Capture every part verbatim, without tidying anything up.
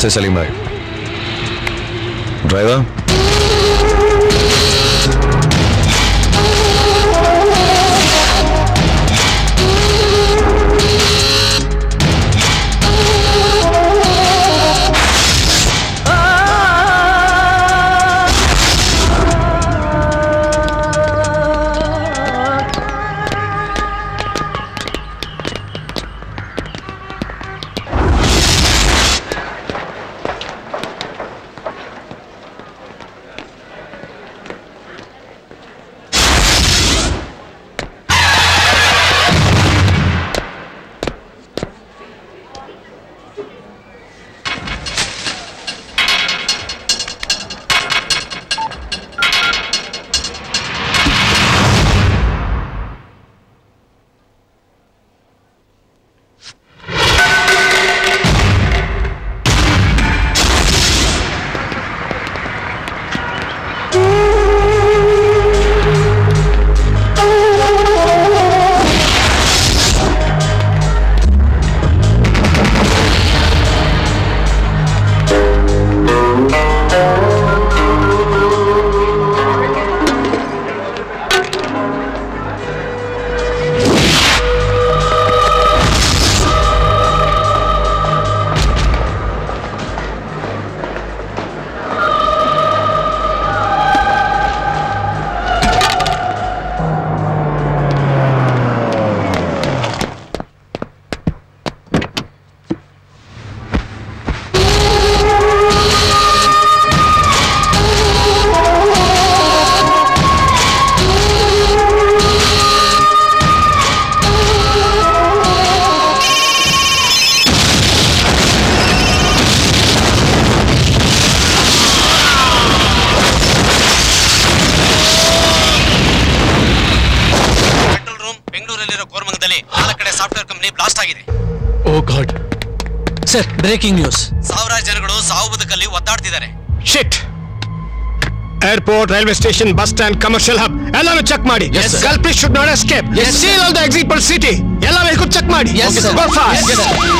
नमस्ते सलीम भाई। Driver breaking news. ಸಾವಿರಾರು ಜನಗಳು ಸಾವು ಬದುಕಲ್ಲಿ ಒದ್ದಾಡ್ತಿದ್ದಾರೆ. Shit. Airport, railway station, bus stand, commercial hub ಎಲ್ಲಾನು ಚೆಕ್ ಮಾಡಿ. Culprit should not escape. Seal all the exit city. ಎಲ್ಲ ವೆಹಿಕಲ್ ಚೆಕ್ ಮಾಡಿ. Go fast.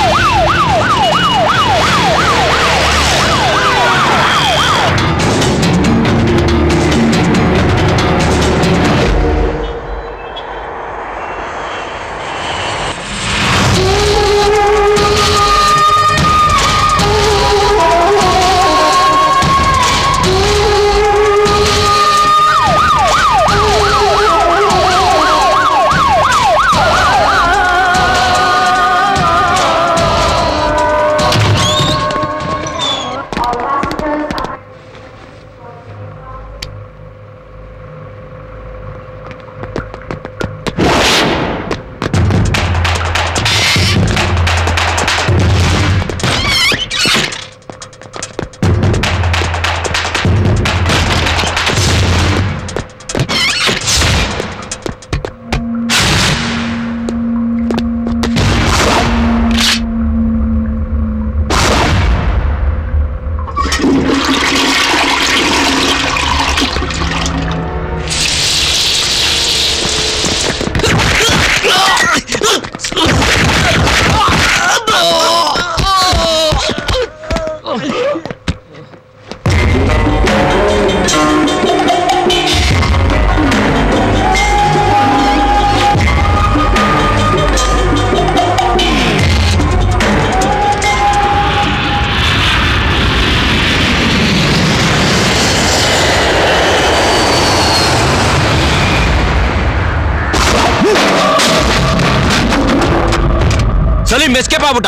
ಸಲೀಂ ಎಸ್ಕೇಪ್ ಆಗ್ಬಿಟ್ಟ.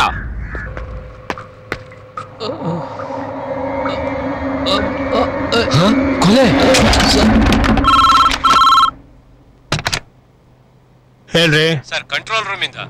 ಕೊಲೆ. ಹೇಳ್ರಿ ಸರ್, ಕಂಟ್ರೋಲ್ ರೂಮ್ ಇಂದ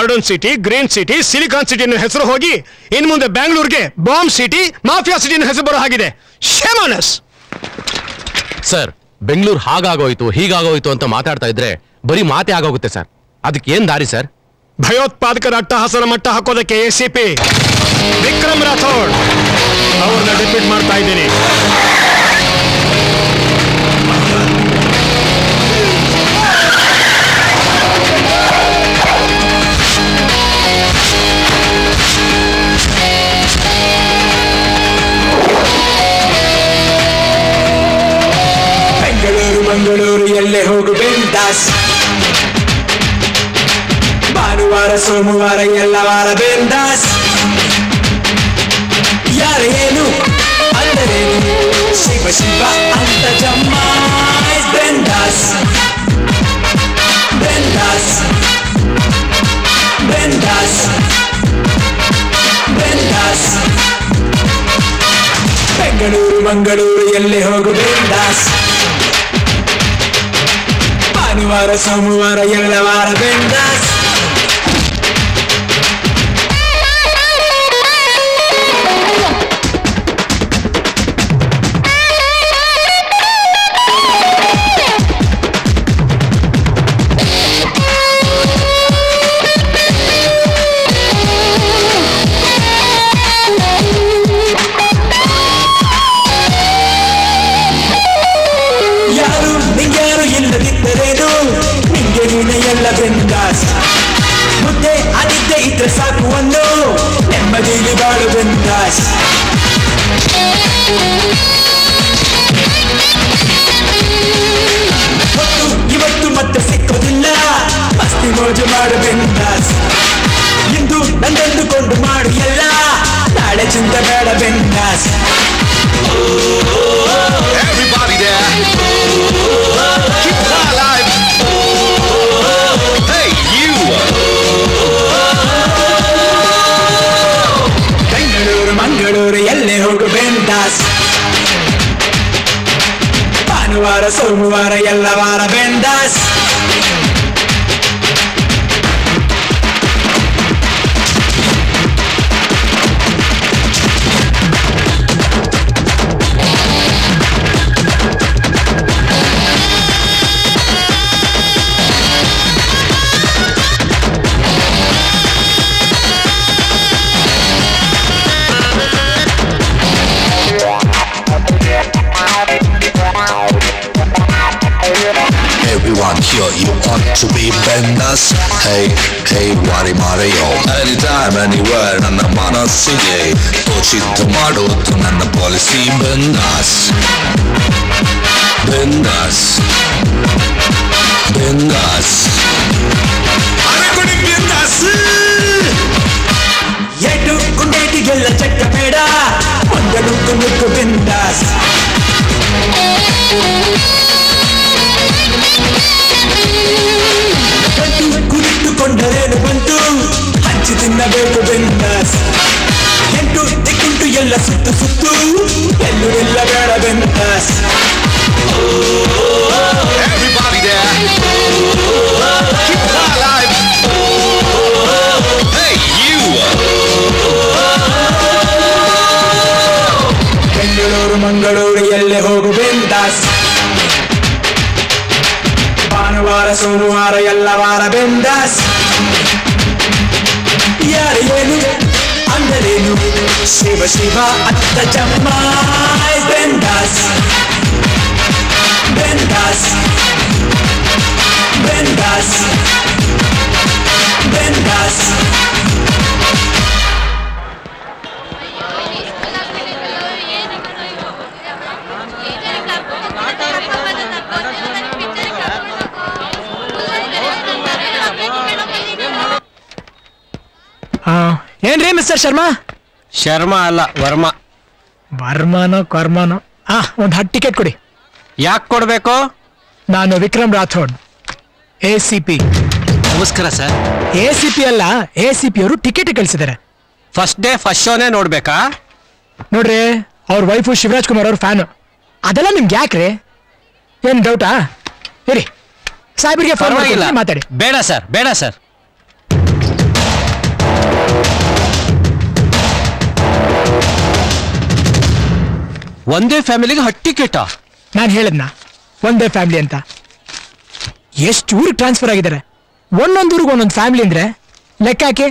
modern city, green city, silicon city ಹೆಸರು ಹೋಗಿ ಇನ್ ಮುಂದೆ ಬ್ಯಾಂಗ್ಳೂರ್ಗೆ ಬಾಂಬ್ ಸಿಟಿ, ಮಾಫಿಯಾ ಸಿಟಿ ಹೆಸರು ಬರೋ ಹಾಗಿದೆ. ಶೇಮನಸ್. ಸರ್, ಬೆಂಗಳೂರು ಹಾಗಾಗೋಯ್ತು ಹೀಗಾಗೋಯ್ತು ಅಂತ ಮಾತಾಡ್ತಾ ಇದ್ರೆ ಬರೀ ಮಾತೆ ಆಗೋಗುತ್ತೆ ಸರ್. ಅದಕ್ಕೆ ಏನ್ ದಾರಿ ಸರ್? ಭಯೋತ್ಪಾದಕರ ಅಟ್ಟಹಾಸನ ಮಟ್ಟ ಹಾಕೋದಕ್ಕೆ ಎಸಿಪಿ ವಿಕ್ರಮ್ ರಾಥೋಡ್ ಅವ್ರನ್ನ ಡಿಪ್ಯೂಟ್ ಮಾಡ್ತಾ ಇದ್ದೀನಿ. ಬೆಂಗಳೂರು ಮಂಗಳೂರು ಎಲ್ಲೇ ಹೋಗು ಬಿಂದಾಸ್, ಭಾನುವಾರ ಸೋಮವಾರ ಎಲ್ಲ ವಾರ ಬಿಂದಾಸ್. ಯಾರ ಏನು ಅಂದರೇನು, ಶಿವ ಶಿವ ಅಂತ ಜಮಾಯಿಸ್ ಬಿಂದಾಸ್ ಬಿಂದಾಸ್ ಬಿಂದಾಸ್ ಬಿಂದಾಸ್. ಬೆಂಗಳೂರು ಮಂಗಳೂರು ಎಲ್ಲೇ ಹೋಗು ಬಿಂದಾಸ್, ಭಾನುವಾರ ಸೋಮವಾರ ಎಲ್ಲ ವಾರ ಬಿಂದಾಸ್. ಮುದ್ದೆ ಅದಿದ್ದೆ ಇದ್ರೆ ಸಾಕು ಒಂದು ನೆಮ್ಮದಿಲಿ ಬಾಳು ಬಿಂದಾಸ್. ಹೊತ್ತು ಇವತ್ತು ಮತ್ತೆ ಸಿಕ್ಕೋದಿಲ್ಲ, ಮಸ್ತಿ ಮೋಜು ಮಾಡು ಬಿಂದಾಸ್. ಇಂದು ನಂದೆಂದುಕೊಂಡು ಮಾಡು ಎಲ್ಲ, ನಾಳೆ ಚಿಂತೆ ಬೇಡ ಬಿಂದಾಸ್. Everybody there, keep it alive. Hey you. Bengaluru Mangaluru ಎಲ್ಲೇ ಹೋಗು ಬಿಂದಾಸ್, ಭಾನುವಾರ ಸೋಮವಾರ ಎಲ್ಲ ವಾರ ಬಿಂದಾಸ್. Everyone here, you want to be biಂದಾಸ್. Hey, hey, Wari ಮಾರೆಯೋ. Anytime, anywhere, ನನ್ನ ಮನಸ್ಸಿಗೆ ತೋಚಿದ್ದು ಮಾಡೋದು ನನ್ನ ಪಾಲಿಸಿ. ಬಿಂದಾಸ್ ಬಿಂದಾಸ್ ಬಿಂದಾಸ್ ಅರಗುಡಿ ಬಿಂದಾಸ್. ಎಟ್ಟು ಗುಂಡೇಟಿಗೆಲ್ಲ ಚಟ್ಟ ಬೇಡ, ಒಂದು ನುಗ್ಗು ನುಗ್ಗು ಬಿಂದಾಸ್. ಗಂಟು ಕುಳಿತುಕೊಂಡರೇನು ಬಂತು, ಹಂಚಿ ತಿನ್ನಬೇಕು ಬಿಂದಾಸ್. ಎಂಟು ದಿಕ್ಕುಂಟು ಎಲ್ಲ ಸುತ್ತು ಸುತ್ತು, ಎಲ್ಲೂ ಇಲ್ಲ ಬೇಡ ಬಿಂದಾಸ್. Everybody there, keep it alive. Hey you. Bengaluru Mangaluru ಎಲ್ಲೇ ಹೋಗು ಬಿಂದಾಸ್, ಭಾನುವಾರ ಸೋಮವಾರ ಎಲ್ಲ ವಾರ ಬಿಂದಾಸ್. ಯಾರು ಏನು ಅಂದರೇನು, ಶಿವ ಶಿವ ಅತ್ತ ಜಮಾಯಿಸ್ ಬಿಂದಾಸ್ ಬಿಂದಾಸ್ ಬಿಂದಾಸ್ ಬಿಂದಾಸ್. ಏನ್ರಿ ಮಿಸ್ಟರ್ ಶರ್ಮಾ? ಶರ್ಮಾ ಅಲ್ಲ, ವರ್ಮಾ. ವರ್ಮಾನೋ ಕರ್ಮಾನೋ. ಆ ಒಂದು ಹತ್ತು ಟಿಕೆಟ್ ಕೊಡಿ. ಯಾಕೆ ಕೊಡ್ಬೇಕು? ನಾನು Vikram Rathod, A C P. ನಮಸ್ಕಾರ ಸರ್. ಎ ಸಿ ಪಿ ಅಲ್ಲ, ಎ ಸಿ ಪಿ ಅವರು ಟಿಕೆಟ್ ಕಳಿಸಿದ್ದಾರೆ. ಫಸ್ಟ್ ಡೇ ಫಸ್ಟ್ ಶೋನೇ ನೋಡ್ಬೇಕಾ? ನೋಡ್ರಿ, ಅವ್ರ ವೈಫು ಶಿವರಾಜ್ ಕುಮಾರ್ ಅವ್ರ ಫ್ಯಾನು. ಅದೆಲ್ಲ ನಿಮ್ಗೆ ಯಾಕ್ರಿ? ಏನ್ ಡೌಟಾ? ಇರಿ, ಸಾಹೇಬ್ರಿಗೆ ಫೋನ್ ಮಾಡಿ ಮಾತಾಡಿ. ಬೇಡ ಸರ್, ಬೇಡ ಸರ್. ಒಂದೇ ಫ್ಯಾಮಿಲಿಗೆ ಹತ್ತು ಟಿಕೆಟಾ? ನಾನು ಹೇಳಿದ್ನ ಒಂದೇ ಫ್ಯಾಮಿಲಿ ಅಂತ. ಎಷ್ಟು ಊರಿಗೆ ಟ್ರಾನ್ಸ್ಫರ್ ಆಗಿದ್ದಾರೆ, ಒಂದೊಂದು ಊರಿಗೆ ಒಂದೊಂದು ಫ್ಯಾಮಿಲಿ ಅಂದ್ರೆ ಲೆಕ್ಕ ಹಾಕಿ.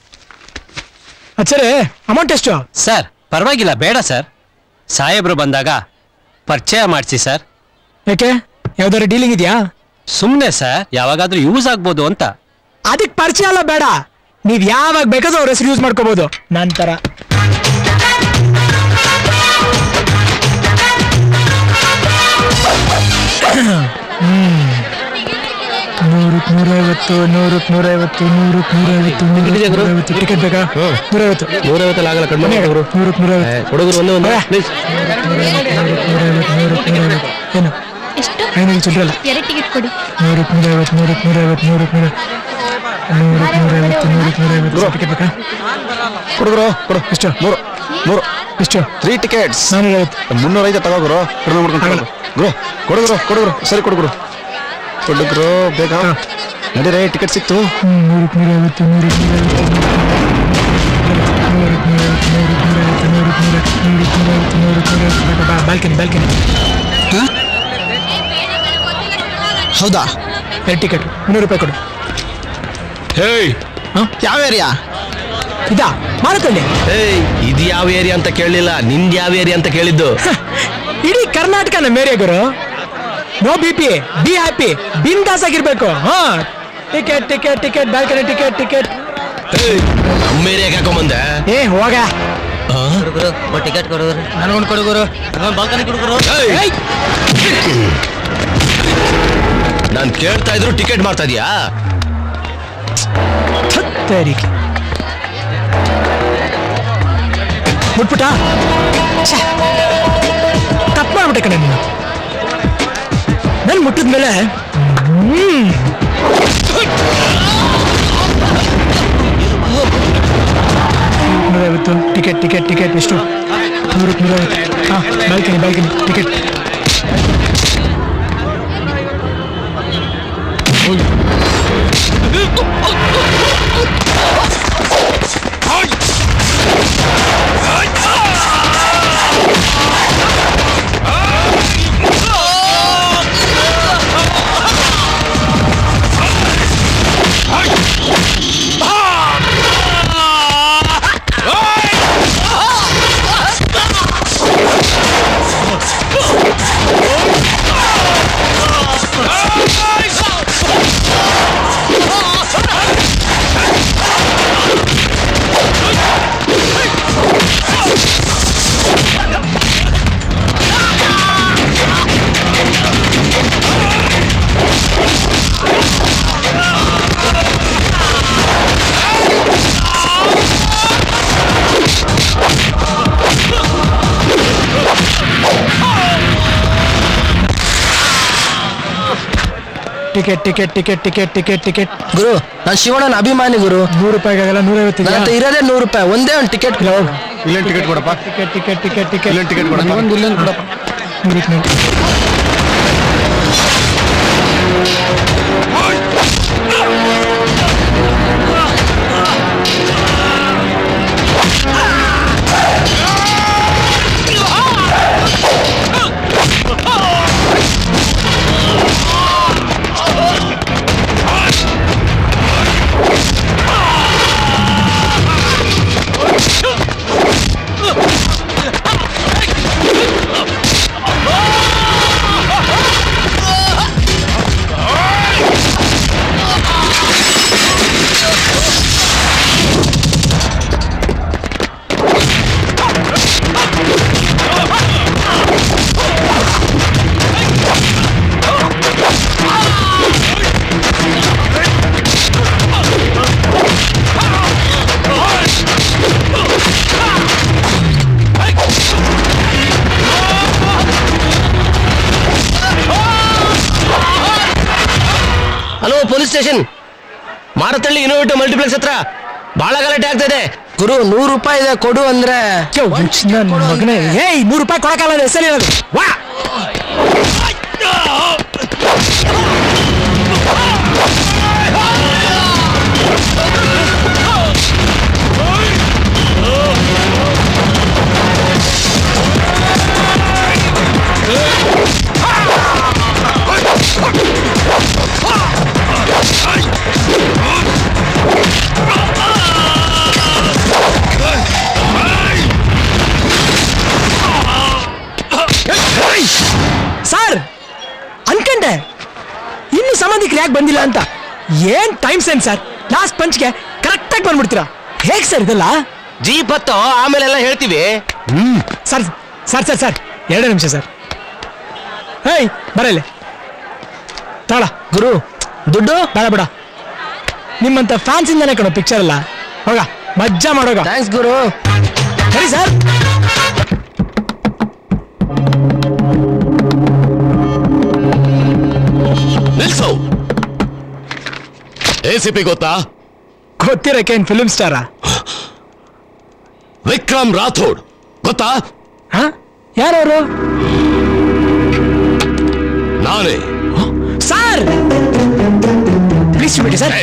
ಸರಿ, ಅಮೌಂಟ್ ಎಷ್ಟು? ಸರ್ ಪರವಾಗಿಲ್ಲ, ಬೇಡ ಸರ್. ಸಾಹೇಬ್ರು ಬಂದಾಗ ಪರಿಚಯ ಮಾಡಿಸಿ ಸರ್. ಯಾಕೆ, ಯಾವ್ದಾದ್ರು ಡೀಲಿಂಗ್ ಇದೆಯಾ? ಸುಮ್ಮನೆ ಸರ್, ಯಾವಾಗಾದ್ರೂ ಯೂಸ್ ಆಗ್ಬೋದು ಅಂತ. ಅದಕ್ಕೆ ಪರಿಚಯ ಅಲ್ಲ, ಬೇಡ. ನೀವ್ ಯಾವಾಗ ಬೇಕಾದ್ರೂ ಅವ್ರ ಹೆಸರು ಯೂಸ್ ಮಾಡ್ಕೋಬಹುದು. ನಂತರ ನೂರಕ್ಕೆ ನೂರೈವತ್ತು ನೂರಕ್ಕೆ ನೂರೈವತ್ತು ನೂರಕ್ಕೆ ನೂರೈವತ್ತು ನೂರೈವತ್ತು ಟಿಕೆಟ್ ಬೇಕಾ? ನೂರೈವತ್ತು ನೂರೈವತ್ತಲ್ಲಿ ಆಗಲ್ಲ, ಕಡಿಮೆ ನೂರಕ್ಕೆ ನೂರೈವತ್ತು ಹುಡುಗರು ಒಂದೇ ಒಂದು ಪ್ಲೀಸ್. ನೂರಕ್ಕೆ ನೂರೈವತ್ತು ನೂರಕ್ಕೆ ನೂರೈವತ್ತು ಏನು ಐನೂರು ಚಿಲ್ಲರಲ್ಲ. ನೂರಕ್ಕೆ ನೂರೈವತ್ತು ನೂರಕ್ಕೆ ನೂರೈವತ್ತು ನೂರಕ್ಕೆ ನೂರ ನೂರಕ್ಕೆ ನೂರೈವತ್ತು ನೂರಕ್ಕೆ ನೂರೈವತ್ತು ಟಿಕೆಟ್ ಬೇಕಾ? ಕೊಡುಗ್ರು ಕೊಡು. ಎಷ್ಟು? ಮೂರು ಮೂರು ಎಷ್ಟು? Three tickets. ನಾನೂರೈವತ್ತು ಮುನ್ನೂರೈದು ತಗೋಗ್ರು, ಕಡಿಮೆ ಮಾಡ್ಕೊಂಡು ಗುರು. ಕೊಡುಗ್ರು ಕೊಡುಗ್ರು ಸರಿ ಕೊಡುಗ್ರು ಕೊಡುಗ್ರು ಬೇಗ ನಡೀರೇ, ಟಿಕೆಟ್ ಸಿಕ್ತು. ನೂರಕ್ಕೆ ನೂರೈವತ್ತು ನೂರಕ್ಕೆ ನೂರೈವತ್ತು ನೂರಕ್ಕೆ ನೂರೈವತ್ತು ನೂರಕ್ಕೆ ನೂರೈವತ್ತು ನೂರಕ್ಕೆ ನೂರೈವತ್ತು ನೂರಕ್ಕೆ ನೂರೈವತ್ತು ನೂರಕ್ಕೆ ನೂರೈವತ್ತು ಬಾಲ್ಕನಿ ಬಾಲ್ಕನಿ. ಹೌದಾ? ಎರಡು ಟಿಕೆಟ್ ಮುನ್ನೂರು ರೂಪಾಯಿ ಕೊಡು. ಹೇಯ್, ಯಾವ ಏರಿಯಾ ಇದಾ? ಮಾರುಕಟ್ಟೆ. ಏಯ್, ಇದು ಯಾವ ಏರಿಯಾ ಅಂತ ಕೇಳಲಿಲ್ಲ, ನಿಂದ್ ಯಾವ ಏರಿಯಾ ಅಂತ ಕೇಳಿದ್ದು. ಇಡೀ ಕರ್ನಾಟಕ ನಮ್ಮ ಏರಿಯಾ ಗುರು. No B P, be happy, ಬಿಂದಾಸ್ ಆಗಿರ್ಬೇಕು. ಹಾ, ticket ticket ticket balcony ticket ticket. ನಮ್ಮ ಏರಿಯಾಗೆ ಹಾಕೊಂಬಂದೆ. ಏ ಹೋಗ, ಟಿಕೆಟ್ ಕೊಡುಗರು, ನನಗೊಂದು ಕೊಡುಗರು, ಬಾಲ್ಕನಿ ಕೊಡುಗರು. ನಾನು ಕೇಳ್ತಾ ಇದ್ರು ಟಿಕೆಟ್ ಮಾಡ್ತಾ ಇದೀಯಾ? ಮುಟ್ಬಿಟ್ಟ, ತಪ್ಪು ಮಾಡ್ಬಿಟ್ಟೆ ಕಣೆ ನೀನು. ನನ್ ಮುಟ್ಟಿದ್ಮೇಲೆ ಹ್ಮ್ ನೂರೈವತ್ತು ಟಿಕೆಟ್ ಟಿಕೆಟ್ ಟಿಕೆಟ್ ಎಷ್ಟು? ನೂರಕ್ಕೆ ನೂರೈವತ್ತು. ಹಾ, balcony balcony ticket. Ticket ticket ticket ticket ticket ticket. ಗುರು, ನಾನು ಶಿವಣ್ಣನ ಅಭಿಮಾನಿ ಗುರು. ನೂರು ರೂಪಾಯಿಗಾಗಲ್ಲ, ನೂರೈವತ್ತು ಇರೋದೇ ನೂರು ರೂಪಾಯಿ, ಒಂದೇ ಒಂದು ಟಿಕೆಟ್. ಇಲ್ಲೇನು ಟಿಕೆಟ್ ಕೊಡಪ್ಪ. ಟಿಕೆಟ್ ಟಿಕೆಟ್ ಟಿಕೆಟ್ ಟಿಕೆಟ್ ಇಲ್ಲೇನು ಟಿಕೆಟ್ ಕೊಡಪ್ಪ. ಒಂದು ಇಲ್ಲೇನು ಕೊಡಪ್ಪ. ನೂರಕ್ಕೆ ನೂರು. Police station, Marathahalli innovative multiplex ಹತ್ರ ಬಹಳ ಗಲಾಟೆ ಆಗ್ತಾ ಇದೆ. ಗುರು, ನೂರು ರೂಪಾಯಿ ಇದೆ ಕೊಡು ಅಂದ್ರೆ. ಮಗನೇ, ಏಯ್ ನೂರು ರೂಪಾಯಿ ಕೊಡಕ್ಕಾಗಲ್ಲ, ಹೆಸರು ಹೇಳೋದು. ವಾ ಯಾಕೆ ಬಂದಿಲ್ಲ ಅಂತ. ಏನ್ ಟೈಮ್ ಸೆನ್ಸ್ ಸರ್, ಲಾಸ್ಟ್ ಪಂಚ್ಗೆ ಕರೆಕ್ಟ್ ಆಗಿ ಬಂದ್ಬಿಡ್ತೀರಾ. ಹೇಗ್ ಸರ್ ಇದಲ್ಲ? ಜೀಪ್ ಹತ್ತೋ, ಆಮೇಲೆಲ್ಲ ಹೇಳ್ತೀವಿ. Hmm sir sir sir sir ಎರಡು ನಿಮಿಷ ಸರ್. ಹೇಯ್ ಬರಲ್ಲ ತಾಳ ಗುರು, ದುಡ್ಡು ಬೇಡ ಬೇಡ, ನಿಮ್ಮಂತ ಫ್ಯಾನ್ಸ್ ಇಂದಾನೆ ಕಣೋ ಪಿಕ್ಚರ್ ಅಲ್ಲ. ಹೋಗ ಮಜ್ಜಾ ಮಾಡೋಗ. ಥ್ಯಾಂಕ್ಸ್ ಗುರು. ಸರಿ ಸರ್. ನಿಲ್ಸು. ಎ ಸಿ ಪಿ ಗೊತ್ತಾ? ಗೊತ್ತಿರಕ್ಕೆ ಏನ್ ಫಿಲ್ಮ್ ಸ್ಟಾರಾ? ವಿಕ್ರಮ್ ರಾಥೋಡ್ ಗೊತ್ತಾ? ಹಾ, ಯಾರವರು? ನಾನೇ ಸರ್. ಪ್ಲೀಸ್ ಬಿಡಿ ಸರ್.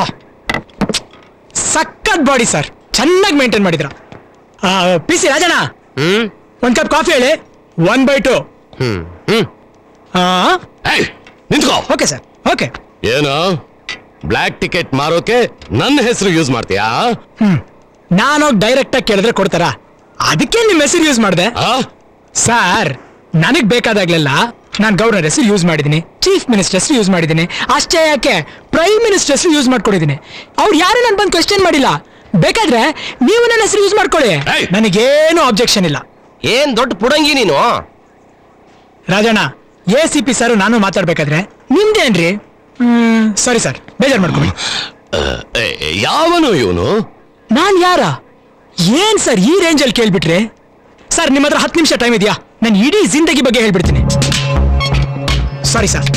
ಸಕ್ಕತ್ ಬಾಡಿ ಸರ್, ಚೆನ್ನಾಗಿ ಮೇಂಟೈನ್ ಮಾಡಿದ್ರ. ಪಿ ಸಿ ರಾಜಣ್ಣ, ಹ್ಮ್ ಒಂದ್ ಕಪ್ ಕಾಫಿ ಹೇಳಿ. One by two. Hmm hmm ನಿಂತ್ಕೋ. Okay sir. ಓಕೆ. ಏನು ಬ್ಲ್ಯಾಕ್ ಟಿಕೆಟ್ ಮಾರೋಕೆ ನನ್ನ ಹೆಸರು ಯೂಸ್ ಮಾಡ್ತೀಯಾ? ಹ್ಮ್ ನಾನೋಗಿ ಡೈರೆಕ್ಟ್ ಆಗಿ ಕೇಳಿದ್ರೆ ಕೊಡ್ತಾರ, ಅದಕ್ಕೆ ನಿಮ್ ಹೆಸರು ಯೂಸ್ ಮಾಡಿದೆ ಸರ್. ನನಗ್ ಬೇಕಾದಾಗ್ಲೆಲ್ಲ ನಾನು ಗವರ್ನರ್ ಹೆಸರು ಯೂಸ್ ಮಾಡಿದೀನಿ, ಚೀಫ್ ಮಿನಿಸ್ಟರ್ ಹೆಸರು ಯೂಸ್ ಮಾಡಿದೀನಿ. ಅಷ್ಟೇ ಯಾಕೆ ಪ್ರೈಮ್ ಮಿನಿಸ್ಟರ್ ಹೆಸರು ಯೂಸ್ ಮಾಡ್ಕೊಂಡಿದೀನಿ. ಅವ್ರು ಯಾರು ನನ್ ಬಂದು ಕ್ವೆಶ್ಚನ್ ಮಾಡಿಲ್ಲ. ಬೇಕಾದ್ರೆ ನೀವು ನನ್ನ ಹೆಸರು ಯೂಸ್ ಮಾಡ್ಕೊಳ್ಳಿ, ನನಗೇನು ಅಬ್ಜೆಕ್ಷನ್ ಇಲ್ಲ. ಏನ್ ದೊಡ್ಡ ಪುಡಂಗಿ ನೀನು. Rajanna, A C P sir ನಾನು ಮಾತಾಡ್ಬೇಕಾದ್ರೆ ನಿಮ್ದೇನ್ರಿ? ಹ್ಮ್ ಸರಿ ಸರ್, ಬೇಜಾರು ಮಾಡ್ಕೊಳ್ಳಿ. ಯಾವನು ಇವನು? ನಾನ್ ಯಾರ? ಏನ್ ಸರ್ ಈ ರೇಂಜಲ್ಲಿ ಕೇಳ್ಬಿಟ್ರೆ? ಸರ್ ನಿಮ್ಮ ಹತ್ರ ಹತ್ತು ನಿಮಿಷ ಟೈಮ್ ಇದೆಯಾ? ನಾನು ಇಡೀ ಜಿಂದಗಿ ಬಗ್ಗೆ ಹೇಳ್ಬಿಡ್ತೀನಿ. Sorry sir.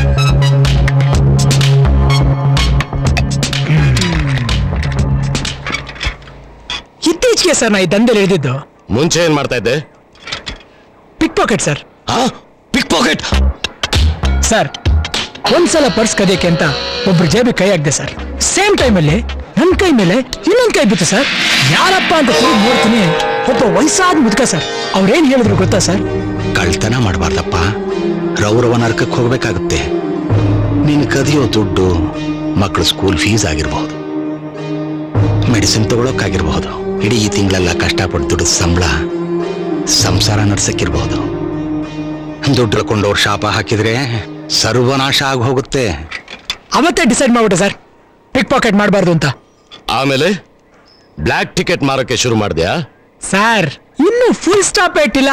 ಇತ್ತೀಚೆಗೆ ಸರ್ ನಾ ಈ ದಂಧೆಲಿ ಇಳಿದಿದ್ದು. ಮುಂಚೆ ಏನ್ ಮಾಡ್ತಾ ಇದ್ದೆ? Pick pocket sir. Pick pocket sir, ಒಂದ್ಸಲ ಪರ್ಸ್ ಕದಿಯಕ್ಕೆ ಅಂತ ಒಬ್ರು ಜೇಬಿ ಕೈ ಹಾಕ್ದೆ ಸರ್. ಸೇಮ್ ಟೈಮಲ್ಲಿ ನನ್ನ ಕೈ ಮೇಲೆ ಇನ್ನೊಂದು ಕೈ ಬಿತ್ತು ಸರ್. ಯಾರಪ್ಪ ಅಂತ ತಿರುಗಿ ನೋಡ್ತೀನಿ, ಒಬ್ಬ ವಯಸ್ಸಾದ ಮುದುಕ ಸರ್. ಅವ್ರೇನ್ ಹೇಳಿದ್ರು ಗೊತ್ತಾ ಸರ್? ಕಳ್ತನ ಮಾಡಬಾರ್ದಪ್ಪ, ರೌರವ ನರಕಕ್ಕೆ ಹೋಗ್ಬೇಕಾಗುತ್ತೆ. ನೀನು ಕದಿಯೋ ದುಡ್ಡು ಮಕ್ಕಳು ಸ್ಕೂಲ್ ಫೀಸ್ ಆಗಿರಬಹುದು, ಮೆಡಿಸಿನ್ ತಗೊಳಕ್ಕಾಗಿರ್ಬಹುದು, ಇಡೀ ಈ ತಿಂಗಳೆಲ್ಲ ಕಷ್ಟಪಟ್ಟು ದುಡ್ಡು ಸಂಬಳ ಸಂಸಾರ ನಡ್ಸಕ್ಕಿರ್ಬಹುದು. ದುಡ್ಡು ಕೊಂಡವ್ರು ಶಾಪ ಹಾಕಿದ್ರೆ ಸರ್ವನಾಶ ಆಗಿ ಹೋಗುತ್ತೆ. ಅವತ್ತೇ ಡಿಸೈಡ್ ಮಾಡ್ಬಿಟ್ಟೆ ಸರ್ ಪಿಕ್ ಪಾಕೆಟ್ ಮಾಡಬಾರ್ದು ಅಂತ. ಆಮೇಲೆ ಬ್ಲ್ಯಾಕ್ ಟಿಕೆಟ್ ಮಾರೋಕೆ ಶುರು ಮಾಡಿದ್ಯಾ? ಸರ್ ಇನ್ನು ಫುಲ್ ಸ್ಟಾಪ್ ಇಟ್ಟಿಲ್ಲ.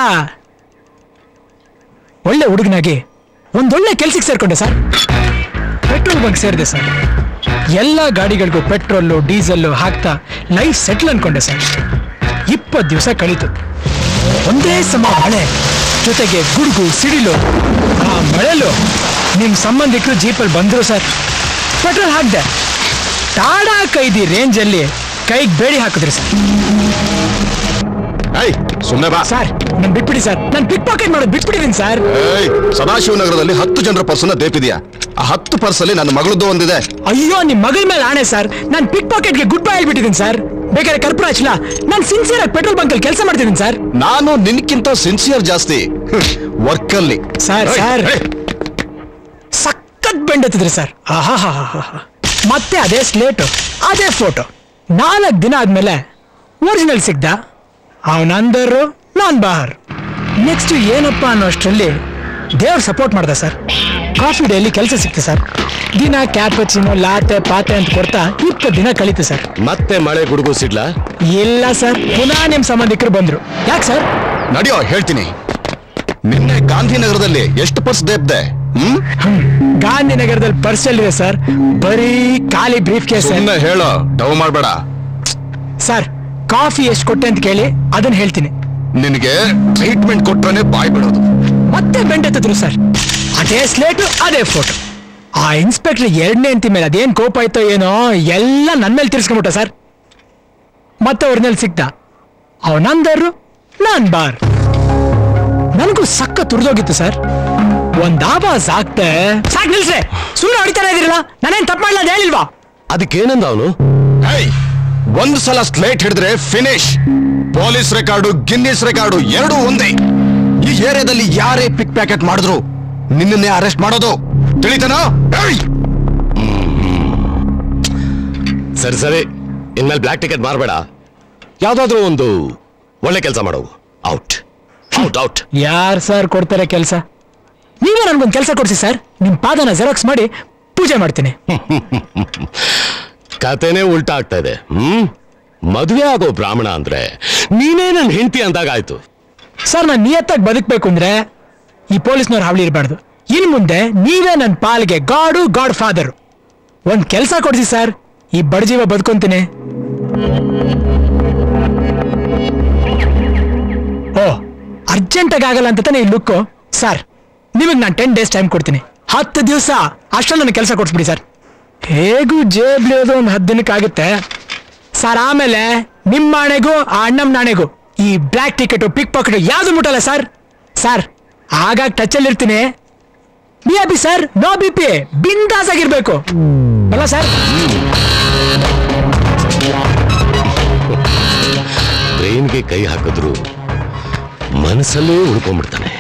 ಒಳ್ಳೆ ಹುಡುಗನಾಗಿ ಒಂದೊಳ್ಳೆ ಕೆಲ್ಸಕ್ಕೆ ಸೇರ್ಕೊಂಡೆ ಸರ್. ಪೆಟ್ರೋಲ್ ಬಂಕ್ ಸೇರಿದೆ ಸರ್. ಎಲ್ಲ ಗಾಡಿಗಳಿಗೂ ಪೆಟ್ರೋಲು ಡೀಸೆಲ್ಲು ಹಾಕ್ತಾ ಲೈಫ್ ಸೆಟ್ಲ್ ಅನ್ಕೊಂಡೆ ಸರ್. ಇಪ್ಪತ್ತು ದಿವಸ ಕಳೀತು. ಒಂದೇ ಸಮ ಮಳೆ, ಜೊತೆಗೆ ಗುಡುಗು ಸಿಡಿಲು. ಆ ಮಳೆಲು ನಿಮ್ ಸಂಬಂಧಿಕರು ಜೀಪಲ್ಲಿ ಬಂದ್ರು ಸರ್. ಪೆಟ್ರೋಲ್ ಹಾಕ್ದೆ. ಟಾಡಾ ಕೈದಿ ರೇಂಜಲ್ಲಿ ಕೈಗೆ ಬೇಡಿ ಹಾಕಿದ್ರಿ ಸರ್. ಸುಮ್ಮನೆ ಬಾ ಸರ್, ನನ್ ಬಿಟ್ಬಿಡಿ ಸರ್. ನಾನು ಪಿಕ್ ಪಾಕೆಟ್ ಮಾಡೋದು ಬಿಟ್ಬಿಟ್ಟಿದ್ದೀನಿ ಸರ್. ಸದಾಶಿವನಗರದಲ್ಲಿ ಹತ್ತು ಜನರ ಪರ್ಸನ್ನ ದೇಪಿದ್ಯಾ? ಆ ಹತ್ತು ಪರ್ಸಲ್ಲಿ ನನ್ನ ಮಗಳದ್ದು ಒಂದಿದೆ. ಅಯ್ಯೋ, ನಿಮ್ ಮಗಳ ಮೇಲೆ ಆಣೆ ಸರ್. ನಾನು ಪಿಕ್ ಪಾಕೆಟ್ಗೆ ಗುಡ್ ಬೈ ಹೇಳ್ಬಿಟ್ಟಿದ್ದೀನಿ ಸರ್. ಬೇಕಾದ್ರೆ ಕರ್ಪೂರ ಹಚ್ಚಲ. ನಾನು ಸಿನ್ಸಿಯರ್ ಆಗಿ ಪೆಟ್ರೋಲ್ ಬಂಕ್ ಅಲ್ಲಿ ಕೆಲಸ ಮಾಡ್ತಿದ್ದೀನಿ ಸರ್. ನಾನು ನಿನ್ಕಿಂತ ಸಿನ್ಸಿಯರ್ ಜಾಸ್ತಿ ವರ್ಕ್ ಅಲ್ಲಿ. ಸರ್ ಸರ್ ಸಖತ್ ಬೆಂಡತ್ತಿದ್ರಿ ಸರ್. ಆಹಾ ಹಾ ಹಾ. ಮತ್ತೆ ಅದೇ ಸ್ಲೇಟು, ಅದೇ ಫೋಟೋ. ನಾಲ್ಕು ದಿನ ಆದ್ಮೇಲೆ ಒರಿಜಿನಲ್ ಸಿಗ್ದ. ಅವನಂದರು ನಾನ್ ಬಾಹರ್. ನೆಕ್ಸ್ಟ್ ಏನಪ್ಪಾ ಅನ್ನೋ ಅಷ್ಟರಲ್ಲಿ ದೇವ್ರು ಸಪೋರ್ಟ್ ಮಾಡ್ದ ಸರ್. ಕಾಫಿ ಡೇಲಿ ಕೆಲಸ ಸಿಕ್ತು ಸರ್. ದಿನ ಕ್ಯಾಪಚಿನೋ ಲಾತೆ ಪಾತೆ ಅಂತ ಕೊಡ್ತಾ ಇಪ್ಪತ್ತು ದಿನ ಕಳೀತು ಸರ್. ಮತ್ತೆ ಮಳೆ ಗುಡುಗು ಸಿಡ್ಲಾ? ಇಲ್ಲ ಸರ್, ಪುನಃ ನಿಮ್ ಸಂಬಂಧಿಕರು ಬಂದ್ರು. ಯಾಕೆ ಸರ್? ನಡಿಯೋ ಹೇಳ್ತೀನಿ. ನಿನ್ನೆ ಗಾಂಧಿನಗರದಲ್ಲಿ ಎಷ್ಟು ಪರ್ಸ್ ದೇಪ್ದೆ? ಹ್ಮ್ ಗಾಂಧಿನಗರದಲ್ಲಿ ಪರ್ಸ್ ಎಲ್ಲಿದೆ ಸರ್? ಬರೀ ಖಾಲಿ ಬ್ರೀಫ್ ಕೇಸ್. ಹೇಳೋ, ಡವ್ ಮಾಡ್ಬೇಡ ಸರ್. ಕಾಫಿ ಎಷ್ಟು ಕೊಟ್ಟೆ ಅಂತ ಕೇಳಿ, ಅದನ್ನ ಹೇಳ್ತೀನಿ. ನಿನಗೆ ಟ್ರೀಟ್ಮೆಂಟ್ ಕೊಟ್ರನೆ ಬಾಯ್ ಬಿಡೋದು. ಮತ್ತೆ ಬೆಂಡೆತ್ತಿದ್ರು ಸರ್. ಅದೇ ಸ್ಲೇಟು, ಅದೇ ಫೋಟೋ. ಆ ಇನ್ಸ್ಪೆಕ್ಟರ್ ಎರಡನೇ ಅಂತಿ ಮೇಲೆ ಅದೇನ್ ಕೋಪ ಆಯ್ತೋ ಏನೋ ಎಲ್ಲ ನನ್ನ ಮೇಲೆ ತಿರ್ಸ್ಕೊಂಡ್ಬಿಟ್ಟ ಸರ್. ಮತ್ತೆ ಅವ್ರನ್ನೆಲ್ಲಿ ಸಿಕ್ತ. ಅವನಂದರು ನಾನ್ ಬಾರ್. ನನಗೂ ಸಕ್ಕ ತುರಿದೋಗಿತ್ತು ಸರ್. ಒಂದ್ ಆವಾಜ್ ಆಗ್ತೆ. ಸಾಕ್ ನಿಲ್ಸ್ರೆ, ಸುಮ್ಮನೆ ಹೊಡಿತಾನೆ ಇದೀರಲ್ಲ. ನಾನೇನ್ ತಪ್ಪು ಮಾಡಲ್ಲ ಅಂತ ಹೇಳಿಲ್ವಾ? ಅದಕ್ಕೇನಂದ ಅವನು? ಒಂದು ಸಲ ಸ್ಲೇಟ್ ಹಿಡಿದ್ರೆ finish. Police record, Guinness record ಎರಡೂ ಒಂದೇ. ಈ ಏರಿಯಾದಲ್ಲಿ ಯಾರೇ ಪಿಕ್ ಪ್ಯಾಕೆಟ್ ಮಾಡಿದ್ರು ನಿನ್ನನ್ನೇ ಅರೆಸ್ಟ್ ಮಾಡೋದು. ತಿಳಿತನಾ? ಸರಿ ಸರಿ, ಇನ್ಮೇಲೆ ಬ್ಲ್ಯಾಕ್ ಟಿಕೆಟ್ ಮಾರ್ಬೇಡ. ಯಾವ್ದಾದ್ರೂ ಒಂದು ಒಳ್ಳೆ ಕೆಲಸ ಮಾಡೋ. Out out out. ಯಾರ್ ಸರ್ ಕೊಡ್ತಾರೆ ಕೆಲಸ? ನೀವೇ ನನ್ಗೊಂದು ಕೆಲಸ ಕೊಡ್ಸಿ ಸರ್. ನಿಮ್ ಪಾದನ ಜೆರಾಕ್ಸ್ ಮಾಡಿ ಪೂಜೆ ಮಾಡ್ತೀನಿ. ಕತೆನೇ ಉಲ್ಟಾ ಆಗ್ತಾ ಇದೆ. ಹ್ಮ್ ಮದುವೆ ಆಗೋ ಬ್ರಾಹ್ಮಣ ಅಂದ್ರೆ ನೀನೇ ನನ್ನ ಹೆಂಡತಿ ಅಂದಾಗಾಯ್ತು. ಸರ್ ನಾನು ನಿಯತ್ತಾಗಿ ಬದುಕಬೇಕು ಅಂದ್ರೆ ಈ ಪೊಲೀಸ್ನವ್ರು ಹಾವಳಿ ಇರಬಾರ್ದು. ಇನ್ ಮುಂದೆ ನೀವೇ ನನ್ನ ಪಾಲ್ಗೆ ಗಾಡು ಗಾಡ್ ಫಾದರ್. ಒಂದ್ ಕೆಲಸ ಕೊಡ್ಸಿ ಸರ್, ಈ ಬಡಜೀವ ಬದುಕೊಂತೀನಿ. ಓ ಅರ್ಜೆಂಟಾಗಿ ಆಗಲ್ಲ ಅಂತ ತಾನೆ ಈ ಲುಕ್ಕು. ಸರ್ ನಿಮಗೆ ನಾನು ಟೆನ್ ಡೇಸ್ ಟೈಮ್ ಕೊಡ್ತೀನಿ. ಹತ್ತು ದಿವಸ ಅಷ್ಟರಲ್ಲಿ ನನಗೆ ಕೆಲಸ ಕೊಡ್ಸ್ಬಿಡಿ ಸರ್. ಹೇಗೂ ಜೇಬ್ಲಿಯೋದು ಒಂದು ಹತ್ತು ದಿನಕ್ಕೆ ಆಗುತ್ತೆ ಸರ್. ಆಮೇಲೆ ನಿಮ್ಮ ನಾಣೆಗೂ ಆ ಅಣ್ಣಮ್ಮ ನಾಣೆಗೂ ಈ ಬ್ಲ್ಯಾಕ್ ಟಿಕೆಟು ಪಿಕ್ ಪಾಕೆಟ್ ಯಾವ್ದು ಮುಟ್ಟಲ್ಲ ಸರ್. ಸರ್ ಆಗಾಗ ಟಚಲ್ಲಿ ಇರ್ತೀನಿ. B P sir, no B P, ಬಿಂದಾಸ್ ಆಗಿರ್ಬೇಕು ಅಲ್ಲ ಸರ್. ಟ್ರೈನ್ಗೆ ಕೈ ಹಾಕಿದ್ರು ಮನಸ್ಸಲ್ಲೇ ಉಳ್ಕೊಂಡ್ಬಿಡ್ತಾನೆ.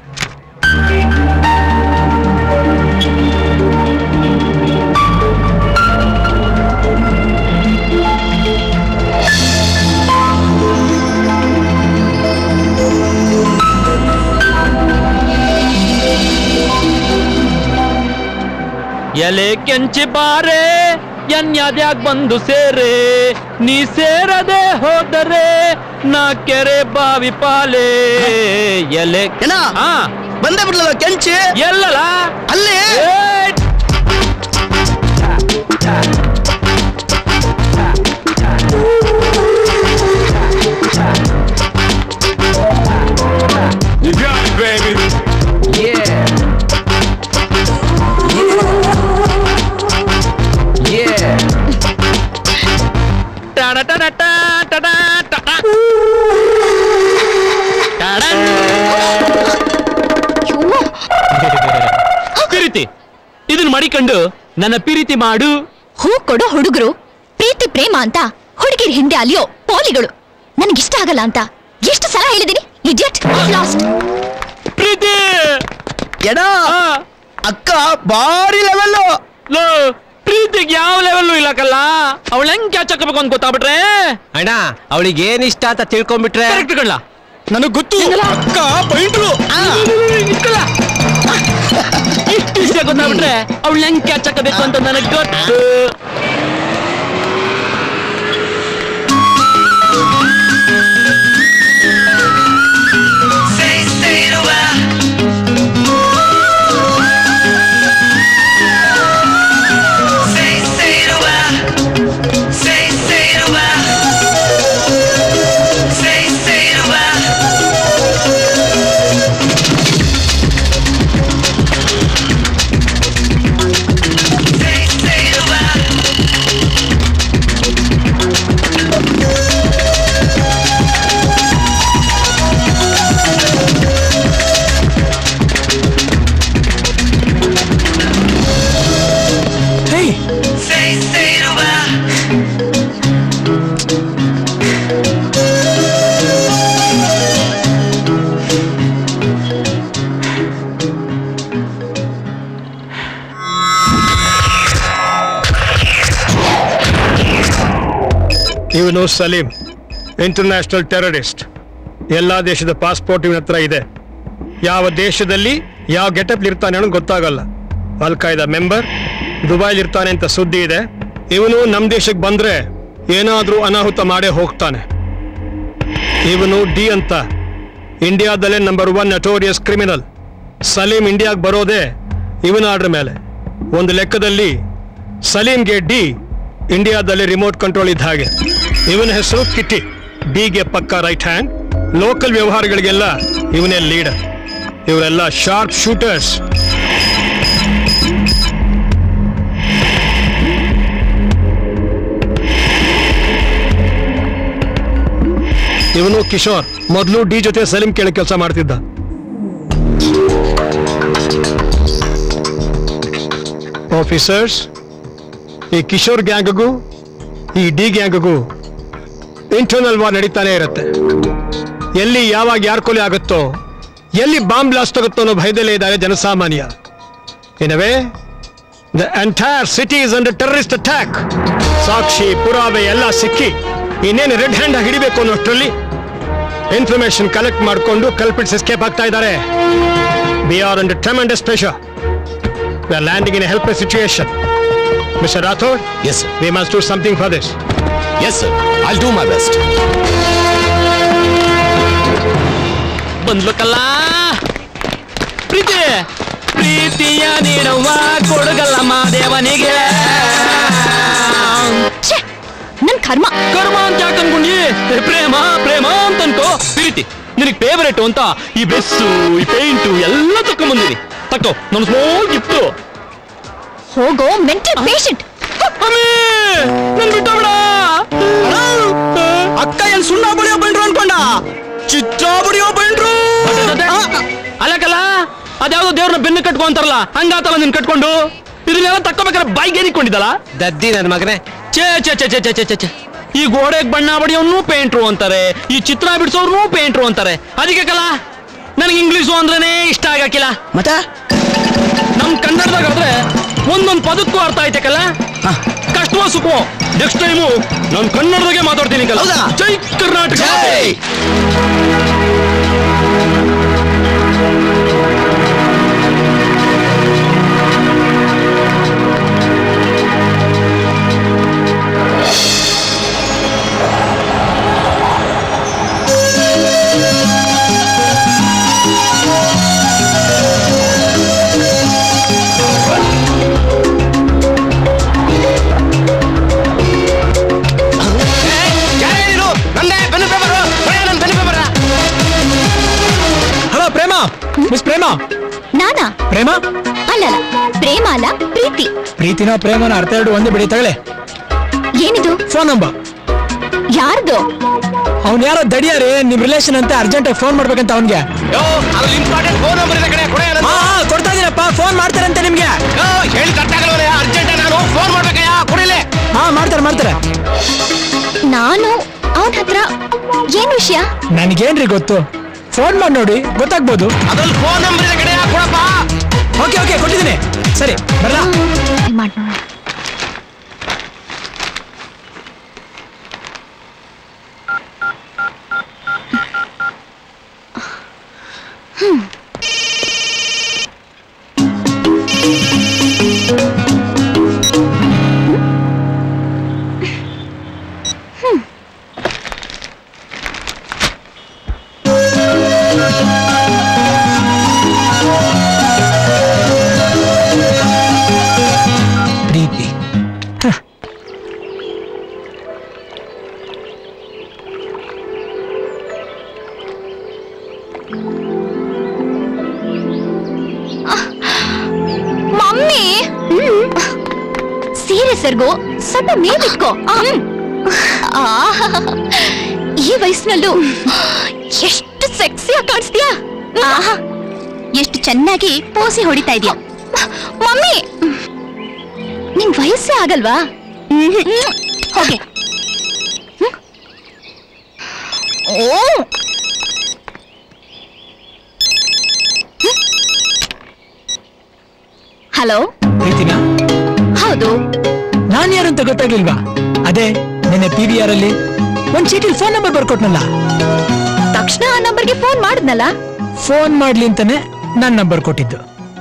ಎಲೆ ಕೆಂಚಿ ಬಾರೆ ಎನ್ಯಾದ್ಯಾಗ ಬಂದು ಸೇರೆ, ನೀ ಸೇರದೆ ಹೋದರೆ ನಾ ಕೆರೆ ಬಾವಿ ಪಾಲೆ. ಎಲೆ ಬಂದೇ ಬಿಡ್ಲಲ್ಲ ಕೆಂಚಿ. ಎಲ್ಲಲ್ಲ ಅಲ್ಲಿ ಪ್ರೀತಿ ಇದನ್ನ ಮಾಡಿಕೊಂಡು ನನ್ನ ಪ್ರೀತಿ ಮಾಡು. ಹೂ ಕೊಡೋ ಹುಡುಗರು ಪ್ರೀತಿ ಪ್ರೇಮ ಅಂತ ಹುಡುಗಿರ್ ಹಿಂದೆ ಅಲಿಯೋ ಪೋಲಿಗಳು ನನಗಿಷ್ಟ ಆಗಲ್ಲ ಅಂತ ಎಷ್ಟು ಸಲ ಹೇಳಿದೀನಿ. Idiot last. ಪ್ರೀತಿ ಎಡ ಅಕ್ಕ ಬಾರಿ ಲೆವೆಲ್ಲು. ಪ್ರೀತಿಗೆ ಯಾವ ಲೆವೆಲ್ಲು ಇಲ್ಲಕಲ್ಲ. ಅವಳ ಹೆಂಗ್ ಕ್ಯಾಚ್ ಹಾಕಬೇಕು ಅಂತ ಗೊತ್ತಾಗ್ಬಿಟ್ರೆ ಅಣ್ಣ ಅವಳಿಗೆ ಏನ್ ಇಷ್ಟ ಅಂತ ತಿಳ್ಕೊಂಡ್ಬಿಟ್ರೆ ಕರೆಕ್ಟ್ ಕಳ್ಳ. ನನಗ್ ಗೊತ್ತು ಅಕ್ಕ ಪೈಂಟ್ರು. ಇಷ್ಟು ಇಷ್ಟ ಗೊತ್ತಾಗ್ಬಿಟ್ರೆ ಅವಳ ಹೆಂಗ್ ಕ್ಯಾಚ್ ಹಾಕಬೇಕು ಅಂತ ನನಗ್ ಗೊತ್ತು. ಇವನು ಸಲೀಂ, ಇಂಟರ್ನ್ಯಾಷನಲ್ ಟೆರರಿಸ್ಟ್. ಎಲ್ಲ ದೇಶದ ಪಾಸ್ಪೋರ್ಟ್ ಇವನ ಹತ್ರ ಇದೆ. ಯಾವ ದೇಶದಲ್ಲಿ ಯಾವ ಗೆಟಪ್ ಇರ್ತಾನೆ ಅನ್ನೋದು ಗೊತ್ತಾಗಲ್ಲ. ಅಲ್ ಕಾಯ್ದಾ ಮೆಂಬರ್, ದುಬೈಲಿ ಇರ್ತಾನೆ ಅಂತ ಸುದ್ದಿ ಇದೆ. ಇವನು ನಮ್ಮ ದೇಶಕ್ಕೆ ಬಂದ್ರೆ ಏನಾದ್ರೂ ಅನಾಹುತ ಮಾಡೇ ಹೋಗ್ತಾನೆ. ಇವನು ಡಿ ಅಂತ, ಇಂಡಿಯಾದಲ್ಲೇ number one notorious criminal. Salim ಇಂಡಿಯಾಗೆ ಬರೋದೇ ಇವನ ಆರ್ಡರ್ ಮೇಲೆ. ಒಂದು ಲೆಕ್ಕದಲ್ಲಿ ಸಲೀಂಗೆ ಡಿ ಇಂಡಿಯಾದಲ್ಲಿ ರಿಮೋಟ್ ಕಂಟ್ರೋಲ್ ಇದ್ದ ಹಾಗೆ. ಇವನ ಹೆಸರು ಕಿಟ್ಟಿ. ಡಿಗೆ ಪಕ್ಕ ರೈಟ್ ಹ್ಯಾಂಡ್. ಲೋಕಲ್ ವ್ಯವಹಾರಗಳಿಗೆಲ್ಲ ಇವನೇ ಲೀಡರ್. ಇವರೆಲ್ಲ ಶಾರ್ಪ್ ಶೂಟರ್ಸ್. ಇವನು ಕಿಶೋರ್, ಮೊದಲು ಡಿ ಜೊತೆ ಸಲೀಂ ಕೇಳಿ ಕೆಲಸ ಮಾಡ್ತಿದ್ದ. ಆಫೀಸರ್ಸ್, ಈ ಕಿಶೋರ್ ಗ್ಯಾಂಗ್ಗೂ ಈ ಡಿ ಗ್ಯಾಂಗ್ಗೂ ಇಂಟರ್ನಲ್ ವಾರ್ ನಡೀತಾನೆ ಇರುತ್ತೆ. ಎಲ್ಲಿ ಯಾವಾಗ ಯಾರ ಕೊಲೆ ಆಗುತ್ತೋ, ಎಲ್ಲಿ ಬಾಂಬ್ ಬ್ಲಾಸ್ಟ್ ಆಗುತ್ತೋ ಅನ್ನೋ ಭಯದಲ್ಲೇ ಇದ್ದಾರೆ ಜನಸಾಮಾನ್ಯ. In a way the entire city is under terrorist attack. ಸಾಕ್ಷಿ ಪುರಾವೆ ಎಲ್ಲ ಸಿಕ್ಕಿ ಇನ್ನೇನು ರೆಡ್ ಹ್ಯಾಂಡ್ ಆಗಿ ಹಿಡಿಬೇಕು ಅನ್ನೋಷ್ಟರಲ್ಲಿ ಇನ್ಫಾರ್ಮೇಶನ್ ಕಲೆಕ್ಟ್ ಮಾಡಿಕೊಂಡು ಕಲ್ಪಿಟ್ಸ್ ಎಸ್ಕೇಪ್ ಆಗ್ತಾ ಇದ್ದಾರೆ. We are under tremendous pressure. We are landing in a helpless situation. Mister Rathod? Yes, sir. We must do something for this. Yes, sir. I'll do my best. ಬಂದ್ಲು ಕಲ್ಲ ಪ್ರೀತಿ ಪ್ರೀತಿಯ ನೀಡುವ ಕೊಡುಗಲ್ಲ ಮಾದೇವನಿಗೆ. ನನ್ ಕರ್ಮ ಕರ್ಮ ಅಂತ ಯಾಕೆ ಅನ್ಕೊಂಡಿ? ಪ್ರೇಮ ಪ್ರೇಮ ಅಂತ ಅನ್ಕೋ. ಪ್ರೀತಿ ನಿನಗೆ ಫೇವರೇಟ್ ಅಂತ ಈ ಬ್ರಸ್ಸು ಈ ಪೇಂಟು ಎಲ್ಲ ತಕೊಂಡ್ಬಂದಿನಿ. ತಕ್ಕೋ ನನ್ನ ಸ್ಮಾಲ್ ಗಿಫ್ಟ್. ಹೋಗೋ ಮೆಂಟಲ್ ಪೇಷಂಟ್. ನನ್ ಬಿಟ್ಟು ಬಿಡ. ಅಕ್ಕ ಎಲ್ಲಿ ಸುಣ್ಣ ಬಳಿಯೋ ಬಂಡ್ರು ಅನ್ಕೊಂಡ ಚಿತ್ರ ಬಡಿಯೋ ಬಂಡ್ರು. ಅಲ್ಲಕಲ್ಲ ಅದ್ಯಾವ್ದೋ ದೇವ್ರನ್ನ ಬೆನ್ನು ಕಟ್ಕೊ ಅಂತಾರಲ್ಲ ಹಂಗಾತಲ್ಲ ನಿನ್ ಕಟ್ಕೊಂಡು ಇದನ್ನೆಲ್ಲ ತಕ್ಕೋಬೇಕಾದ್ರೆ ಬಾಯಿಗೆ ಏನಿಕೊಂಡಿದ್ದಲ್ಲ ದದ್ದಿ ನನ್ನ ಮಗನೇ. ಚೇ ಚೇ ಚೇ ಚೇ ಚೇ ಚೇ ಚೇ ಈ ಗೋಡೆಗೆ ಬಣ್ಣ ಬಡಿಯೋನು ಪೇಂಟ್ರು ಅಂತಾರೆ, ಈ ಚಿತ್ರ ಬಿಡಿಸೋರ್ನು ಪೇಂಟ್ರು ಅಂತಾರೆ. ಅದಕ್ಕೆ ಕಲ ನನಗೆ ಇಂಗ್ಲೀಷು ಅಂದ್ರೇನೆ ಇಷ್ಟ ಆಗಕ್ಕಿಲ್ಲ. ಮತ್ತೆ ನಮ್ ಕನ್ನಡದಾಗ ಆದ್ರೆ ಒಂದೊಂದು ಪದಕ್ಕೂ ಅರ್ಥ ಐತೆಕಲ್ಲ. ಕಷ್ಟವೋ ಸುಖವೋ ನೆಕ್ಸ್ಟ್ ಟೈಮು ನಾನು ಕನ್ನಡದಾಗೆ ಮಾತಾಡ್ತೀನಿ ಕಲ. ಜೈ ಕರ್ನಾಟಕ. ಮಿಸ್ ಪ್ರೇಮ. ನಾನಾ? ಪ್ರೇಮ ಅಲ್ಲಲ್ಲ, ಪ್ರೇಮ ಅಲ್ಲ ಪ್ರೀತಿ. ಪ್ರೀತಿನ ಪ್ರೇಮನ ಅರ್ಥ ಎರಡು ಒಂದು ಬಿಡಿ ತಗಳೆ. ಏನಿದು? Phone number. ಯಾರ್ದು? ಅವ್ನ್ ಯಾರೋ ದಡಿಯಾರಿ ನಿಮ್ ರಿಲೇಷನ್ ಅಂತ ಅರ್ಜೆಂಟ್ ಆಗಿ ಫೋನ್ ಮಾಡ್ಬೇಕಂತ ಅವನ್ಗೆ. ಕೊಡ್ತಾ ಇದೀನಪ್ಪ, ಫೋನ್ ಮಾಡ್ತಾರಂತೆ ನಿಮ್ಗೆ. ಹಾ ಮಾಡ್ತಾರೆ ಮಾಡ್ತಾರೆ. ನಾನು ಅವನ ಹತ್ರ ಏನ್ ವಿಷಯ? ನನ್ಗೇನ್ರಿ ಗೊತ್ತು, ಫೋನ್ ಮಾಡಿ ನೋಡಿ ಗೊತ್ತಾಗ್ಬೋದು. ಅದ್ರಲ್ಲಿ ಫೋನ್ ನಂಬರ್ ಇದೆ ಕಡೆ ಕೊಡಪ್ಪ. ಓಕೆ ಓಕೆ ಕೊಟ್ಟಿದ್ದೀನಿ. ಸರಿ ಬರ್ಲಾ? ಮಾಡ್ ನೋಡ. ಹ್ಮ್ ಪ್ರೀತಿ. ಮಮ್ಮಿ ಸೀರಿಯಸ್ ಸರ್ಗೋ ಸ್ವಲ್ಪ ಮೇಲಿಟ್ಕೋ. ಈ ವಯಸ್ಸಿನಲ್ಲೂ ಎಷ್ಟು ಸೆಕ್ಸಿಯಾಗಿ ಕಾಣಿಸ್ತೀಯಾ. ಎಷ್ಟು ಚೆನ್ನಾಗಿ ಪೋಸಿ ಹೊಡಿತಾ ಇದೀಯ. ಮಮ್ಮಿ ನಿನ್ ವಯಸ್ಸೇ ಆಗಲ್ವಾ? ಹೋಗೆ. ಓ ಹಲೋ ಪ್ರೀತಿನಾ? ಹೌದು. ನಾನ್ ಯಾರು ಅಂತ ಗೊತ್ತಾಗ್ಲಿಲ್ವಾ? ಅದೇ ನೆನ್ನೆ ಪಿ ವಿ ಆರ್ ಅಲ್ಲಿ ಒಂದ್ ಚೀಟಿಲ್ ಫೋನ್ ನಂಬರ್ ಬರ್ಕೊಟ್ನಲ್ಲ. ತಕ್ಷಣ ಆ ನಂಬರ್ಗೆ ಫೋನ್ ಮಾಡಿದ್ನಲ್ಲ. ಫೋನ್ ಮಾಡ್ಲಿ ಅಂತಾನೆ ನನ್ ನಂಬರ್ ಕೊಟ್ಟಿದ್ದು.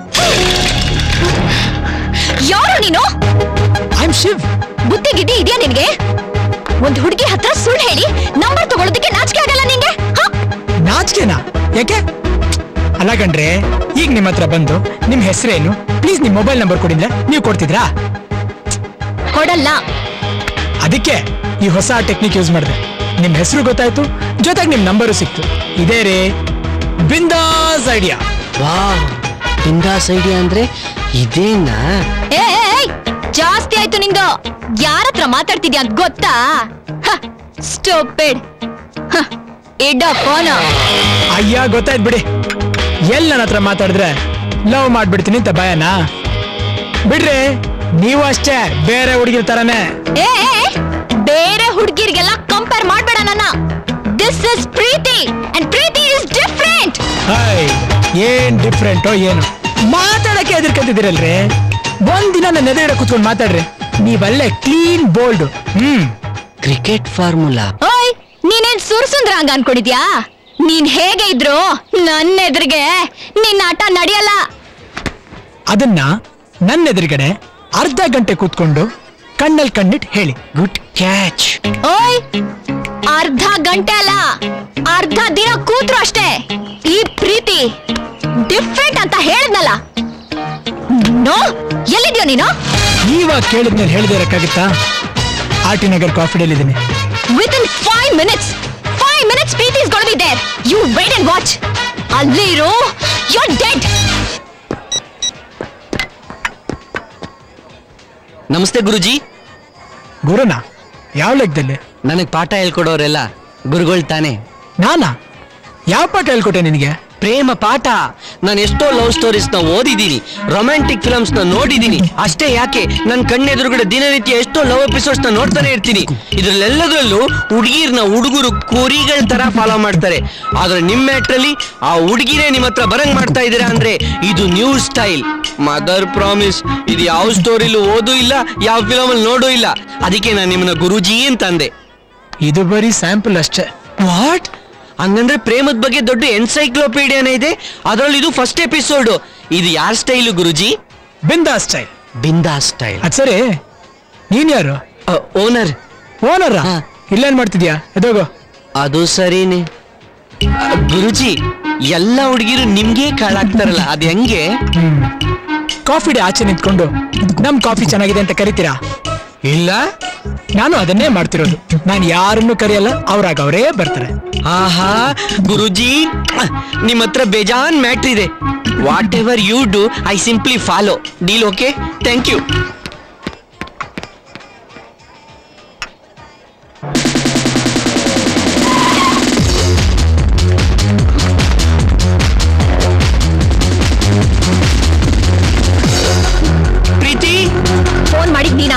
ಯಾರು ನೀನು? I am Shiv. ಬುದ್ಧಿ ಗಿದ್ದಿ ಇದೆಯಾ ನಿನ್ಗೆ? ಒಂದ್ ಹುಡುಗಿ ಹತ್ರ ಸುಳ್ಳು ಹೇಳಿ ನಂಬರ್ ತಗೊಳ್ಳೋದಕ್ಕೆ ನಾಚಿಕೆ ಆಗಲ್ಲ ನಿಂಗೆ? ನಾಚಿಕೆನಾ? ಯಾಕೆ? ಅಲ್ಲ ಕಣ್ರೆ, ಈಗ ನಿಮ್ ಹತ್ರ ಬಂದು ನಿಮ್ ಹೆಸರೇನು ಪ್ಲೀಸ್ ನಿಮ್ ಮೊಬೈಲ್ ನಂಬರ್ ಕೊಡಿದ್ರೆ ನೀವು ಕೊಡ್ತಿದ್ರಾ? ಕೊಡಲ್ಲ. ಅದಕ್ಕೆ ಈ ಹೊಸ ಟೆಕ್ನಿಕ್ ಯೂಸ್ ಮಾಡಿದೆ. ನಿಮ್ ಹೆಸರು ಗೊತ್ತಾಯ್ತು, ಜೊತೆಗೆ ನಿಮ್ ನಂಬರು ಸಿಕ್ತು. ಇದೇ ರೇ ಬಿಂದಾಸ್ ಐಡಿಯಾ. ವಾವ್, ಬಿಂದಾಸ್ ಐಡಿಯಾ ಅಂದ್ರೆ ಇದೇನಾ? ಏ ಜಾಸ್ತಿ ಆಯ್ತು ನಿಂದು. ಯಾರ ಹತ್ರ ಮಾತಾಡ್ತಿದ್ಯಾ ಅಂತ ಗೊತ್ತಾ? ಸ್ಟೂಪಿಡ್. ಇಡ ಫೋನ್. ಅಯ್ಯ ಗೊತ್ತಾಯ್ತು ಬಿಡಿ. ಎಲ್ ನನ್ನ ಹತ್ರ ಮಾತಾಡಿದ್ರೆ ಲವ್ ಮಾಡ್ಬಿಡ್ತೀನಿ ಅಂತ ಭಯನಾ? ಬಿಡ್ರಿ, ನೀವು ಅಷ್ಟೇ ಬೇರೆ ಹುಡುಗಿರ್ ತರನೇ. ಏ ಬೇರೆ ಹುಡುಗಿರಿಗೆಲ್ಲ ಕಂಪೇರ್ ಮಾಡ್ಬೇಡ ನನ್ನ. This is Preethi and Preethi is different. Hi, ಏನ್ ಡಿಫ್ರೆಂಟೋ ಏನು? ಮಾತಾಡಕ್ಕೆ ಎದುರ್ಕಂತಿದ್ದೀರಲ್ರಿ. ಒಂದಿನ ನನ್ನ ಎದುರುಗಡೆ ಕೂತ್ಕೊಂಡು ಮಾತಾಡ್ರಿ, ನೀವಲ್ಲೇ clean bold. Hmm cricket formula. ಓಯ್, ನೀನೇನ್ ಸುರ್ಸುಂದ್ರ ಹಂಗ ಅನ್ಕೊಂಡಿದ್ಯಾ? ನೀನ್ ಹೇಗೆ ಇದ್ರು ನನ್ನ ಎದುರಿಗೆ ನಿನ್ನ ಆಟ ನಡೆಯಲ್ಲ. ಅದನ್ನ ನನ್ನ ಎದುರುಗಡೆ ಅರ್ಧ ಗಂಟೆ ಕೂತ್ಕೊಂಡು ಕಣ್ಣಲ್ಲಿ ಕಣ್ಣಿಟ್ಟು ಹೇಳಿ ಗುಡ್ ಕ್ಯಾಚ್. ಓಯ್ ಅರ್ಧ ಗಂಟೆ ಅಲ್ಲ, ಅರ್ಧ ದಿನ ಕೂತ್ರು ಅಷ್ಟೇ. ಈ ಪ್ರೀತಿ ಡಿಫ್ರೆಂಟ್ ಅಂತ ಹೇಳಿದ್ನಲ್ಲ. ನೋ, ಎಲ್ಲಿದ್ಯೋ ನೀನು? ಇವಾಗ ಕೇಳಿದ್ಮೇಲೆ ಹೇಳಿದೆ ಇರಕ್ಕಾಗುತ್ತಾ? ಆರ್ ಟಿ ನಗರ್ ಕಾಫಿ ಡೇಲ್ ಇದ್ದೀನಿ. Within five minutes, five minutes, Preeti is going to be there. You wait and watch. Alliru, you're dead. ನಮಸ್ತೆ ಗುರುಜಿ. ಗುರುನಾ? ಯಾವ ಲೆಕ್ಕದಲ್ಲಿ? ನನಗೆ ಪಾಠ ಹೇಳ್ಕೊಡೋರೆಲ್ಲ ಗುರುಗಳು ತಾನೆ. ನಾನಾ? ಯಾವ ಪಾಠ ಹೇಳ್ಕೊಟ್ಟೆ ನಿನಗೆ? ಪ್ರೇಮ ಪಾಠ. ನಾನು ಎಷ್ಟೋ ಲವ್ ಸ್ಟೋರೀಸ್ ನ ಓದಿದ್ದೀನಿ, ರೊಮ್ಯಾಂಟಿಕ್ ಫಿಲ್ಮ್ಸ್ ನ ನೋಡಿದ್ದೀನಿ. ಅಷ್ಟೇ ಯಾಕೆ ನನ್ನ ಕಣ್ಣೆದುರುಗಡೆ ದಿನನಿತ್ಯ ಎಷ್ಟೋ ಲವ್ ಎಪಿಸೋಡ್ಸ್ ನ ನೋಡ್ತಾನೆ ಇರ್ತೀನಿ. ಇದ್ರಲ್ಲೆಲ್ಲದರಲ್ಲೂ ಹುಡುಗಿರ್ನ ಹುಡುಗರು ಕುರಿಗಳ ತರ ಫಾಲೋ ಮಾಡ್ತಾರೆ. ಆದ್ರೆ ನಿಮ್ಮ ಮ್ಯಾಟ್ರಲ್ಲಿ ಆ ಹುಡುಗಿರೇ ನಿಮ್ಮ ಹತ್ರ ಬರಂಗ್ ಮಾಡ್ತಾ ಇದ್ದೀರಾ ಅಂದ್ರೆ ಇದು ನ್ಯೂ ಸ್ಟೈಲ್. ಮದರ್ ಪ್ರಾಮಿಸ್, ಇದು ಯಾವ ಸ್ಟೋರಿಲೂ ಓದೂ ಇಲ್ಲ, ಯಾವ ಫಿಲಮ್ ಅಲ್ಲಿ ನೋಡೂ ಇಲ್ಲ. ಅದಕ್ಕೆ ನಾನು ನಿಮ್ಮನ್ನ ಗುರುಜಿ ಅಂತ ಅಂದೆ. ಇದು ಬರೀ ಸ್ಯಾಂಪಲ್ ಅಷ್ಟೇ. ವಾಟ್? ಹಂಗಂದ್ರೆ ಪ್ರೇಮದ ಬಗ್ಗೆ ದೊಡ್ಡ ಎನ್ಸೈಕ್ಲೋಪೀಡಿಯಾನೇ ಇದೆ, ಅದರಲ್ಲಿ ಇದು ಫಸ್ಟ್ ಎಪಿಸೋಡ್. ಇದು ಯಾರ ಸ್ಟೈಲು ಗುರುಜಿ? ಬಿಂದಾ ಸ್ಟೈಲ್. ಬಿಂದಾ ಸ್ಟೈಲ್. ಅದ್ ಸರಿ, ನೀನ್ ಯಾರು? ಓನರ್. ಓನರ್? ಇಲ್ಲೇನ್ ಮಾಡ್ತಿದ್ಯಾ? ಎದೋಗೋ. ಅದು ಸರಿನೇ ಗುರುಜಿ, ಎಲ್ಲ ಹುಡುಗಿರು ನಿಮ್ಗೆ ಕಾಳಾಗ್ತಾರಲ್ಲ, ಅದ್ ಹೆಂಗೆ? ಕಾಫಿ ಡೇ ಆಚೆ ನಿಂತ್ಕೊಂಡು ನಮ್ ಕಾಫಿ ಚೆನ್ನಾಗಿದೆ ಅಂತ ಕರಿತೀರಾ? ಇಲ್ಲ, ನಾನು ಅದನ್ನೇ ಮಾಡ್ತಿರೋದು. ನಾನು ಯಾರನ್ನು ಕರೆಯಲ್ಲ, ಅವ್ರಾಗ ಅವರೇ ಬರ್ತಾರೆ. ಆಹಾ ಗುರುಜಿ, ನಿಮ್ಮ ಹತ್ರ ಬೇಜಾನ್ ಮ್ಯಾಟ್ರ್ ಇದೆ. Whatever you do I simply follow. Deal okay? Thank you. Preethi phone ಮಾಡಿದ್ ನೀನಾ?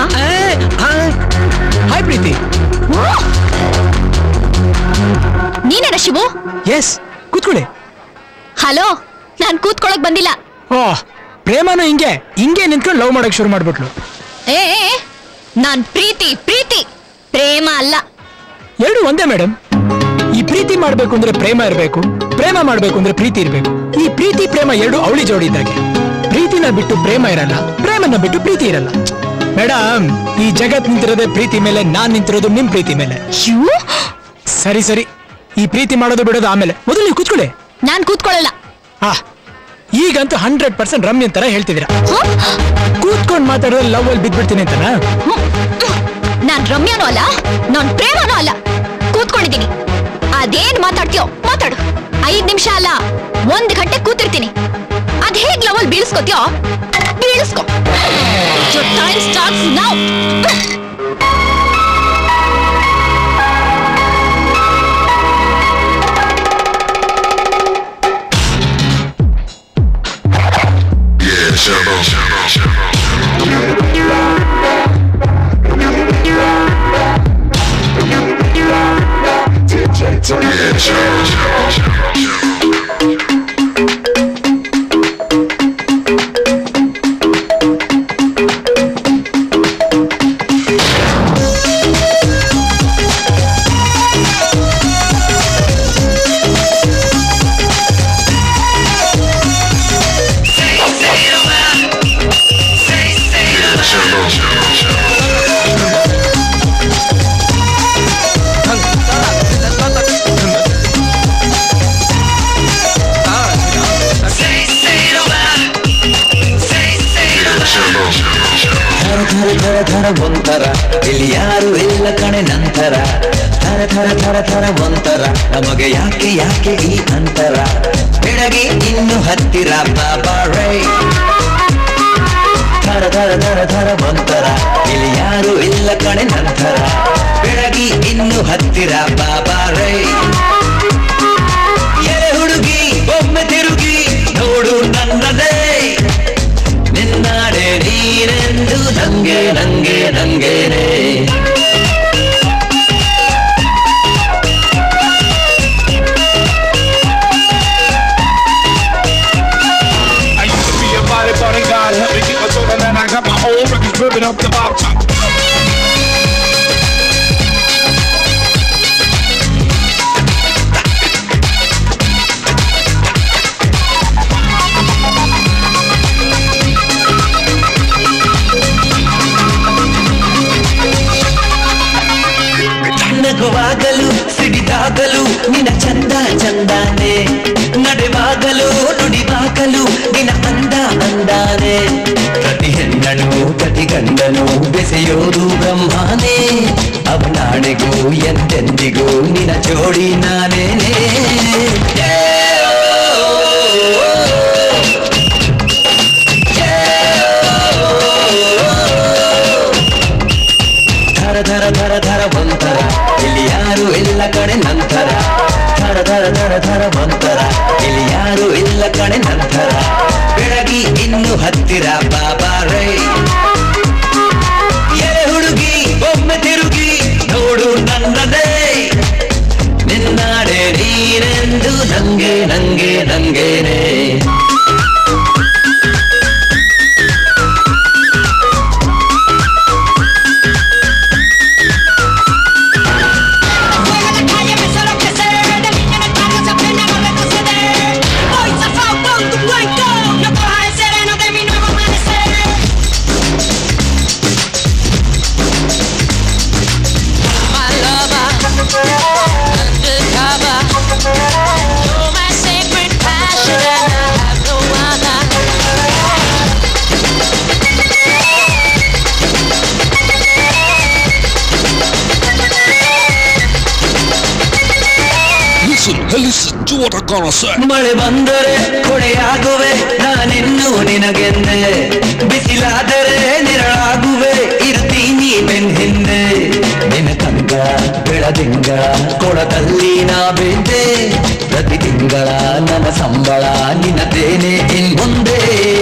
ಹಾಯ್ ಪ್ರೀತಿ. ನೀನೇನ ಶಿವು? ಎಸ್, ಕೂತ್ಕೊಳ್ಳಿ. ಹಲೋ, ನಾನ್ ಕೂತ್ಕೊಳಕ್ ಬಂದಿಲ್ಲ. ಓ, ಪ್ರೇಮನು ಹಿಂಗೆ ಹಿಂಗೆ ನಿಂತ್ಕೊಂಡು ಲವ್ ಮಾಡಕ್ ಶುರು ಮಾಡ್ಬಿಟ್ಲು. ಏ, ನಾನ್ ಪ್ರೀತಿ ಪ್ರೀತಿ ಪ್ರೇಮ ಅಲ್ಲ. ಎರಡು ಒಂದೇ ಮೇಡಮ್. ಈ ಪ್ರೀತಿ ಮಾಡ್ಬೇಕು ಅಂದ್ರೆ ಪ್ರೇಮ ಇರಬೇಕು, ಪ್ರೇಮ ಮಾಡ್ಬೇಕು ಅಂದ್ರೆ ಪ್ರೀತಿ ಇರಬೇಕು. ಈ ಪ್ರೀತಿ ಪ್ರೇಮ ಎರಡು ಅವಳಿ ಜೋಡಿ ಇದ್ದಾಗೆ. ಪ್ರೀತಿನ ಬಿಟ್ಟು ಪ್ರೇಮ ಇರಲ್ಲ, ಪ್ರೇಮನ ಬಿಟ್ಟು ಪ್ರೀತಿ ಇರಲ್ಲ. ಮೇಡಮ್, ಈ ಜಗತ್ ನಿಂತಿರೋದೇ ಪ್ರೀತಿ ಮೇಲೆ, ನಾನ್ ನಿಂತಿರೋದು ನಿಮ್ ಪ್ರೀತಿ ಮೇಲೆ. ಸರಿ ಸರಿ, ಈ ಪ್ರೀತಿ ಮಾಡೋದು ಬಿಡೋದು ಆಮೇಲೆ, ಮೊದಲು ನೀವು ಕೂತ್ಕೊಳ್ಳಿ. ನಾನ್ ಕೂತ್ಕೊಳ್ಳಲ್ಲ. ಹಾ, ಈಗಂತೂ ಹಂಡ್ರೆಡ್ ಪರ್ಸೆಂಟ್ ರಮ್ಯನ್ ತರ ಹೇಳ್ತಿದ್ದೀರಾ. ಕೂತ್ಕೊಂಡು ಮಾತಾಡೋದು ಲವ್ ಅಲ್ಲಿ ಬಿದ್ಬಿಡ್ತೀನಿ ಅಂತನಾ? ನಾನ್ ರಮ್ಯಾನೂ ಅಲ್ಲ, ನಾನ್ ಪ್ರೇಮನೂ ಅಲ್ಲ. ಕೂತ್ಕೊಂಡಿದ್ದೀನಿ. ಅದೇನ್ ಮಾತಾಡ್ತೀಯೋ ಮಾತಾಡು. ಐದ್ ನಿಮಿಷ ಅಲ್ಲ, ಒಂದ್ ಗಂಟೆ ಕೂತಿರ್ತೀನಿ. ಅದ್ ಹೇಗ್ ಲವ್ ಅಲ್ಲಿ ಬೀಳಿಸ್ಕೋತೀಯೋ ಬೀಳಿಸ್ಕೋ. Your time starts now. ಒಂಥರ ಇಲ್ಲಿ ಯಾರು ಇಲ್ಲ ಕಣೆ ನಂತರ. ಥರ ಥರ ಥರ ಥರ ಒಂಥರ ನಮಗೆ ಯಾಕೆ ಯಾಕೆ ಈ ಅಂತರ. ಬೆಳಗ್ಗೆ ಇನ್ನು ಹತ್ತಿರ ಬಾಬಾ ರೈ. ಥರ ಥರ ಥರ ಥರ ಒಂಥರ ಇಲ್ಲಿ ಯಾರು ಇಲ್ಲ ಕಣೆ ನಂತರ. ಬೆಳಗ್ಗೆ ಇನ್ನು ಹತ್ತಿರ ಬಾಬಾ ರೈ. ಎರೆ ಹುಡುಗಿ ಒಮ್ಮೆ ತಿರುಗಿ ನೋಡು ನನ್ನದೇ. ನಿನ್ನಾಡೆ ನೀನೆಂದು ನಂಗೆ ನಂಗೆ ನಂಗೇನೆ. I used to be a bodyguard, help me keep my soul, and then I got my own records driven up the bottom. ಸಿಡಿದಾಗಲು ನಿನ್ನ ಚಂದ ಚಂದಾನೆ ನಡೆವಾಗಲು ನುಡಿವಾಗಲು ನಿನ್ನ ಅಂದ ಅಂದಾನೆ ಪ್ರತಿ ಹೆಣ್ಣನು ಪ್ರತಿ ಗಂಡನು ಬೆಸೆಯೋದು ಬ್ರಹ್ಮನೇ ಅವನಾಣೆಗೂ ಎಂದೆಂದಿಗೂ ನಿನ್ನ ಜೋಡಿ ನಾನೇನೇ ಧರ ಧರ ಧರ ಧರ ಒಂಥರ ಇಲ್ಲಿ ಯಾರು ಇಲ್ಲ ಕಡೆ ನಂತರ ಧರ ಧರ ಧರ ಧರ ಒಂಥರ ಇಲ್ಲಿ ಯಾರು ಇಲ್ಲ ಕಡೆ ನಂತರ ಬೆಳಗಿ ಇನ್ನು ಹತ್ತಿರ ಬಾಬಾ ರೈ ಎಲೆ ಹುಡುಗಿ ಒಮ್ಮೆ ತಿರುಗಿ ನೋಡು ನನ್ನದೇ ನಿನ್ನಾಡೆ ನೀನೆಂದು ನಂಗೆ ನಂಗೆ ನಂಗೇನೆ ಮಳೆ ಬಂದರೆ ಕೊಡೆಯಾಗುವೆ ನಾನಿನ್ನು ನಿನಗೆಂದೆ ಬಿಸಿಲಾದರೆ ನೆರಳಾಗುವೆ ಇರ್ತೀನಿ ಬೆನ್ ಹಿಂದೆ ನಿನ ತಂಗ ಬೆಳದಿಂಗ ಕೊಳದಲ್ಲಿ ನಾ ಬಿದ್ದೆ ಪ್ರತಿ ತಿಂಗಳ ನನ್ನ ಸಂಬಳ ನಿನ್ನದೇನೆ ಇನ್ ಮುಂದೆ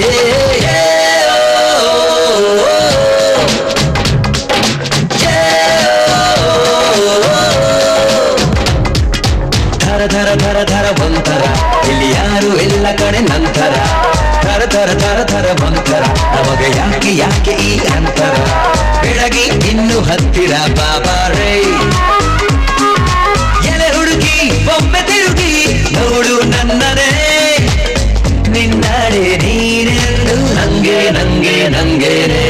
ಧರ ಧರ ಧರ ಧರ ಒಂಥರ ಇಲ್ಲಿ ಯಾರು ಇಲ್ಲ ಕಡೆ ನಂತರ ಧರ ಧರ ಧರ ಧರ ಒಂಥರ ನಮಗೆ ಯಾಕೆ ಯಾಕೆ ಈ ಅಂತರ ಬೆಳಗಿ ಇನ್ನು ಹತ್ತಿರ ಬಾಬಾ ರೈ ಎಲೆ ಹುಡುಗಿ ಒಮ್ಮೆ ತಿರುಗಿ ನೋಡು ನನ್ನನೇ ನಿನ್ನಾಡೆ ನೀನೆಂದು ನಂಗೆ ನಂಗೆ ನಂಗೇನೆ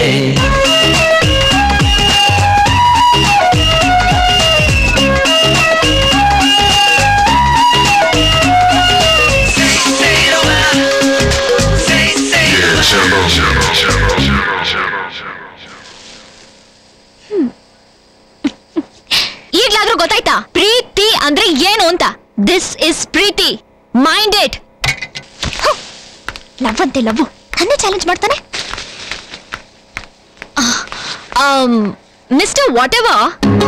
ಈಗ್ಲಾದ್ರೂ ಗೊತ್ತಾಯ್ತಾ ಪ್ರೀತಿ ಅಂದ್ರೆ ಏನು ಅಂತ this is Preethi mind it love ಅಂತೆ ಲವ್ ಅನ್ನೇ ಚಾಲೆಂಜ್ ಮಾಡ್ತಾನೆ ಮಿಸ್ಟರ್ ವಾಟ್ ಎವರ್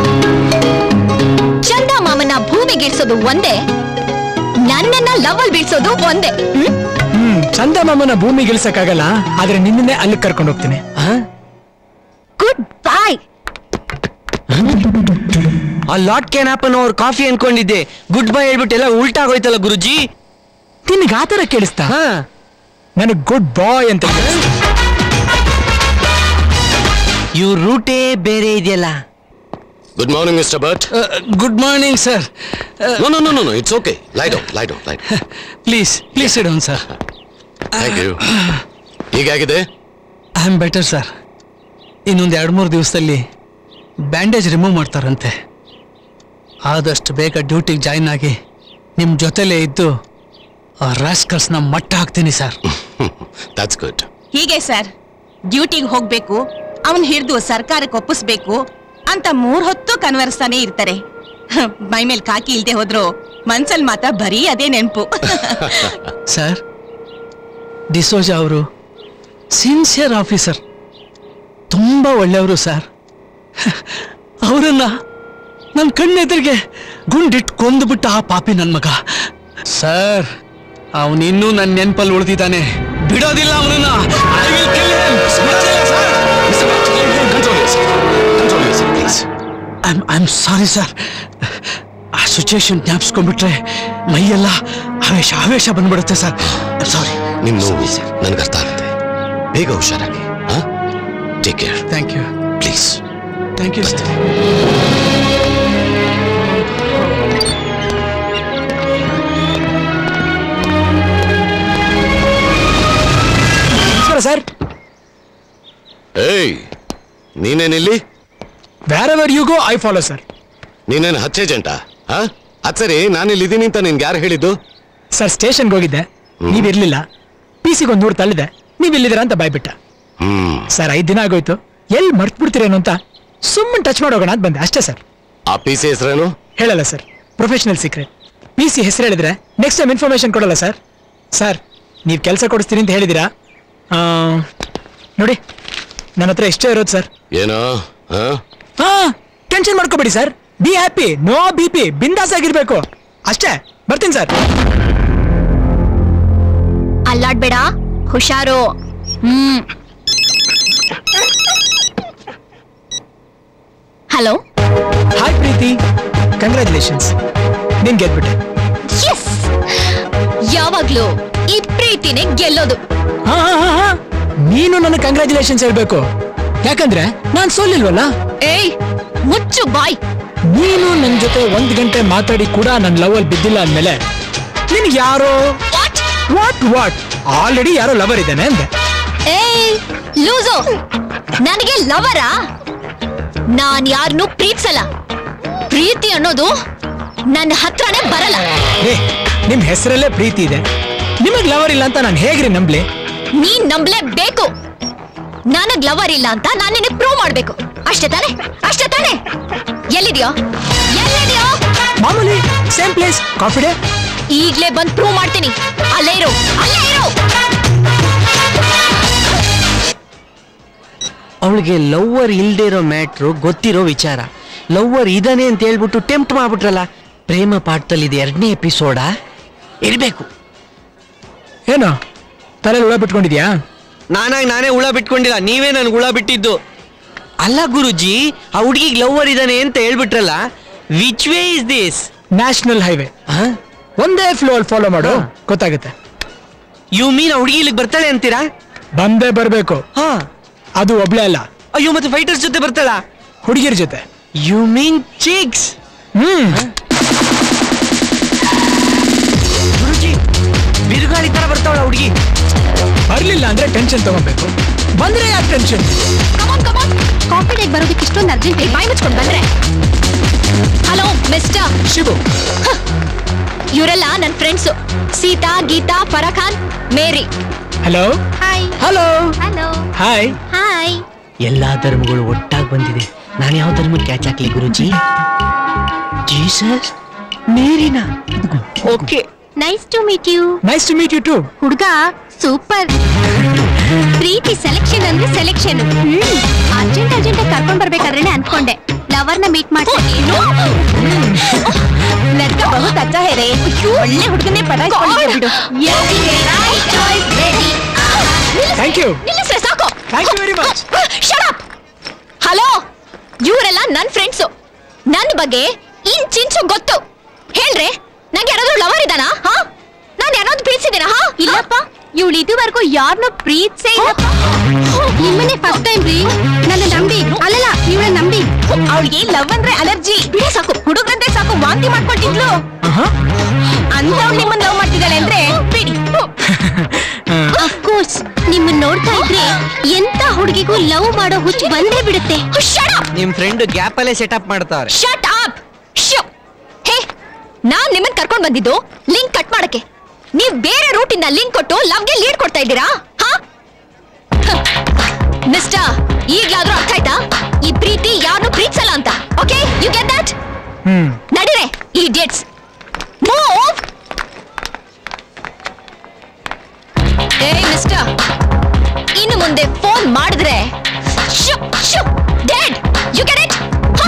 ಚಂದ ಮಾಮನ ಭೂಮಿಗಿಳಿಸೋದು ಒಂದೇ ನನ್ನನ್ನ ಲವ್ ಅಲ್ಲಿ ಬೀಳ್ಸೋದು ಒಂದೇ ಹ್ಮ್ ಚಂದ ಮಾಮನ ಭೂಮಿಗೆ ಇಳಿಸಕ್ಕಾಗಲ್ಲ ಆದ್ರೆ ನಿನ್ನೆ ಅಲ್ಲಿ ಕರ್ಕೊಂಡು ಹೋಗ್ತೀನಿ good bye a lot can happen ಅವ್ರ ಕಾಫಿ ಅನ್ಕೊಂಡಿದ್ದೆ ಗುಡ್ ಬೈ ಹೇಳ್ಬಿಟ್ಟು ಎಲ್ಲ ಉಲ್ಟಾ ಆಗೋಯ್ತಲ್ಲ ಗುರುಜಿ ನಿನಗೆ ಆತರ ಕೇಳಿಸ್ತಾ ನನಗ್ ಗುಡ್ ಬಾಯ್ ಅಂತ ಇವ್ರ ರೂಟೇ ಬೇರೆ ಇದೆಯಲ್ಲ good morning mister Bhat good morning sir no no no no it's okay lie down lie down lie please please ಇಡೋನ್ ಸರ್ ಥ್ಯಾಂಕ್ ಯು ಹೀಗಾಗಿದೆ ಐ ಆಮ್ ಬೆಟರ್ ಸರ್ ಇನ್ನೊಂದು ಎರಡು ಮೂರು ದಿವಸದಲ್ಲಿ ಬ್ಯಾಂಡೇಜ್ ರಿಮೂವ್ ಮಾಡ್ತಾರಂತೆ ಆದಷ್ಟು ಬೇಗ ಡ್ಯೂಟಿಗೆ ಜಾಯಿನ್ ಆಗಿ ನಿಮ್ಮ ಜೊತೆಲೇ ಇದ್ದು ಆ ರಾಸ್ಕಲ್ಸ್ನ ಮಟ್ಟ ಹಾಕ್ತೀನಿ ಸರ್ ದಟ್ಸ್ ಗುಡ್ ಹೀಗೆ ಸರ್ ಡ್ಯೂಟಿಗೆ ಹೋಗ್ಬೇಕು ಅವನ್ ಹಿಡಿದು ಸರ್ಕಾರಕ್ಕೆ ಒಪ್ಪಿಸ್ಬೇಕು ಅಂತ ಮೂರ್ ಹೊತ್ತು ಕನ್ವರ್ಸ್ತಾನೆ ಇರ್ತಾರೆ ಮೈ ಮೇಲ್ ಕಾಕಿ ಇಲ್ದೆ ಹೋದ್ರು ಮನ್ಸಲ್ ಮಾತ್ರ ಬರೀ ಅದೇ ನೆನ್ಪು ಸರ್ ಡಿಸೋಜ ಅವರು ಸಿನ್ಸಿಯರ್ ಆಫೀಸರ್ ತುಂಬಾ ಒಳ್ಳೆಯವರು ಸರ್ ಅವರನ್ನ ನನ್ನ ಕಣ್ಣೆದುರಿಗೆ ಗುಂಡಿಟ್ಟು ಕೊಂದುಬಿಟ್ಟ ಆ ಪಾಪಿ ನನ್ನ ಮಗ ಸರ್ ಅವನಿನ್ನೂ ನನ್ನ ನೆನಪಲ್ಲಿ ಉಳಿದಿದ್ದಾನೆ ಬಿಡೋದಿಲ್ಲ ಅವನನ್ನ I will kill him I am sorry sir ಆ ಸಿಚುಯೇಷನ್ ಜ್ಞಾಪಿಸ್ಕೊಂಡ್ಬಿಟ್ರೆ ಮೈಯೆಲ್ಲ ಆವೇಶ ಆವೇಶ ಬಂದ್ಬಿಡುತ್ತೆ ಸರ್ ಸಾರಿ ನಿಮ್ಮ ನೋವು ನನಗೆ ಅರ್ಥ ಆಗುತ್ತೆ ಬೇಗ ಹುಷಾರಾಗಿ take care thank you please thank you sir sir ಏಯ್ ನೀನೇನಿಲ್ಲಿ wherever you go I follow sir ನೀನೇನು ಹಚ್ಚೇಜೆಂಟಾ ಅದ್ ಸರಿ ನಾನಿಲ್ಲಿ ಇದೀನಿ ಅಂತ ನಿನ್ಗೆ ಯಾರು ಹೇಳಿದ್ದು? ಸರ್ ಸ್ಟೇಷನ್ಗೆ ಹೋಗಿದ್ದೆ, ನೀವಿರ್ಲಿಲ್ಲ. ಪಿ ಸಿಗೆ ಒಂದು ನೂರು ತಳ್ಳಿದೆ, ನೀವ್ ಇಲ್ಲಿದ್ದೀರಾ ಅಂತ ಬಾಯ್ಬಿಟ್ಟ. ಸರ್ ಐದ್ ದಿನ ಆಗೋಯ್ತು, ಎಲ್ಲಿ ಮರ್ತ್ ಬಿಡ್ತೀರೇನು ಅಂತ ಸುಮ್ಮನೆ ಟಚ್ ಮಾಡೋಗೋಣ ಅಂತ ಬಂದೆ ಅಷ್ಟೇ ಸರ್. ಆ ಪಿ ಸಿ ಹೆಸರೇನು? ಹೇಳಲ್ಲ sir, professional secret. P C ಹೆಸರು ಹೇಳಿದ್ರೆ ನೆಕ್ಸ್ಟ್ ಟೈಮ್ ಇನ್ಫಾರ್ಮೇಶನ್ ಕೊಡಲ್ಲ ಸರ್. ಸರ್ ನೀವು ಕೆಲಸ ಕೊಡಿಸ್ತೀರಿ ಅಂತ ಹೇಳಿದ್ದೀರಾ, ನೋಡಿ ನನ್ನ ಹತ್ರ ಎಷ್ಟೇ ಇರೋದು ಸರ್. ಏನೋ ಹಾ ಟೆನ್ಷನ್ ಮಾಡ್ಕೋಬೇಡಿ sir, be happy, no B P, ಬಿಂದಾಸ್ ಆಗಿರ್ಬೇಕು ಅಷ್ಟೇ. ಬರ್ತೀನಿ ಸರ್. ಅಲ್ಲಾಡ್ಬೇಡ, ಹುಷಾರು. ಹ್ಮ್. ಹಲೋ ಹಾಯ್ ಪ್ರೀತಿ, ಕಂಗ್ರ್ಯಾಚುಲೇಷನ್ಸ್, ನೀನ್ ಗೆದ್ಬಿಟ್ಟೆ. ಎಸ್, ಯಾವಾಗ್ಲೂ ಈ ಪ್ರೀತಿನೇ ಗೆಲ್ಲೋದು. ಹಾ ಹಾ ಹಾ, ನೀನು ನನ್ನ ಕಂಗ್ರ್ಯಾಚುಲೇಷನ್ಸ್ ಹೇಳ್ಬೇಕು, ಯಾಕಂದ್ರೆ ನಾನ್ ಸೋಲಿಲ್ವಲ್ಲ. ಏಯ್ ಮುಚ್ಚು ಬಾಯ್. ನೀನು ನನ್ ಜೊತೆ ಒಂದ್ ಗಂಟೆ ಮಾತಾಡಿ ಕೂಡ ನನ್ ಲವ್ ಅಲ್ಲಿ ಬಿದ್ದಿಲ್ಲ ಅಂದ್ಮೇಲೆ ನಿನ್ಗೆ ಯಾರೋ ವಾಟ್ ವಾಟ್ ಆಲ್ರೆಡಿ ಯಾರೋ ಲವರ್ ಇದ್ದಾನೆ ಅಂದೆ. ಏಯ್ ಲೂಸು, ನನಗೆ ಲವರಾ? ನಾನ್ ಯಾರನ್ನೂ ಪ್ರೀತಿಸಲ್ಲ. ಪ್ರೀತಿ ಅನ್ನೋದು ನನ್ನ ಹತ್ರನೇ ಬರಲ್ಲ. ನಿಮ್ ಹೆಸರಲ್ಲೇ ಪ್ರೀತಿ ಇದೆ, ನಿಮಗ್ ಲವರ್ ಇಲ್ಲ ಅಂತ ನಾನು ಹೇಗ್ರಿ ನಂಬ್ಲಿ? ನೀನ್ ನಂಬ್ಲೇಬೇಕು. ನನಗ್ ಲವರ್ ಇಲ್ಲ ಅಂತ ನಾನು ನಿನಗೆ ಪ್ರೂವ್ ಮಾಡ್ಬೇಕು, ಅಷ್ಟೇ ತಾನೆ? ಅಷ್ಟೇ ತಾನೆ? ಎಲ್ಲಿದ್ಯೋ ಎಲ್ಲಿದ್ಯೋ? ಮಾಮೂಲಿ ಸೇಮ್ ಪ್ಲೇಸ್, ಕಾಫಿ ಡೇ. ಈಗ್ಲೇ ಬಂದ್ ಪ್ರೂವ್ ಮಾಡ್ತೀನಿ. ಅಲ್ಲೇ ಇರು, ಅಲ್ಲೇ ಇರು. ಅವಳಿಗೆ ಲವ್ವರ್ ಇಲ್ದೇ ಇರೋ ಮ್ಯಾಟ್ರು ಗೊತ್ತಿರೋ ವಿಚಾರ, ಲವ್ವರ್ ಇದಾನೆ ಅಂತ ಹೇಳ್ಬಿಟ್ಟು ಟೆಂಪ್ಟ್ ಮಾಡ್ಬಿಟ್ರಲ್ಲ. ಪ್ರೇಮ ಪಾಠದಲ್ಲಿ ಇದು ಎರಡನೇ ಎಪಿಸೋಡಾ ಇರ್ಬೇಕು. ಏನೋ ತಲೆ ಹುಳ ಬಿಟ್ಕೊಂಡಿದ್ಯಾ? ನಾನಾಗಿ ನಾನೇ ಹುಳ ಬಿಟ್ಕೊಂಡಿಲ್ಲ, ನೀವೇ ನನ್ಗೆ ಹುಳ ಬಿಟ್ಟಿದ್ದು. ಅಲ್ಲ ಗುರುಜಿ, ಆ ಹುಡುಗಿಗೆ ಲವ್ವರ್ ಇದಾನೆ ಅಂತ ಹೇಳ್ಬಿಟ್ರಲ್ಲ, which way is this? National highway, ಒಂದೇ ಫ್ಲೋ ಅಲ್ಲಿ ಫಾಲೋ ಮಾಡು, ಗೊತ್ತಾಗುತ್ತೆ. ಯು ಮೀನ್ ಆ ಹುಡುಗಿ ಇಲ್ಲಿಗೆ ಬರ್ತಾಳೆ ಅಂತೀರಾ? ಬಂದೇ ಬರ್ಬೇಕು. ಹಾ, ಅದು ಒಬ್ಳೆ ಅಲ್ಲ. ಅಯ್ಯೋ, ಮತ್ತೆ ಫೈಟರ್ಸ್ ಜೊತೆ ಬರ್ತಾಳ? ಹುಡುಗಿರ ಜೊತೆ. You mean chicks? ಹ್ಮ್. ಗುರುಜಿ, ಬಿರುಗಾಳಿ ತರ ಬರ್ತಾವಳ ಹುಡುಗಿ. ಬರ್ಲಿಲ್ಲ ಅಂದ್ರೆ ಟೆನ್ಷನ್ ತಗೋಬೇಕು, ಬಂದ್ರೆ ಯಾಕೆ ಟೆನ್ಷನ್? ಕಾಫಿ ಡೇಗೆ ಬರೋದಕ್ಕೆ ಇಷ್ಟೊಂದು ಅರ್ಜೆಂಟ್ ಬಾಯ್ ಮುಚ್ಕೊಂಡು ಬಂದ್ರೆ. ಹಲೋ ಮಿಸ್ಟರ್ ಶಿವು, ಇವರೆಲ್ಲ ನನ್ನ friends, Seetha, Geetha, Farah Khan, Mary. Hello hi. Hello hello hi hi. ಎಲ್ಲಾ ಧರ್ಮಗಳು ಒಟ್ಟಾಗಿ ಬಂದಿದೆ. ನಾನು ಯಾವ ಧರ್ಮಕ್ಕೆ ಕ್ಯಾಚ್ ಹಾಕ್ಲಿ ಗುರುಜಿ? ಜೀಸಸ್, ಮೇರಿನಾ? Okay, nice to meet you. Nice to meet you too. ಹುಡುಗ ಸೂಪರ್. ಪ್ರೀತಿ ಸೆಲೆಕ್ಷನ್ ಅಂದ್ರೆ ಸೆಲೆಕ್ಷನ್. ಅರ್ಜೆಂಟ್ ಅರ್ಜೆಂಟ್ ಕರ್ಕೊಂಡ್ ಬರ್ಬೇಕಾದ್ರೆ ಅನ್ಕೊಂಡೆ ಲವರ್ನ ಮೀಟ್ ಮಾಡ್ತೀನಿ. ಲಡ್ಕ ಬಹುತ್ ಅಚ್ಚಾ ಹೇ ರೇ, ಒಳ್ಳೆ ಹುಡುಗನೇ ಪಟಾಯಿಸ್ಕೊಂಡಿದ್ದೆ ಬಿಡು. Thank you. ನಿಲ್ಲಿಸ್ರೆ ಸಾಕು. Thank you very much. Shut up. Hello, ಇವರೆಲ್ಲ ನನ್ನ ಫ್ರೆಂಡ್ಸು. ನನ್ನ ಬಗ್ಗೆ ಇಂಚಿಂಚು ಗೊತ್ತು. ಹೇಳ್ರೆ, ನಂಗೆ ಯಾರಾದ್ರೂ ಲವರ್ ಇದ್ದಾನಾ? ಹಾ, ನಾನು ಯಾರಾದ್ರೂ ಪ್ರೀತಿಸಿದ್ದೀನಾ? ಹಾ, ಇಲ್ಲಪ್ಪ. ಇವಳು ಇದುವರೆಗೂ ಯಾರನ್ನೂ ಪ್ರೀತಿಸೇ ಇಲ್ಲ. ನಿಮ್ಮನೆ ಫಸ್ಟ್ ಟೈಮ್ ರೀ. ನನ್ನ ನಂಬಿ ಅಲ್ಲಲ್ಲ, ಇವಳ ನಂಬಿ. ಅವಳಿಗೆ ಲವ್ ಅಂದ್ರೆ ಅಲರ್ಜಿ. ಬಿಡಿ ಸಾಕು, ಹುಡುಗಂದ್ರೆ ಸಾಕು ವಾಂತಿ ಮಾಡ್ಕೊಟ್ಟಿದ್ಲು. ಅಂತವ್ಳು ನಿಮ್ಮನ್ನ ಲವ್ ಮಾಡ್ತಿದ್ದಾಳೆ ಅಂದ್ರೆ ಬಿಡಿ. ಅಫ್ಕೋರ್ಸ್, ನಿಮ್ಮನ್ನ ನೋಡ್ತಾ ಇದ್ರೆ ಎಂತ ಹುಡುಗಿಗೂ ಲವ್ ಮಾಡೋ ಹುಚ್ಚು ಬಂದೇ ಬಿಡುತ್ತೆ. ನಿಮ್ ಫ್ರೆಂಡ್ ಗ್ಯಾಪ್ ಅಲ್ಲೇ ಸೆಟಪ್ ಮಾಡ್ತಾರೆ. Shut up. ಹೇ, ನಾನ್ ನಿಮ್ಮನ್ನ ಕರ್ಕೊಂಡ್ ಬಂದಿದ್ದು ಲಿಂಕ್ ಕಟ್ ಮಾಡಕ್ಕೆ. ನೀವ್ ಬೇರೆ ರೂಟ್ ಇಂದ ಲಿಂಕ್ ಕೊಟ್ಟು ಲವ್ಗೆ ಲೀಡ್ ಕೊಡ್ತಾ ಇದ್ದೀರಾ? ಹಾ ಮಿಸ್ಟರ್, ಈಗ್ಲಾದ್ರೂ ಅರ್ಥ ಆಯ್ತಾ ಈ ಪ್ರೀತಿ ಯಾರನ್ನೂ ಪ್ರೀತಿಸಲ್ಲ ಅಂತ? Okay, you get that? ನಡಿರೆ ಇಡಿಯಟ್ಸ್, ಮೂವ್. ಏ ಮಿಸ್ಟರ್, ಇನ್ನು ಮುಂದೆ ಫೋನ್ ಮಾಡಿದ್ರೆ dead. You get it?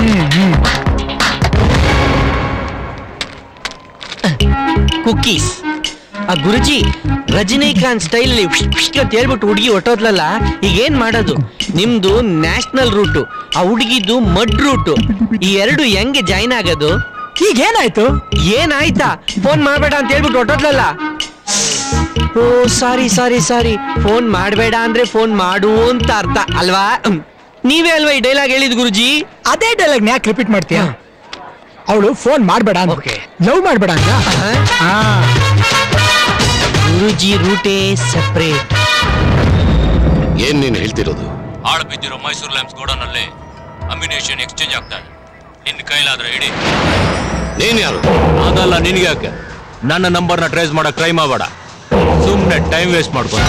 Cookies. ಆ ಗುರುಜಿ ರಜನಿಕಾಂತ್ ಸ್ಟೈಲ್ ಅಲ್ಲಿ ಅಂತ ಹೇಳ್ಬಿಟ್ಟು ಹುಡುಗಿ ಹೊಟ್ಟೋದ್ಲಲ್ಲ, ಈಗ ಏನ್ ಮಾಡೋದು? ನಿಮ್ದು ನ್ಯಾಷನಲ್ ರೂಟು, ಆ ಹುಡುಗಿದು ಮಡ್ ರೂಟು. ಈ ಎರಡು ಹೆಂಗೆ ಜಾಯಿನ್ ಆಗೋದು? ಈಗ ಏನಾಯ್ತು? ಏನಾಯ್ತಾ? ಫೋನ್ ಮಾಡ್ಬೇಡ ಅಂತ ಹೇಳ್ಬಿಟ್ಟು ಹೊಟ್ಟೋದ್ಲಲ್ಲ. ಓ ಸಾರಿ ಸಾರಿ ಸಾರಿ, ಫೋನ್ ಮಾಡ್ಬೇಡ ಅಂದ್ರೆ ಫೋನ್ ಮಾಡು ಅಂತ ಅರ್ಥ ಅಲ್ವಾ? ನೀವೇ ಅಲ್ವಾ ಈ ಡೈಲಾಗ್ ಹೇಳಿದ್ ಗುರುಜಿ? ಅದೇ ಡೈಲಾಗ್ ಯಾಕೆ ರಿಪೀಟ್ ಮಾಡ್ತೀಯ? ಅವಳು ಫೋನ್ ಮಾಡ್ಬೇಡ ಅಂತ, ಲವ್ ಮಾಡ್ಬೇಡ ಅಂತ. ಗುರುಜಿ ರೂಟೇ ಸೆಪರೇಟ್. ಏನ್ ನೀನು ಹೇಳ್ತಿರೋದು? ಆಳ ಬಿದ್ದಿರೋ ಮೈಸೂರು ಲ್ಯಾಂಪ್ಸ್ ಗೋಡೌನ್ ಅಲ್ಲಿ ಅಮ್ಯುನೇಷನ್ ಎಕ್ಸ್ಚೇಂಜ್ ಆಗ್ತಾ ಇದೆ. ನಿನ್ನ ಕೈಲಾದ್ರೆ ಇಡಿ. ನೀನ್ ಯಾರು? ಅದಲ್ಲ ನಿನ್ಗೆ ಯಾಕೆ? ನನ್ನ ನಂಬರ್ನ ಟ್ರೇಸ್ ಮಾಡಕ್ ಟ್ರೈ ಮಾಡಬೇಡ, ಸುಮ್ಮನೆ ಟೈಮ್ ವೇಸ್ಟ್ ಮಾಡ್ಕೊಂಡು.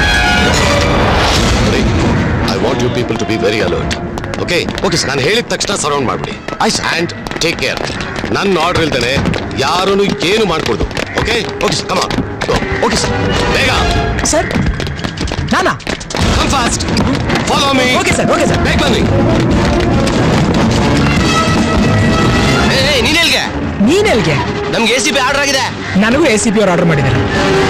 I want you people to be very alert. Okay okay sir, ನಾನು ಹೇಳಿದ ತಕ್ಷಣ ಸರೌಂಡ್ ಮಾಡ್ಬಿಡಿ. And take care. ನನ್ನ ಆರ್ಡರ್ ಇಲ್ದೇನೆ ಯಾರೂ ಏನು ಮಾಡ್ಕೊಡ್ದು. Okay okay sir, come on. Okay sir, ಬೇಗ ಸರ್. ನಾನಾ? Come fast, follow me. Okay sir, okay sir, ಬೇಗ ಬನ್ನಿ. ನೀನೆಲ್ಗೆ? ನೀನೆಲ್ಗೆ? ನಮ್ಗೆ ಎ ಸಿ ಪಿ ಆರ್ಡರ್ ಆಗಿದೆ. ನನಗೂ ಎ ಸಿ ಪಿ ಅವ್ರು ಆರ್ಡರ್ ಮಾಡಿದ್ದಾರೆ.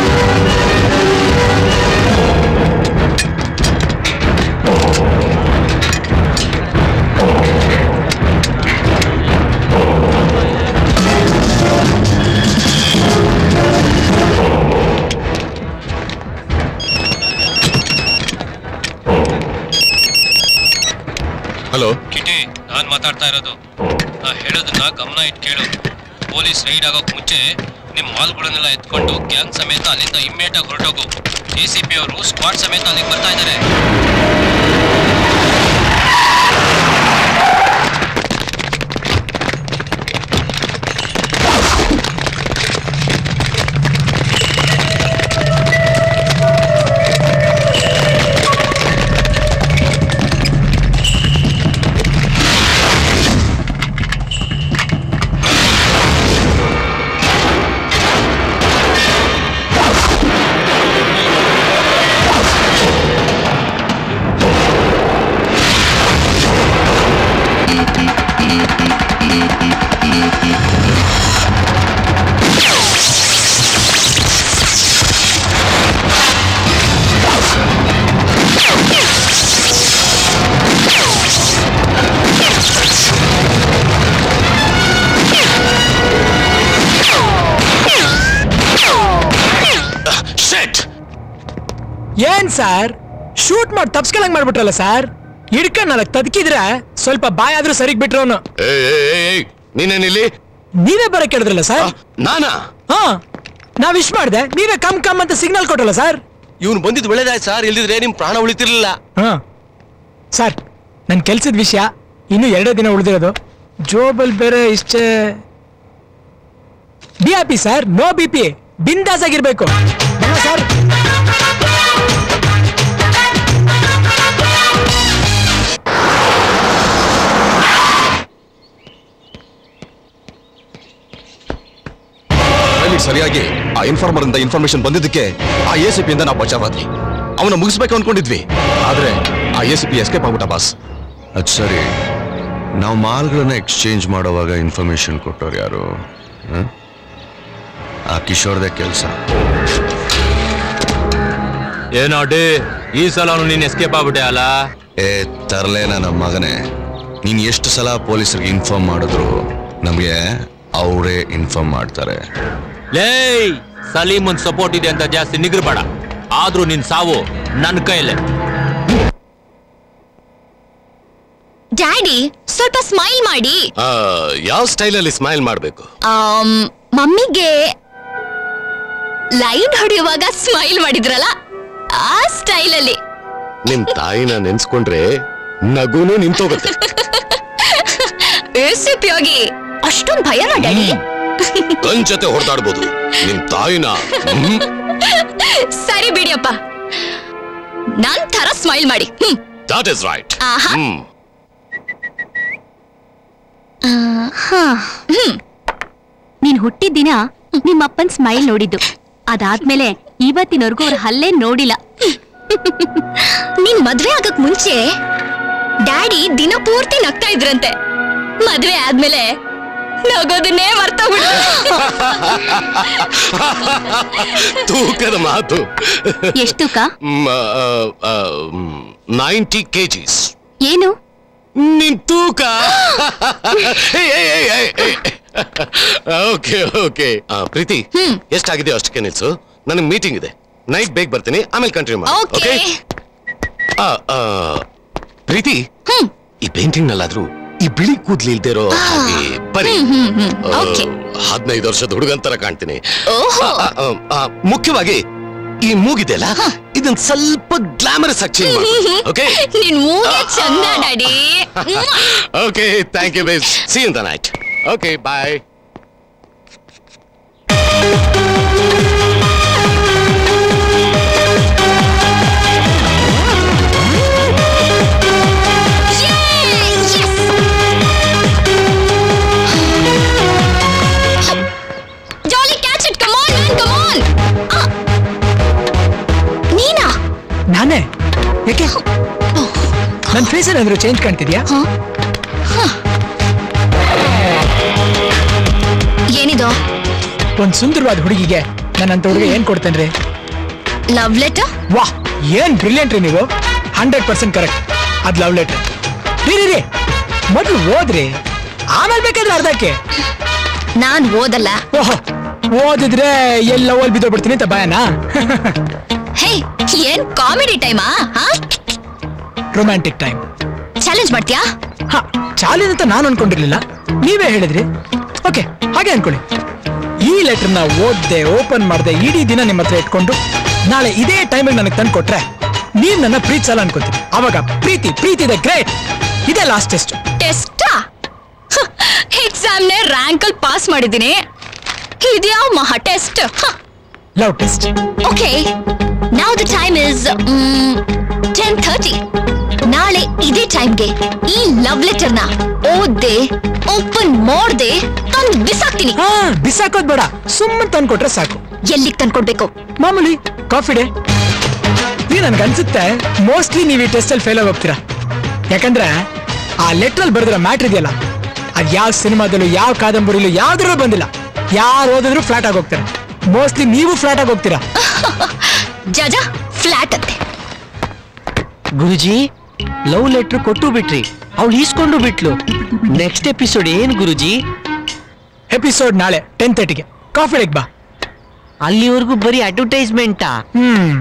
ಹಲೋ ಕಿಟಿ, ನಾನ್ ಮಾತಾಡ್ತಾ ಇರೋದು. ನಾ ಹೇಳೋದನ್ನ ಗಮನ ಇಟ್ಟು ಕೇಳು. ಪೊಲೀಸ್ ರೈಡ್ ಆಗೋಕ್ ಮುಂಚೆ ನಿಮ್ ಮಾಲ್ಗಳನ್ನೆಲ್ಲ ಎತ್ಕೊಂಡು ಗ್ಯಾಂಗ್ ಸಮೇತ ಅಲ್ಲಿಂದ ಇಮ್ಮಿಡಿಯೇಟ್ ಆಗಿ ಹೊರಟೋಗು. ಎ ಸಿ ಪಿ ಅವರು ಸ್ಕ್ವಾಡ್ ಸಮೇತ ಅಲ್ಲಿಗೆ ಬರ್ತಾ ಇದ್ದಾರೆ. ಏನ್ ಸರ್, ಶೂಟ್ ಮಾಡಿ ತಪ್ಸ್ಕೊಳಂಗ್ ಮಾಡ್ಬಿಟ್ರಲ್ಲ ಸರ್. ಹಿಡ್ಕೊಂಡ್ ನಾಲ್ಕು ತದಕಿದ್ರೆ ಸ್ವಲ್ಪ ಬಾಯ್ ಆದ್ರೂ ಸರಿಗ್ ಬಿಟ್ರು ಅವನು. ನೀನೇನಿಲ್ಲಿ? ನೀವೇ ಬರ ಕೇಳಿದ್ರಲ್ಲ ಸರ್. ನಾನಾ? ಹಾ, ನಾವ್ ವಿಶ್ ಮಾಡ್ದೆ, ನೀವೇ ಕಮ್ ಕಮ್ ಅಂತ ಸಿಗ್ನಲ್ ಕೊಟ್ರಲ್ಲ ಸರ್. ಇವ್ನು ಬಂದಿದ್ದು ಒಳ್ಳೇದಾಯ್ತು ಸರ್, ಇಲ್ದಿದ್ರೆ ನಿಮ್ ಪ್ರಾಣ ಉಳಿತಿರ್ಲಿಲ್ಲ. ಹಾ ಸರ್, ನನ್ ಕೆಲ್ಸದ ವಿಷಯ ಇನ್ನು ಎರಡೇ ದಿನ ಉಳಿದಿರೋದು. ಜೋಬಲ್ ಬೇರೆ ಇಷ್ಟೇ. B R P sir, no B P, ಬಿಂದಾಸ್ ಆಗಿರ್ಬೇಕು ಸರ್. ಸರಿಯಾಗಿ ಆ ಇನ್ಫಾರ್ಮರ್ ಇಂದ ಇನ್ಫಾರ್ಮೇಶನ್ ಬಂದಿದ್ದಕ್ಕೆ ಆ ಎ ಸಿ ಪಿ ಇಂದ ನಾವು ಬಚಾವಾದ್ವಿ. ಅವನ ಮುಗಿಸ್ಬೇಕು ಅನ್ಕೊಂಡಿದ್ವಿ, ಆದ್ರೆ ಆ ಎ ಸಿ ಪಿ ಎಸ್ಕೇಪ್ ಆಗ್ಬಿಟ್ಟ ಬಾಸ್. ಅದ್ ಸರಿ, ನಾವು ಮಾಲ್ಗಳನ್ನ ಎಕ್ಸ್ಚೇಂಜ್ ಮಾಡೋವಾಗ ಇನ್ಫಾರ್ಮೇಶನ್ ಕೊಟ್ಟವ್ರು ಯಾರು? ಆ ಕಿಶೋರ್ದೇ ಕೆಲಸ. ಏನೋ ಡೇ, ಈ ಸಲ ನೀನ್ ಎಸ್ಕೇಪ್ ಆಗ್ಬಿಟ್ಟೆ ಅಲ್ಲ? ಏ ತರ್ಲೆ ನನ್ನ ಮಗನೇ, ನೀನ್ ಎಷ್ಟು ಸಲ ಪೊಲೀಸರಿಗೆ ಇನ್ಫಾರ್ಮ್ ಮಾಡಿದ್ರು ನಮಗೆ ಅವರೇ ಇನ್ಫಾರ್ಮ್ ಮಾಡ್ತಾರೆ. ಲೇ, ಸಲೀಮನ್ ಸಪೋರ್ಟ್ ಇದೆ ಅಂತ ಜಾಸ್ತಿ ನಿಗ್ರಬೇಡ, ಆದ್ರೂ ನಿನ್ ಸಾವು ನನ್ನ ಕೈಯಲ್ಲೇ. ಡ್ಯಾಡಿ, ಸ್ವಲ್ಪ ಸ್ಮೈಲ್ ಮಾಡಿ. ಯಾವ ಸ್ಟೈಲಲ್ಲಿ ಸ್ಮೈಲ್ ಮಾಡ್ಬೇಕು? ಮಮ್ಮಿಗೆ ಲೈನ್ ಹೊಡೆಯುವಾಗ ಸ್ಮೈಲ್ ಮಾಡಿದ್ರಲ್ಲ, ಆ ಸ್ಟೈಲಲ್ಲಿ. ನಿಮ್ ತಾಯಿನ ನೆನ್ಸ್ಕೊಂಡ್ರೆ ನಗುನು ನಿಂತೋಗುತ್ತೆ. ಎಸಿಪಿ ಆಗಿ ಅಷ್ಟೊಂದು ಭಯನಾ ಡ್ಯಾಡಿ? ಗನ್ ಜೊತೆ ಹೊಡೆದಾಡ್ಬೋದು, ನಿಮ್ ತಾಯಿನ. ಸರಿ ಬಿಡಿಯಪ್ಪ, ನನ್ ತರ ಸ್ಮೈಲ್ ಮಾಡಿ. That is right. ನೀನ್ ಹುಟ್ಟಿದ ದಿನ ನಿಮ್ಮಪ್ಪನ್ ಸ್ಮೈಲ್ ನೋಡಿದ್ದು, ಅದಾದ್ಮೇಲೆ ಇವತ್ತಿನವರೆಗೂ ಅವ್ರ ಹಲ್ಲೆ ನೋಡಿಲ್ಲ. ನೀನ್ ಮದ್ವೆ ಆಗಕ್ ಮುಂಚೆ ಡ್ಯಾಡಿ ದಿನ ಪೂರ್ತಿ ನಗ್ತಾ ಇದ್ರಂತೆ, ಮದ್ವೆ ಆದ್ಮೇಲೆ ನಗೋದನ್ನೇ ಮರ್ತೋಗ್ಬಿಟ್ಟು. ತೂಕದ ಮಾತು. ಎಷ್ಟು ತೂಕ? Ninety KGs. ಏನು ನಿನ್ ತೂಕ? Okay okay. ಪ್ರೀತಿ, ಎಷ್ಟಾಗಿದೆ ಅಷ್ಟಕ್ಕೆ ನಿಲ್ಸು, ನನಗೆ ಮೀಟಿಂಗ್ ಇದೆ, ನೈಟ್ ಬೇಗ ಬರ್ತೀನಿ, ಆಮೇಲೆ ಕಂಟಿನ್ಯೂ ಮಾಡಿ. ಓಕೆ ಪ್ರೀತಿ, ಈ ಪೇಂಟಿಂಗ್ ನಲ್ಲಾದ್ರೂ ಈ ಬಿಳಿ ಕೂದ್ಲಿ ಇಲ್ದಿರೋ ಹಾಗೆ ಬರೀ ಹದಿನೈದು ವರ್ಷದ ಹುಡುಗಂತರ ಕಾಣ್ತೀನಿ. ಮುಖ್ಯವಾಗಿ ಈ ಮೂಗಿದೆಯಲ್ಲ, ಇದನ್ ಸ್ವಲ್ಪ ಗ್ಲಾಮರಸ್ ಆಗಿ ಚೇಂಜ್ ಮಾಡಿ. ಓಕೆ, ನಿನ್ ಮೂಗೇ ಚಂದ daddy. Okay, thank you base, see you in the night. Okay, bye. ನಾನೇ ಯಾಕೆ ನನ್ನ ಫೇಸ್ ಏನಾದ್ರು ಚೇಂಜ್ ಕಾಣ್ತಿದ್ಯಾ? ಏನಿದು? ಒಂದ್ ಸುಂದರವಾದ ಹುಡುಗಿಗೆ ನನ್ನಂತ ಹುಡುಗ ಏನ್ ಕೊಡ್ತೇನ್ರಿ? Love letter. ವಾಹ್, ಏನ್ ಬ್ರಿಲಿಯಂಟ್ ರೀ ನೀವು. Hundred percent correct. ಅದ್ ಲವ್ ಲೆಟರ್. ರೀ ರೀ ರೀ ಮೊದ್ಲು ಓದ್ರಿ, ಆಮೇಲೆ ಬೇಕಾದ್ರೆ ಅರ್ಧಕ್ಕೆ. ನಾನ್ ಓದಲ್ಲ. ಓಹೋ, ಓದಿದ್ರೆ ಎಲ್ಲ ಓಲ್ ಬಿದ್ದೋಗ್ಬಿಡ್ತೀನಿ ಅಂತ ಭಯನಾ? ಹೇ, ಏನ್ ಕಾಮಿಡಿ ಟೈಮಾ? Romantic time. ಚಾಲೆಂಜ್ ಮಾಡ್ತೀಯಾ? ಹಾ, ಚಾಲೆಂಜ್ ಅಂತ ನಾನು ಅನ್ಕೊಂಡಿರ್ಲಿಲ್ಲ, ನೀವೇ ಹೇಳಿದ್ರಿ. ಓಕೆ, ಹಾಗೆ ಅನ್ಕೊಳ್ಳಿ. ಈ ಲೆಟರ್ನ ಓದ್ದೆ, ಓಪನ್ ಮಾಡ್ದೆ, ಇಡೀ ದಿನ ನಿಮ್ಮ ಹತ್ರ ಇಟ್ಕೊಂಡು ನಾಳೆ ಇದೇ ಟೈಮಿಗೆ ನನಗೆ ತಂದು ಕೊಟ್ರೆ ನೀವ್ ನನ್ನ ಪ್ರೀತಿಸಲ್ಲ ಅನ್ಕೋತೀನಿ. ಅವಾಗ ಪ್ರೀತಿ ಪ್ರೀತಿ ಇದೆ ಗ್ರೇಟ್. ಇದೇ ಲಾಸ್ಟ್ ಟೆಸ್ಟ್. ಟೆಸ್ಟಾ? ಎಕ್ಸಾಮ್ನೆ ರ್ಯಾಂಕ್ ಅಲ್ಲಿ ಪಾಸ್ ಮಾಡಿದ್ದೀನಿ. ಇದ್ಯಾವ ಮಹಾ test? Love test. Okay, now the time is ten thirty. ನಾಳೆ ಇದೇ ಟೈಮ್ಗೆ ಈ ಲವ್ ಲೆಟರ್ ನ ಓದ್ದೆ, ಓಪನ್ ಮಾಡ್ದೆ ತಂದು ಬಿಸಾಕ್ತೀನಿ. ಹಾ, ಬಿಸಾಕೋದ್ ಬೇಡ, ಸುಮ್ಮನೆ ತಂದ್ಕೊಟ್ರೆ ಸಾಕು. ಎಲ್ಲಿಗೆ ತಂದ್ಕೊಡ್ಬೇಕು? ಮಾಮೂಲಿ ಕಾಫಿ ಡೇ. ನೀ ನನ್ಗೆ ಅನ್ಸುತ್ತೆ ಮೋಸ್ಟ್ಲಿ ನೀವು ಈ ಟೆಸ್ಟ್ ಅಲ್ಲಿ ಫೇಲ್ ಆಗಿ ಹೋಗ್ತೀರಾ. ಯಾಕಂದ್ರೆ ಆ ಲೆಟರ್ ಅಲ್ಲಿ ಬರೆದಿರೋ ಮ್ಯಾಟ್ರ್ ಇದೆಯಲ್ಲ, ಅದ್ ಯಾವ ಸಿನಿಮಾದಲ್ಲೂ ಯಾವ ಕಾದಂಬರಿಲೂ ಯಾವ್ದ್ರಲ್ಲೂ ಬಂದಿಲ್ಲ. ಯಾರು ಓದಿದ್ರು ಫ್ಲಾಟ್ ಆಗಿ ಹೋಗ್ತಾರೆ. ಮೋಸ್ಟ್ಲಿ ನೀವು ಫ್ಲಾಟ್ ಆಗಿ ಹೋಗ್ತೀರಾ. ಜಜ ಫ್ಲಾಟ್ ಅಂತೆ. ಗುರುಜಿ, ಲವ್ ಲೆಟರ್ ಕೊಟ್ಟು ಬಿಟ್ರಿ, ಅವಳು ಈಸ್ಕೊಂಡು ಬಿಟ್ಲು. ನೆಕ್ಸ್ಟ್ ಎಪಿಸೋಡ್ ಏನ್ ಗುರುಜಿ? ಎಪಿಸೋಡ್ ನಾಳೆ ಟೆನ್ ತರ್ಟಿಗೆ ಕಾಫಿ ಡೇಗೆ ಬಾ. ಅಲ್ಲಿವರೆಗೂ ಬರೀ ಅಡ್ವರ್ಟೈಸ್ಮೆಂಟಾ? ಹ್ಮ್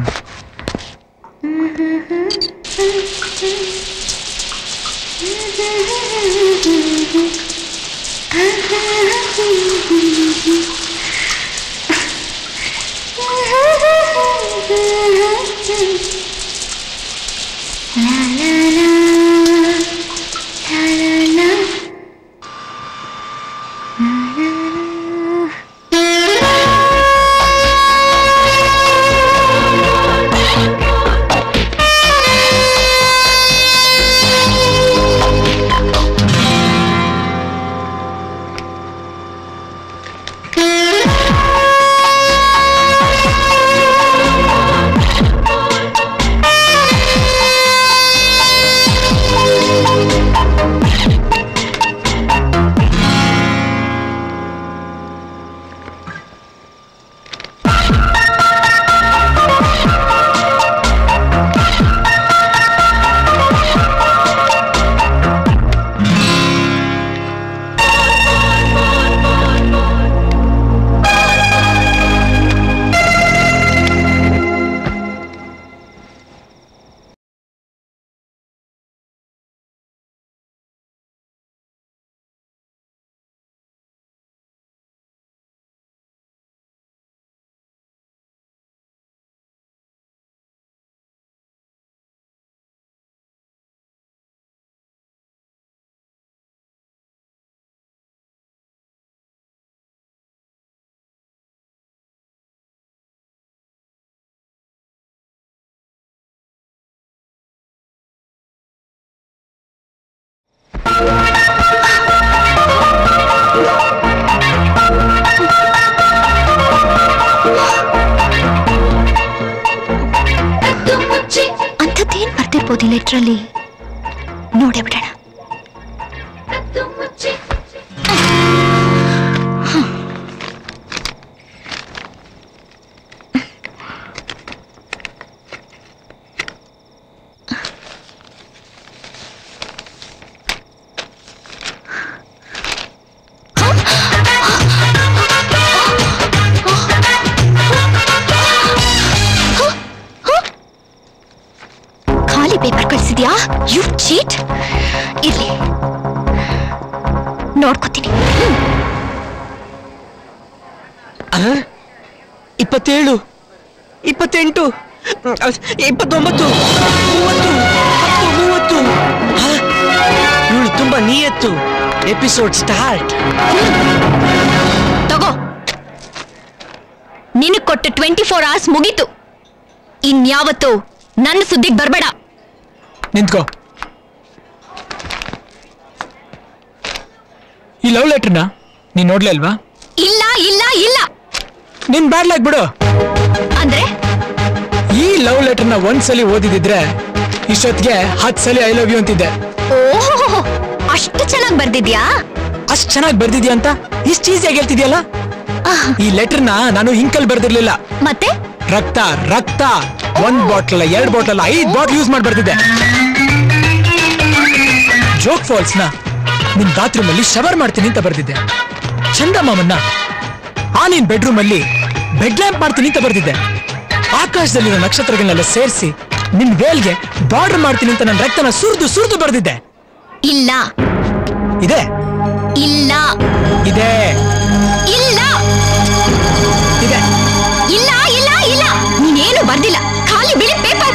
ಅಂಥದ್ದೇನ್ ಬರ್ತಿರ್ಬೋದು ಈ ಲೆಟ್ರಲ್ಲಿ, ನೋಡೇ ಬಿಡೋಣ. ಪೇಪರ್ ಕಳಿಸಿದ್ಯಾ? You cheat. ಇರ್ಲಿ, ನೋಡ್ಕೋತೀನಿ. ಇಪ್ಪತ್ತೇಳು, ಇಪ್ಪತ್ತೆಂಟು, ಇಪ್ಪತ್ತೊಂಬತ್ತು, ಮೂವತ್ತು, ಹತ್ತು, ಮೂವತ್ತು. ಇವಳು ತುಂಬಾ ನಿಯತ್ತು. Episode start. ತಗೋ. ನಿನಗ್ ಕೊಟ್ಟ ಟ್ವೆಂಟಿ ಫೋರ್ ಅವರ್ಸ್ ಮುಗೀತು. ಇನ್ಯಾವತ್ತು ನನ್ನ ಸುದ್ದಿಗೆ ಬರ್ಬೇಡ. ನಿಂತ್ಕೋ. ಈ ಲವ್ ಲೆಟರ್ನ ನೀನ್ ನೋಡ್ಲೇ ಅಲ್ವಾ? ಇಲ್ಲ ಇಲ್ಲ ಇಲ್ಲ. ನಿನ್ ಬ್ಯಾಡ್ಲಾಗ್ ಬಿಡು. ಅಂದ್ರೆ ಈ ಲವ್ ಲೆಟರ್ನ ಒಂದ್ಸಲಿ ಓದಿದಿದ್ರೆ ಇಷ್ಟೊತ್ತಿಗೆ ಹತ್ ಸಲಿ ಐ ಲವ್ ಯು ಅಂತಿದ್ದೆ. ಓಹೋ, ಅಷ್ಟು ಚೆನ್ನಾಗಿ ಬರ್ದಿದ್ಯಾ? ಅಷ್ಟ್ ಚೆನ್ನಾಗಿ ಬರ್ದಿದ್ಯಾ ಅಂತ ಇಷ್ಟ ಈಸಿಯಾಗಿ ಹೇಳ್ತಿದ್ಯಲ್ಲ. ಈ ಲೆಟರ್ನ ನಾನು ಹಿಂಕಲ್ ಬರ್ದಿರ್ಲಿಲ್ಲ. ಮತ್ತೆ ರಕ್ತ ರಕ್ತ ಒಂದ್ ಬಾಟ್ಲ್ ಎರಡ್ ಬಾಟ್ಲ್ ಐದ್ ಬಾಟ್ಲ್ ಯೂಸ್ ಮಾಡಿ ಬರ್ತಿದ್ದೆ. ಜೋಗ್ ಫಾಲ್ಸ್ ನ ನಿನ್ ಬಾತ್ರೂಮ್ ಅಲ್ಲಿ ಶವರ್ ಮಾಡ್ತೀನಿ ಅಂತ ಬರ್ದಿದ್ದೆ. ಚಂದಮಾಮನ್ನ ಆ ನಿನ್ ಬೆಡ್ರೂಮ್ ಅಲ್ಲಿ ಬೆಡ್ ಲ್ಯಾಂಪ್ ಮಾಡ್ತೀನಿ ಅಂತ ಬರ್ದಿದ್ದೆ. ಆಕಾಶದಲ್ಲಿರೋ ನಕ್ಷತ್ರಗಳನ್ನೆಲ್ಲ ಸೇರಿಸಿ ನಿನ್ ವೇಲ್ಗೆ ಬಾರ್ಡರ್ ಮಾಡ್ತೀನಿ ಅಂತ ನನ್ನ ರಕ್ತನ ಸುರಿದು ಸುರಿದು ಬರ್ದಿದ್ದೆ. ಇಲ್ಲ ಇದೆ ಇಲ್ಲ ಇದೆ ಇಲ್ಲ ಇದೆ ಇಲ್ಲ ಇಲ್ಲ ಇಲ್ಲ. ನೀನೇನು ಬರ್ದಿಲ್ಲ, ಖಾಲಿ ಬಿಳಿ ಪೇಪರ್.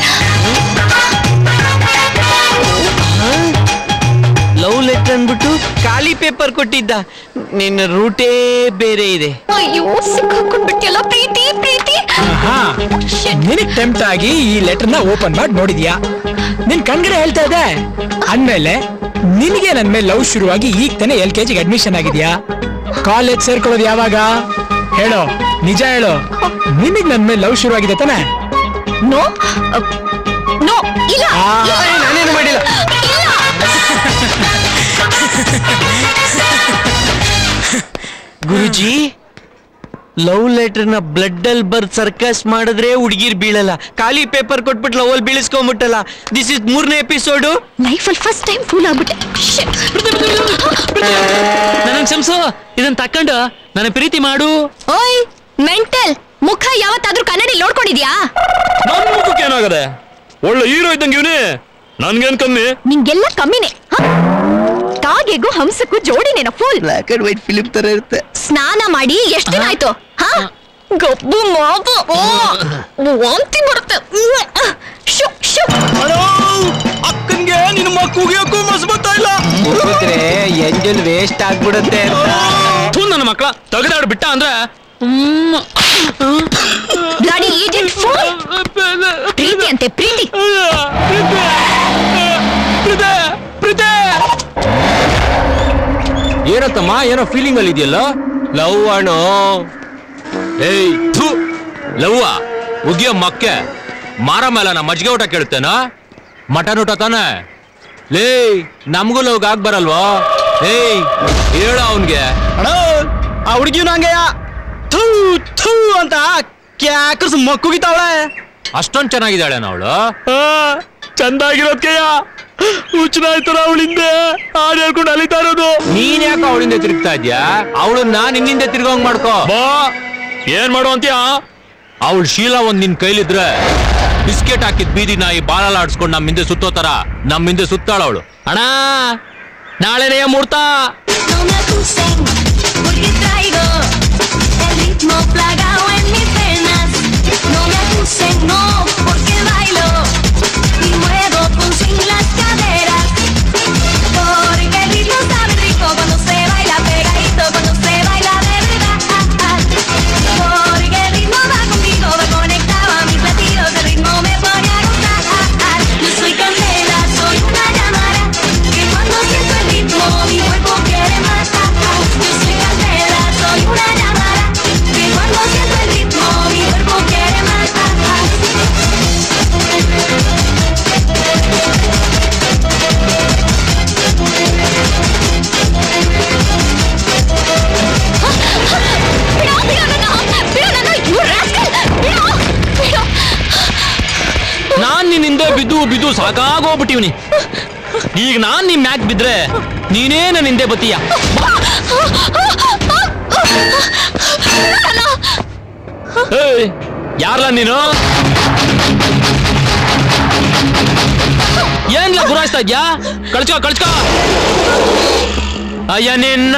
ಲವ್ ಲೆಟರ್ ಅಂದ್ಬಿಟ್ಟು ಖಾಲಿ ಪೇಪರ್ ಕೊಟ್ಟಿದ್ದ. ನಿನ್ನ ರೂಟೇ ಬೇರೆ ಇದೆ. ಅಯ್ಯೋ, ಸಿಕ್ಕಾಕೊಂಡ್ಬಿಟ್ಟಿಯಲ್ಲ ಪ್ರೀತಿ ಪ್ರೀತಿ. ನಿನಗ್ ಟೆಂಪ್ಟ್ ಆಗಿ ಈ ಲೆಟರ್ ನ ಓಪನ್ ಮಾಡಿ ನೋಡಿದ್ಯಾ? ನಿನ್ ಕಣ್ಗಡೆ ಹೇಳ್ತಾ ಇದೆ ಅಂದ್ಮೇಲೆ ನಿನಗೆ ನನ್ ಮೇಲೆ ಲವ್ ಶುರುವಾಗಿ ಈಗ ತಾನೇ ಎಲ್ ಕೆ ಜಿಗೆ ಅಡ್ಮಿಷನ್ ಆಗಿದ್ಯಾ? ಕಾಲೇಜ್ ಸೇರ್ಕೊಳ್ಳೋದು ಯಾವಾಗ ಹೇಳೋ? ನಿಜ ಹೇಳೋ, ನಿನಗ್ ನನ್ ಮೇಲೆ ಲವ್ ಶುರು ಆಗಿದೆ ತಾನೆ? ನೋ ನೋ ಇಲ್ಲ. ನಾನೇನು ಮಾಡಿಲ್ಲ. ಗುರುಜಿ, ಲವ್ ಲೆಟರ್ ನ ಬ್ಲಡ್ ಅಲ್ಲಿ ಬರ್ದ್ ಸರ್ಕಸ್ ಮಾಡಿದ್ರೆ ಹುಡುಗಿರ್ ಬೀಳಲ್ಲ. ಖಾಲಿ ಪೇಪರ್ ಕೊಟ್ಬಿಟ್ಟು ಲವ್ ಅಲ್ಲಿ ಬೀಳಿಸ್ಕೊಂಡ್ಬಿಟ್ಟಲ್ಲ. ದಿಸ್ ಇಸ್ ಮೂರನೇ ಎಪಿಸೋಡು. ಲೈಫ್ ಅಲ್ಲಿ ಫಸ್ಟ್ ಟೈಮ್ ಫೂಲ್ ಆಗ್ಬಿಟ್ಟೆ. ನನಗ್ ಕ್ಷಮಿಸು, ಇದನ್ನ ತಕೊಂಡು ನನ್ನ ಪ್ರೀತಿ ಮಾಡು. ಓಯ್ ಮೆಂಟಲ್, ಮುಖ ಯಾವತ್ತಾದ್ರೂ ಕನ್ನಡಿ ನೋಡ್ಕೊಂಡಿದ್ಯಾ? ನನ್ ಮುಖಕ್ಕೆ ಏನಾಗದೆ? ಒಳ್ಳೆ ಹೀರೋ ಇದ್ದಂಗೆ ಇವನೇ. ನನ್ಗೇನ್ ಕಮ್ಮಿ? ನಿಂಗೆಲ್ಲ ಕಮ್ಮಿನೇ. ಕಾಗೆಗೂ ಹಂಸಕ್ಕೂ ಜೋಡಿನೇನ full. Black and white film ತರ ಇರುತ್ತೆ. ಸ್ನಾನ ಮಾಡಿ ಎಷ್ಟು ದಿನ ಆಯ್ತು? ಹಾ, ಗಬ್ಬು ಮಾಬು ವಾಂತಿ ಬರುತ್ತೆ. ಅಕ್ಕನ್ಗೆ ನಿನ್ನ ಮಕ್ಕಳಿಗೆ ಮಸ್ ಬರ್ತಾ ಇಲ್ಲ. ಎಂಜಲ್ ವೇಸ್ಟ್ ಆಗ್ಬಿಡುತ್ತೆ. ನನ್ನ ಮಕ್ಕಳ ತೆಗೆದಾಡು ಬಿಟ್ಟ ಅಂದ್ರೆ ಪ್ರೀತಿ ಅಂತೆ ಪ್ರೀತಿ. ಏನತ್ತಮ್ಮ, ಏನೋ ಫೀಲಿಂಗ್ ಅಲ್ಲಿ ಇದೆಯಲ್ಲ? ಲವ್ ಅಣ್ಣೋ. ಏಯ್ ಥು, ಲವ್ವ ಉಗಿಯೋ ಮಕ್ಕೆ ಮಾರ ಮೇಲೆ ನಾ ಮಜ್ಜಿಗೆ ಊಟ ಕೇಳುತ್ತೇನ? ಮಟನ್ ಊಟ ತಾನೆ? ಲೇ ನಮಗೂ ಲವ್ಗೆ ಆಗ್ ಬರಲ್ವಾ? ಏಯ್ ಹೇಳ ಅವನ್ಗೆ. ಅಣ್ಣ ಆ ಹುಡುಗಿಯು ನಂಗೆಯ ಥೂ ಥೂ ಅಂತ ಕ್ಯಾಕರ್ಸ್ ಮಕ್ಕುಗಿತಾವಳೆ. ಅಷ್ಟೊಂದ್ ಚೆನ್ನಾಗಿದ್ದಾಳೆ ಅವಳು. ಚಂದಾಗಿರೋದ್ಕೆಯ ಹುಚ್ಚನಾಯ್ತಾರ ಅವಳಿಂದೆ ಹಾಡು ಹೇಳ್ಕೊಂಡು ಅಲಿತಾ ಇರೋದು. ನೀನ್ ಯಾಕೆ ಅವಳಿಂದ ತಿರುಗ್ತಾ ಇದ್ಯಾ? ಅವಳನ್ನ ನಿನ್ನಿಂದ ತಿರ್ಗೋಂಗ್ ಮಾಡ್ಕೋ. ಬಾ, ಏನ್ ಮಾಡು ಅಂತೀಯ? ಅವಳ ಶೀಲ ಒಂದ್ ನಿನ್ ಕೈಲಿದ್ರೆ ಬಿಸ್ಕೆಟ್ ಹಾಕಿದ್ ಬೀದಿ ನಾಯಿ ಬಾಲಲ್ಲ ಆಡ್ಸ್ಕೊಂಡ್ ನಮ್ ಹಿಂದೆ ಸುತ್ತೋತರ ನಮ್ ಹಿಂದೆ ಸುತ್ತಾಳ ಅವಳು. ಅಣ್ಣ ನಾಳೆನೇ ಮುಹೂರ್ತ. ನಾನ್ ನಿನ್ನಿಂದ ಬಿದ್ದು ಬಿದ್ದು ಸಾಕಾಗೋಗ್ಬಿಟ್ಟಿವ್ನಿ. ಈಗ ನಾನ್ ನಿಮ್ ಮ್ಯಾಕ್ ಬಿದ್ರೆ ನೀನೇ ನನ್ನ ಹಿಂದೆ ಬತ್ತೀಯ. ಯಾರಲ್ಲ ನೀನು? ಏನ್ಲ ಗುರಾಯಿಸ್ತಾ ಇದ್ಯಾ? ಕಳ್ಸ್ಕೋ ಕಳ್ಸ್ಕೋ. ಅಯ್ಯ ನಿನ್ನ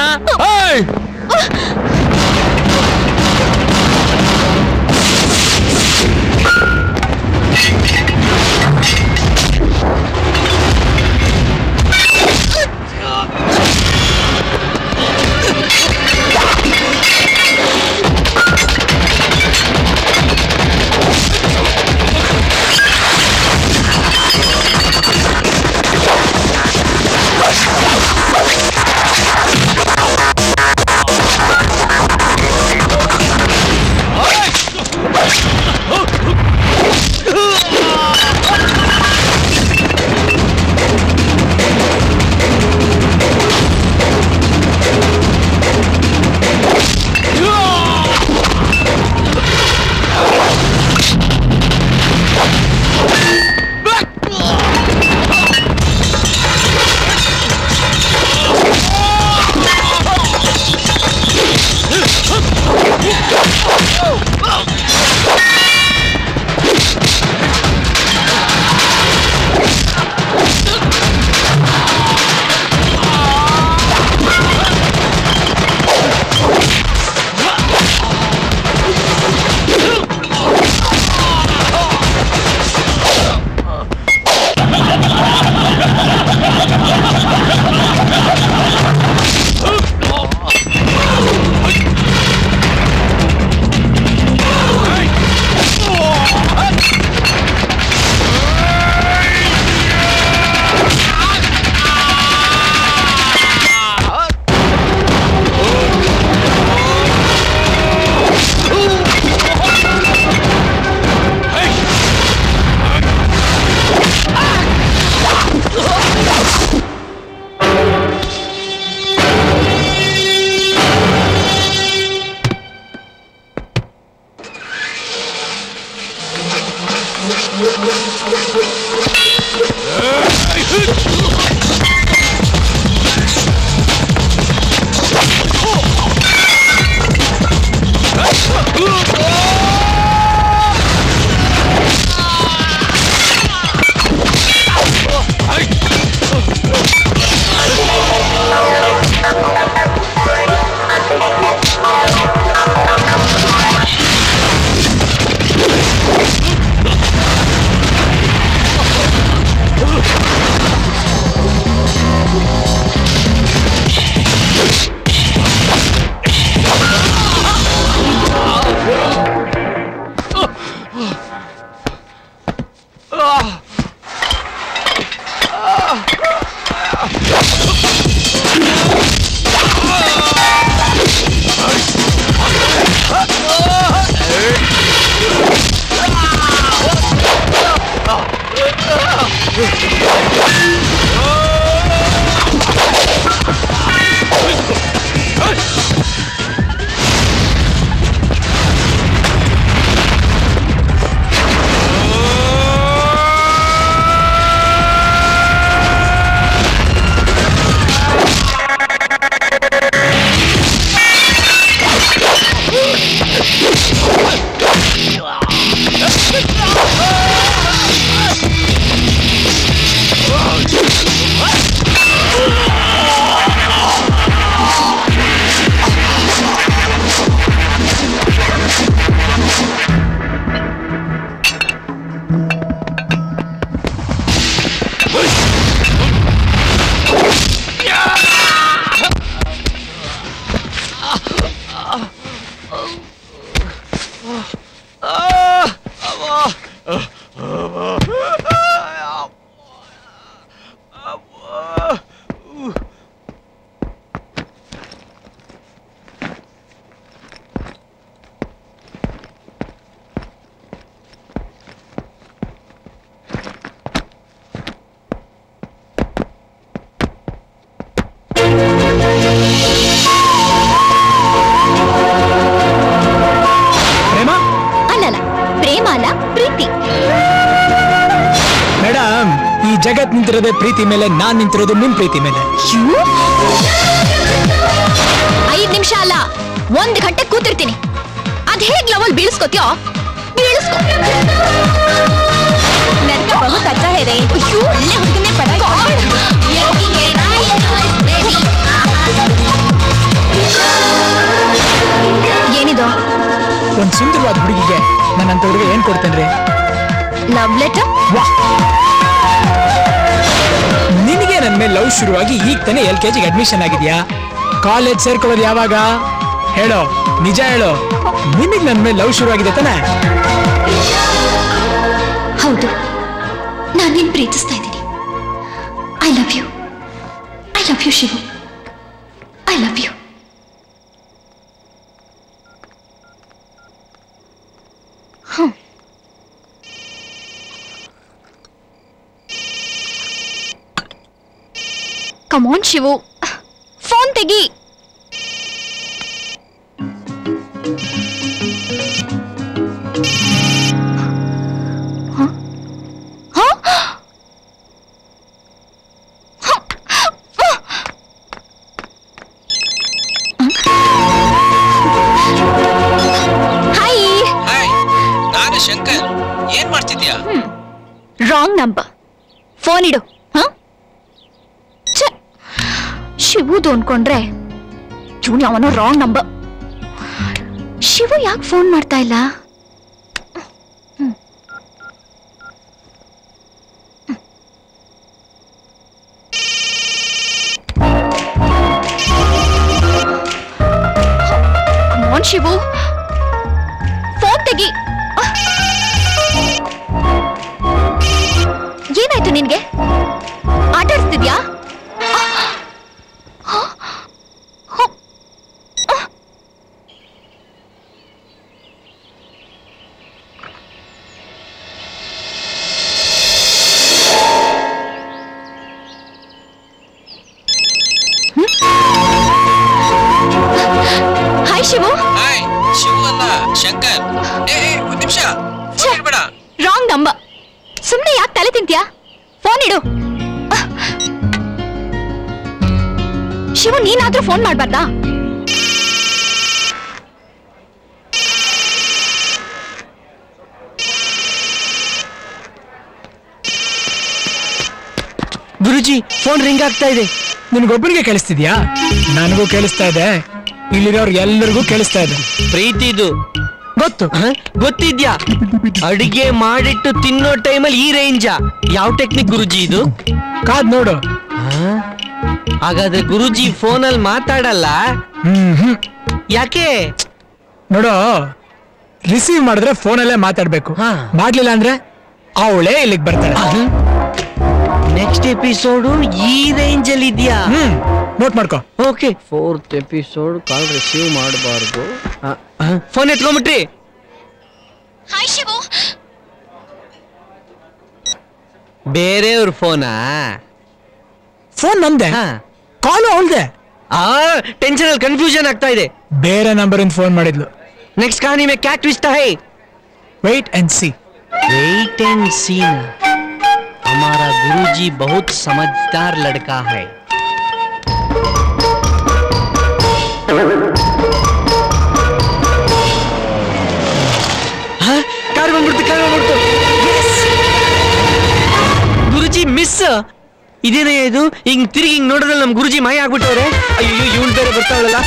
ಜಗತ್ ನಿಂತಿರೋದೇ ಪ್ರೀತಿ ಮೇಲೆ, ನಾನ್ ನಿಂತಿರೋದು ನಿಮ್ ಪ್ರೀತಿ ಮೇಲೆ. ಐದ್ ನಿಮಿಷ ಅಲ್ಲ, ಒಂದ್ ಗಂಟೆ ಕೂತಿರ್ತೀನಿ. ಅದ್ ಹೇಗ್ ಲವಲ್ ಬೀಳಿಸ್ಕೋತಿಯೋ ಬೀಳಿಸ್ಕೋ. ನನ್ಗ ಬಹುತ್ ಅಚ್ಚ ಹೇ ರೇ. ಅಯ್ಯೋ, ಒಳ್ಳೆ ಹುಡುಗನೇ ಪಡ್ಕೋ. ಏನಿದು? ಒಂದ್ ಸುಂದರವಾದ ಹುಡುಗಿಗೆ ನನ್ನಂತ ಹುಡುಗ ಏನ್ ಕೊಡ್ತೇನ್ರಿ? Love letter? ನಿನಗೆ ನನ್ನ ಮೇಲೆ ಲವ್ ಶುರುವಾಗಿ ಈಗ ತಾನೇ ಎಲ್ ಕೆ ಜಿಗೆ ಅಡ್ಮಿಷನ್ ಆಗಿದ್ಯಾ? ಕಾಲೇಜ್ ಸೇರ್ಕೊಳ್ಳೋದು ಯಾವಾಗ ಹೇಳೋ? ನಿಜ ಹೇಳೋ, ನಿನಗೆ ನನ್ನ ಮೇಲೆ ಲವ್ ಶುರುವಾಗಿದೆ ತಾನೆ? ಹೌದು, ನಾನು ನಿನ್ ಪ್ರೀತಿಸ್ತಾ ಇದ್ದೀನಿ. I love you, I love you Shivu, I love you. Hmm come on Shivu, phone ತೆಗಿ. ನಾನು ಶಂಕರ್, ಏನ್ ಮಾಡ್ತಿದ್ಯಾ? ರಾಂಗ್ ನಂಬರ್, ಫೋನ್ ಇಡು. ಶಿವುದು ಅನ್ಕೊಂಡ್ರೆ ಇವನು ಅವನು ರಾಂಗ್ ನಂಬರ್. ಶಿವು ಯಾಕೆ ಫೋನ್ ಮಾಡ್ತಾ ಇಲ್ಲ? ಮೋನ್ ಶಿವು, ಫೋನ್ ತೆಗಿ. ಏನಾಯ್ತು ನಿನ್ಗೆ? ಆಟ ಆಡ್ತಿದ್ಯಾ? ಹಾಯ್ ಶಿವು. ಹಾಯ್ ಶಿವು ಅಲ್ಲ, ಶಂಕರ್. ಏ ಒಂದ್ ನಿಮಿಷ, ಫೋನ್ ಇಡ್ಬೇಡ. Wrong number. ಸುಮ್ನೆ ಯಾಕೆ ತಲೆ ತಿಂತ್ಯಾ? ಫೋನ್ ಇಡು. ಶಿವು, ನೀನಾದ್ರೂ ಫೋನ್ ಮಾಡ್ಬಾರ್ದಾ? ಗುರುಜಿ, ಫೋನ್ ರಿಂಗ್ ಆಗ್ತಾ ಇದೆ. ನಿನ್ಗೊಬ್ಬರಿಗೆ ಕೇಳಿಸ್ತಿದ್ಯಾ? ನನಗೂ ಕೇಳಿಸ್ತಾ ಇದೆ, ಇಲ್ಲಿರೋರ್ ಎಲ್ಲರಿಗೂ ಕೇಳಿಸ್ತಾ ಇದೆ. ಪ್ರೀತಿದು ಗೊತ್ತು, ಗೊತ್ತಿದ್ಯಾ? ಅಡಿಗೆ ಮಾಡಿಟ್ಟು ತಿನ್ನೋ ಟೈಮಲ್ಲಿ ಈ ರೇಂಜಾ? ಯಾವ ಟೆಕ್ನಿಕ್ ಗುರುಜಿ ಇದು? ಕಾದ್ ನೋಡು. ಹಾಗಾದ್ರೆ ಗುರುಜಿ ಫೋನಲ್ಲಿ ಮಾತಾಡಲ್ಲ? ಹ್ಮ್ ಯಾಕೆ? ನೋಡು, ರಿಸೀವ್ ಮಾಡಿದ್ರೆ ಫೋನಲ್ಲೇ ಮಾತಾಡ್ಬೇಕು, ಮಾಡ್ಲಿಲ್ಲ ಅಂದ್ರೆ ಅವಳೇ ಇಲ್ಲಿಗೆ ಬರ್ತಾಳೆ. ನೆಕ್ಸ್ಟ್ ಎಪಿಸೋಡು ಈ ರೇಂಜ್ ಅಲ್ಲಿ ಇದೆಯಾ? ನೋಟ್ ಮಾಡ್ಕೋ. Okay, fourth episode call receive ಮಾಡಬಾರ್ದು. ಫೋನ್ ಎತ್ಕೊಂಡ್ಬಿಟ್ರಿ. ಹಾಯ್ ಶಿವು. ಬೇರೆಯವ್ರ ಫೋನಾ? ಫೋನ್ ನಂದೆ, ಕಾಲು ಅವಳ್ದೆ. ಆ ಟೆನ್ಷನ್ ಅಲ್ಲಿ ಕನ್ಫ್ಯೂಷನ್ ಆಗ್ತಾ ಇದೆ. ಬೇರೆ ನಂಬರ್ ಇಂದ ಫೋನ್ ಮಾಡಿದ್ಲು. नेक्स्ट कहानी में क्या ट्विस्ट है? Wait and see. Wait and see ना, हमारा गुरुजी बहुत समझदार लड़का है. हाँ, कार ಬಂದ್ಬಿಡ್ತು, ಕಾರ್ ಬಂದ್ಬಿಡ್ತು. ಗುರುಜಿ ಮಿಸ್. ಇದೇನೇ ಇದು? ಹಿಂಗ್ ತಿರುಗಿ ಹಿಂಗ್ ನೋಡಿದ್ರೆ ನಮ್ ಗುರುಜಿ ಮಾಯ ಆಗ್ಬಿಟ್ಟವ್ರೆ. ಅಯ್ಯೋ, ಇವಳು ಬೇರೆ ಬರ್ತಾವಳಲ್ಲ.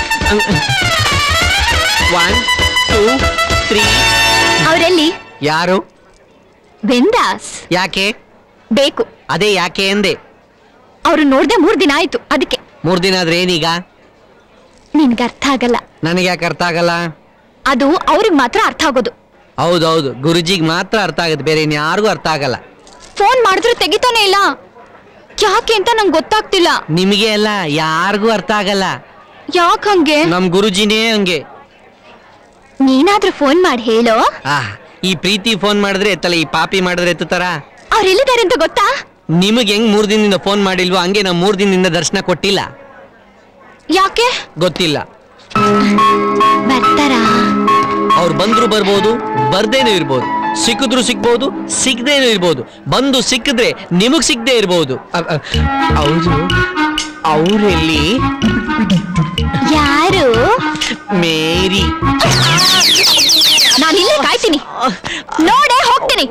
One two three. ಅವರಲ್ಲಿ ಯಾರು? ವೆಂದಾಸ್. ಯಾಕೆ ಬೇಕು? ಅದೇ ಯಾಕೆ ಎಂದೆ. ಅವ್ರು ನೋಡ್ದೆ ಮೂರ್ ದಿನ ಆಯ್ತು, ಅದಕ್ಕೆ. ಮೂರ್ ದಿನ ಆದ್ರೆ ಏನೀಗ? ನಿನ್ಗೆ ಅರ್ಥ ಆಗಲ್ಲ. ನನಗೆ ಯಾಕೆ ಅರ್ಥ ಆಗಲ್ಲ? ಅದು ಅವ್ರಿಗೆ ಮಾತ್ರ ಅರ್ಥ ಆಗೋದು. ಹೌದೌದು, ಗುರುಜಿಗೆ ಮಾತ್ರ ಅರ್ಥ ಆಗುತ್ತೆ, ಬೇರೆ ಯಾರಿಗೂ ಅರ್ಥ ಆಗಲ್ಲ. ಫೋನ್ ಮಾಡಿದ್ರು ತೆಗಿತಾನೆ ಇಲ್ಲ, ಯಾಕೆ ಅಂತ ನಂಗೆ ಗೊತ್ತಾಗ್ತಿಲ್ಲ. ನಿಮಗೆ ಅಲ್ಲ, ಯಾರಿಗೂ ಅರ್ಥ ಆಗಲ್ಲ. ಯಾಕೆ ಹಂಗೆ? ನಮ್ ಗುರುಜಿನೇ ಹಂಗೆ. ನೀನಾದ್ರೂ ಫೋನ್ ಮಾಡಿ ಹೇಳೋ. ಆ ಈ ಪ್ರೀತಿ ಫೋನ್ ಮಾಡಿದ್ರೆ ಎತ್ತಲ್ಲ, ಈ ಪಾಪಿ ಮಾಡಿದ್ರೆ ಎತ್ತುತ್ತಾರ? ಅವ್ರು ಎಲ್ಲಿದ್ದಾರೆ ಅಂತ ಗೊತ್ತಾ? ನಿಮಗೆ ಹೆಂಗ್ ಮೂರ್ ದಿನದಿಂದ ಫೋನ್ ಮಾಡಿಲ್ವೋ ಹಂಗೆ ನಾವು ಮೂರ್ ದಿನದಿಂದ ದರ್ಶನ ಕೊಟ್ಟಿಲ್ಲ. ಯಾಕೆ ಗೊತ್ತಿಲ್ಲ. ಬರ್ತಾರಾ? ಅವ್ರು ಬಂದ್ರು ಬರ್ಬೋದು, ಬರ್ದೇನೂ ಇರ್ಬೋದು, ಸಿಕ್ಕಿದ್ರು ಸಿಕ್ಬೋದು, ಸಿಕ್ಕದೇನೂ ಇರ್ಬೋದು. ಬಂದು ಸಿಕ್ಕಿದ್ರೆ ನಿಮಗ್ ಸಿಕ್ಕದೆ ಇರ್ಬೋದು. ಹೌದು, ಅವರೆಲ್ಲಿ? ಯಾರು? ಮೇರಿ. ನಾನು ಇಲ್ಲೇ ಕಾಯ್ತೀನಿ, ನೋಡೇ ಹೋಗ್ತೀನಿ.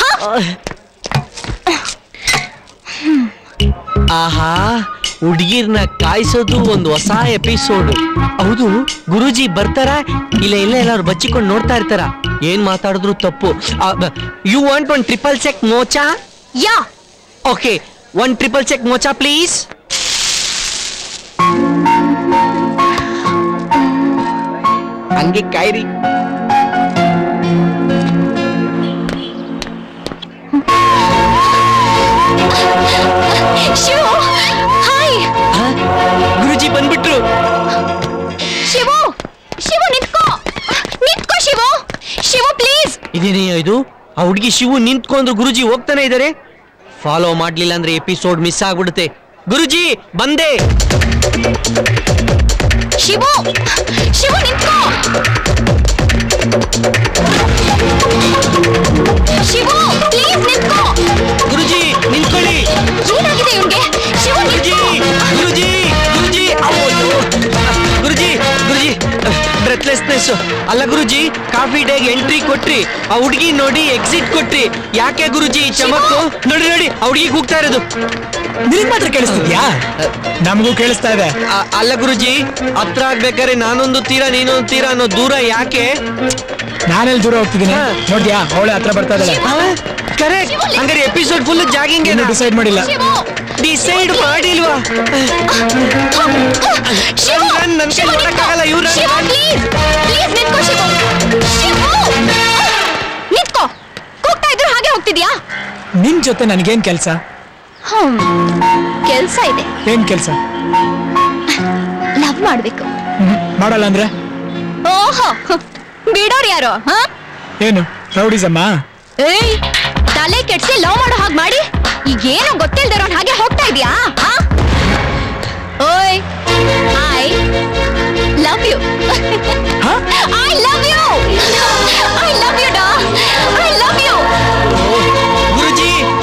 ಆಹಾ, ಹುಡುಗಿರ್ನ ಕಾಯಿಸೋದು ಒಂದು ಹೊಸ ಎಪಿಸೋಡ್. ಹೌದು, ಗುರುಜಿ ಬರ್ತಾರ ಇಲ್ಲ ಇಲ್ಲ ಎಲ್ಲಾರು ಬಚ್ಚಿಕೊಂಡು ನೋಡ್ತಾ ಇರ್ತಾರ, ಏನ್ ಮಾತಾಡಿದ್ರು ತಪ್ಪು. You want one triple check mocha? Yeah. Okay, one triple check mocha please. ಹಂಗೆ ಕಾಯ್ರಿ. ಶಿವು, ಹಾಯ್. ಗುರುಜಿ ಬಂದ್ಬಿಟ್ರು. ಶಿವು, ಶಿವು ನಿಂತ್ಕೋ, ನಿಂತ್ಕೋ ಶಿವು, ಶಿವು ಪ್ಲೀಸ್. ಇದೇನೇ ಇದು? ಆ ಹುಡುಗಿ ಶಿವು ನಿಂತ್ಕೊಂಡ್ರು, ಗುರುಜಿ ಹೋಗ್ತಾನೆ ಇದಾರೆ. ಫಾಲೋ ಮಾಡ್ಲಿಲ್ಲ ಅಂದ್ರೆ ಎಪಿಸೋಡ್ ಮಿಸ್ ಆಗ್ಬಿಡುತ್ತೆ. ಗುರುಜಿ ಬಂದೆ. ಶಿವು, ಶಿವು ನಿಂತ್ಕೋ. ಶಿವು ಪ್ಲೀಸ್ ನಿಂತ್ಕೋ. ಗುರುಜಿ ನಿಂತ್ಕೊಳ್ಳಿ. ಏನಾಗಿದೆ ಇವ್ನಿಗೆ? ಶಿವು ಗುರುಜಿ, ಗುರುಜಿ, ಗುರುಜಿ, ಗುರುಜಿ, ಗುರುಜಿ, ಬ್ರೆತ್ಲೆಸ್ನೆಸ್. ಅಲ್ಲ ಗುರುಜಿ, ಕಾಫಿ ಡೇಗೆ ಎಂಟ್ರಿ ಕೊಟ್ರಿ, ಆ ಹುಡುಗಿ ನೋಡಿ ಎಕ್ಸಿಟ್ ಕೊಟ್ರಿ. ಯಾಕೆ ಗುರುಜಿ ಚಮಕ್ಕು? ನೋಡಿ ನೋಡಿ, ಆ ಹುಡುಗಿ ಕೂಗ್ತಾ ಇರೋದು. ನಿನಗ್ ಮಾತ್ರ ಕೇಳಿಸ್ತಿದ್ಯಾ? ನಮಗೂ ಕೇಳಿಸ್ತಾ ಇದೆ. ಅಲ್ಲ ಗುರುಜಿ, ಹತ್ರ ಆಗ್ಬೇಕಾದ್ರೆ ನಾನೊಂದು ತೀರ ನೀನೊಂದು ತೀರ ಅನ್ನೋ ದೂರ ಯಾಕೆ? ನಾನೆಲ್ಲಿ ದೂರ ಹೋಗ್ತಿದ್ದೀನಿ ನೋಡ್ಯಾ? ಅವಳೆ ಹತ್ರ ಬರ್ತಾ ಇದ್ದಾಳೆ. ಕರೆಕ್ಟ್. ಹಂಗಾರೆ ಎಪಿಸೋಡ್ ಫುಲ್ ಜಾಗಿಂಗ್. ಏನು ಡಿಸೈಡ್ ಮಾಡಿಲ್ಲ? ಡಿಸೈಡ್ ಮಾಡಿಲ್ವಾ? ನನ್ ಕೈ ನೋಡಕ್ಕಾಗಲ್ಲ. ಇವ್ರ ನಿಂತ್ಕೋ. ಕೂಗ್ತಾ ಇದ್ರು ಹಾಗೆ ಹೋಗ್ತಿದ್ಯಾ? ನಿನ್ ಜೊತೆ ನನಗೇನ್ ಕೆಲ್ಸ? ಕೆಲ್ಸ ಇದೆ. ಏನ್ ಕೆಲ್ಸ? ಲವ್ ಮಾಡ್ಬೇಕು. ಮಾಡಲ್ಲ ಅಂದ್ರೆ? ಓಹೋ, ಬಿಡೋರ್ ಯಾರೋ? ಏನು ರೌಡಿಸಮ್ಮ? ಏಯ್, ತಲೆ ಕೆಡ್ಸಿ ಲವ್ ಮಾಡೋ ಹಾಗೆ ಮಾಡಿ ಈಗ ಏನು ಗೊತ್ತಿಲ್ದಿರೋ ಹಾಗೆ ಹೋಗ್ತಾ ಇದೀಯಾ? ಓಯ್, I love you. I love you. I love you ಡಾ. I love you. ಗುರುಜಿ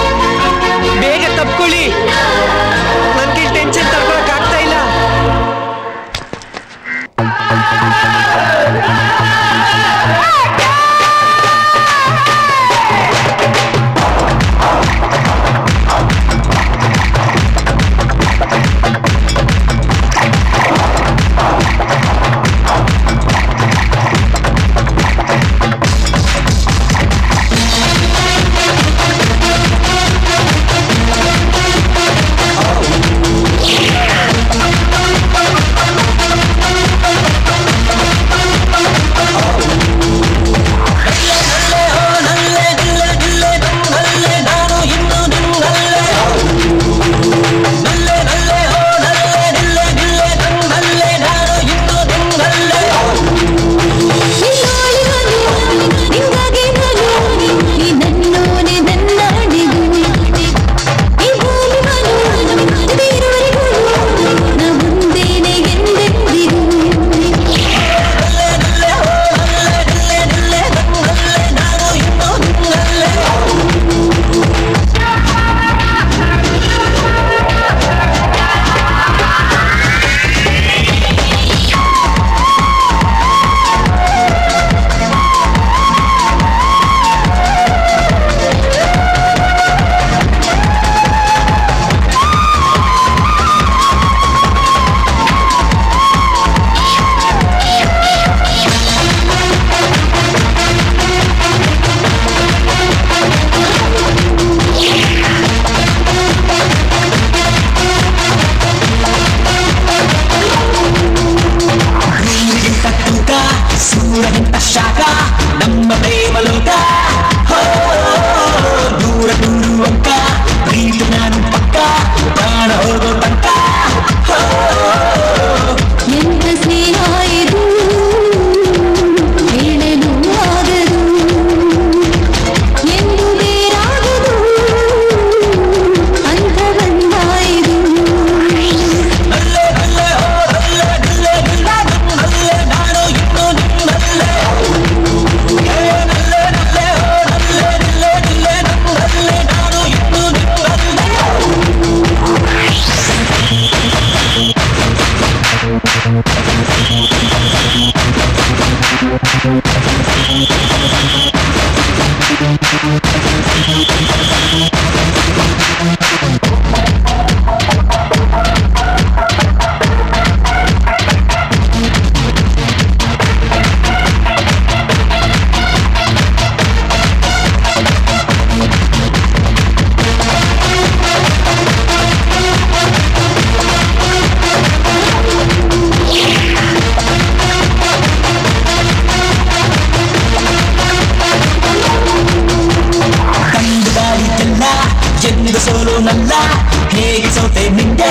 ಸೋಲು ನಲ್ಲ ಹೇಗೆ ಸೋತೆ ನಿಂಗೆ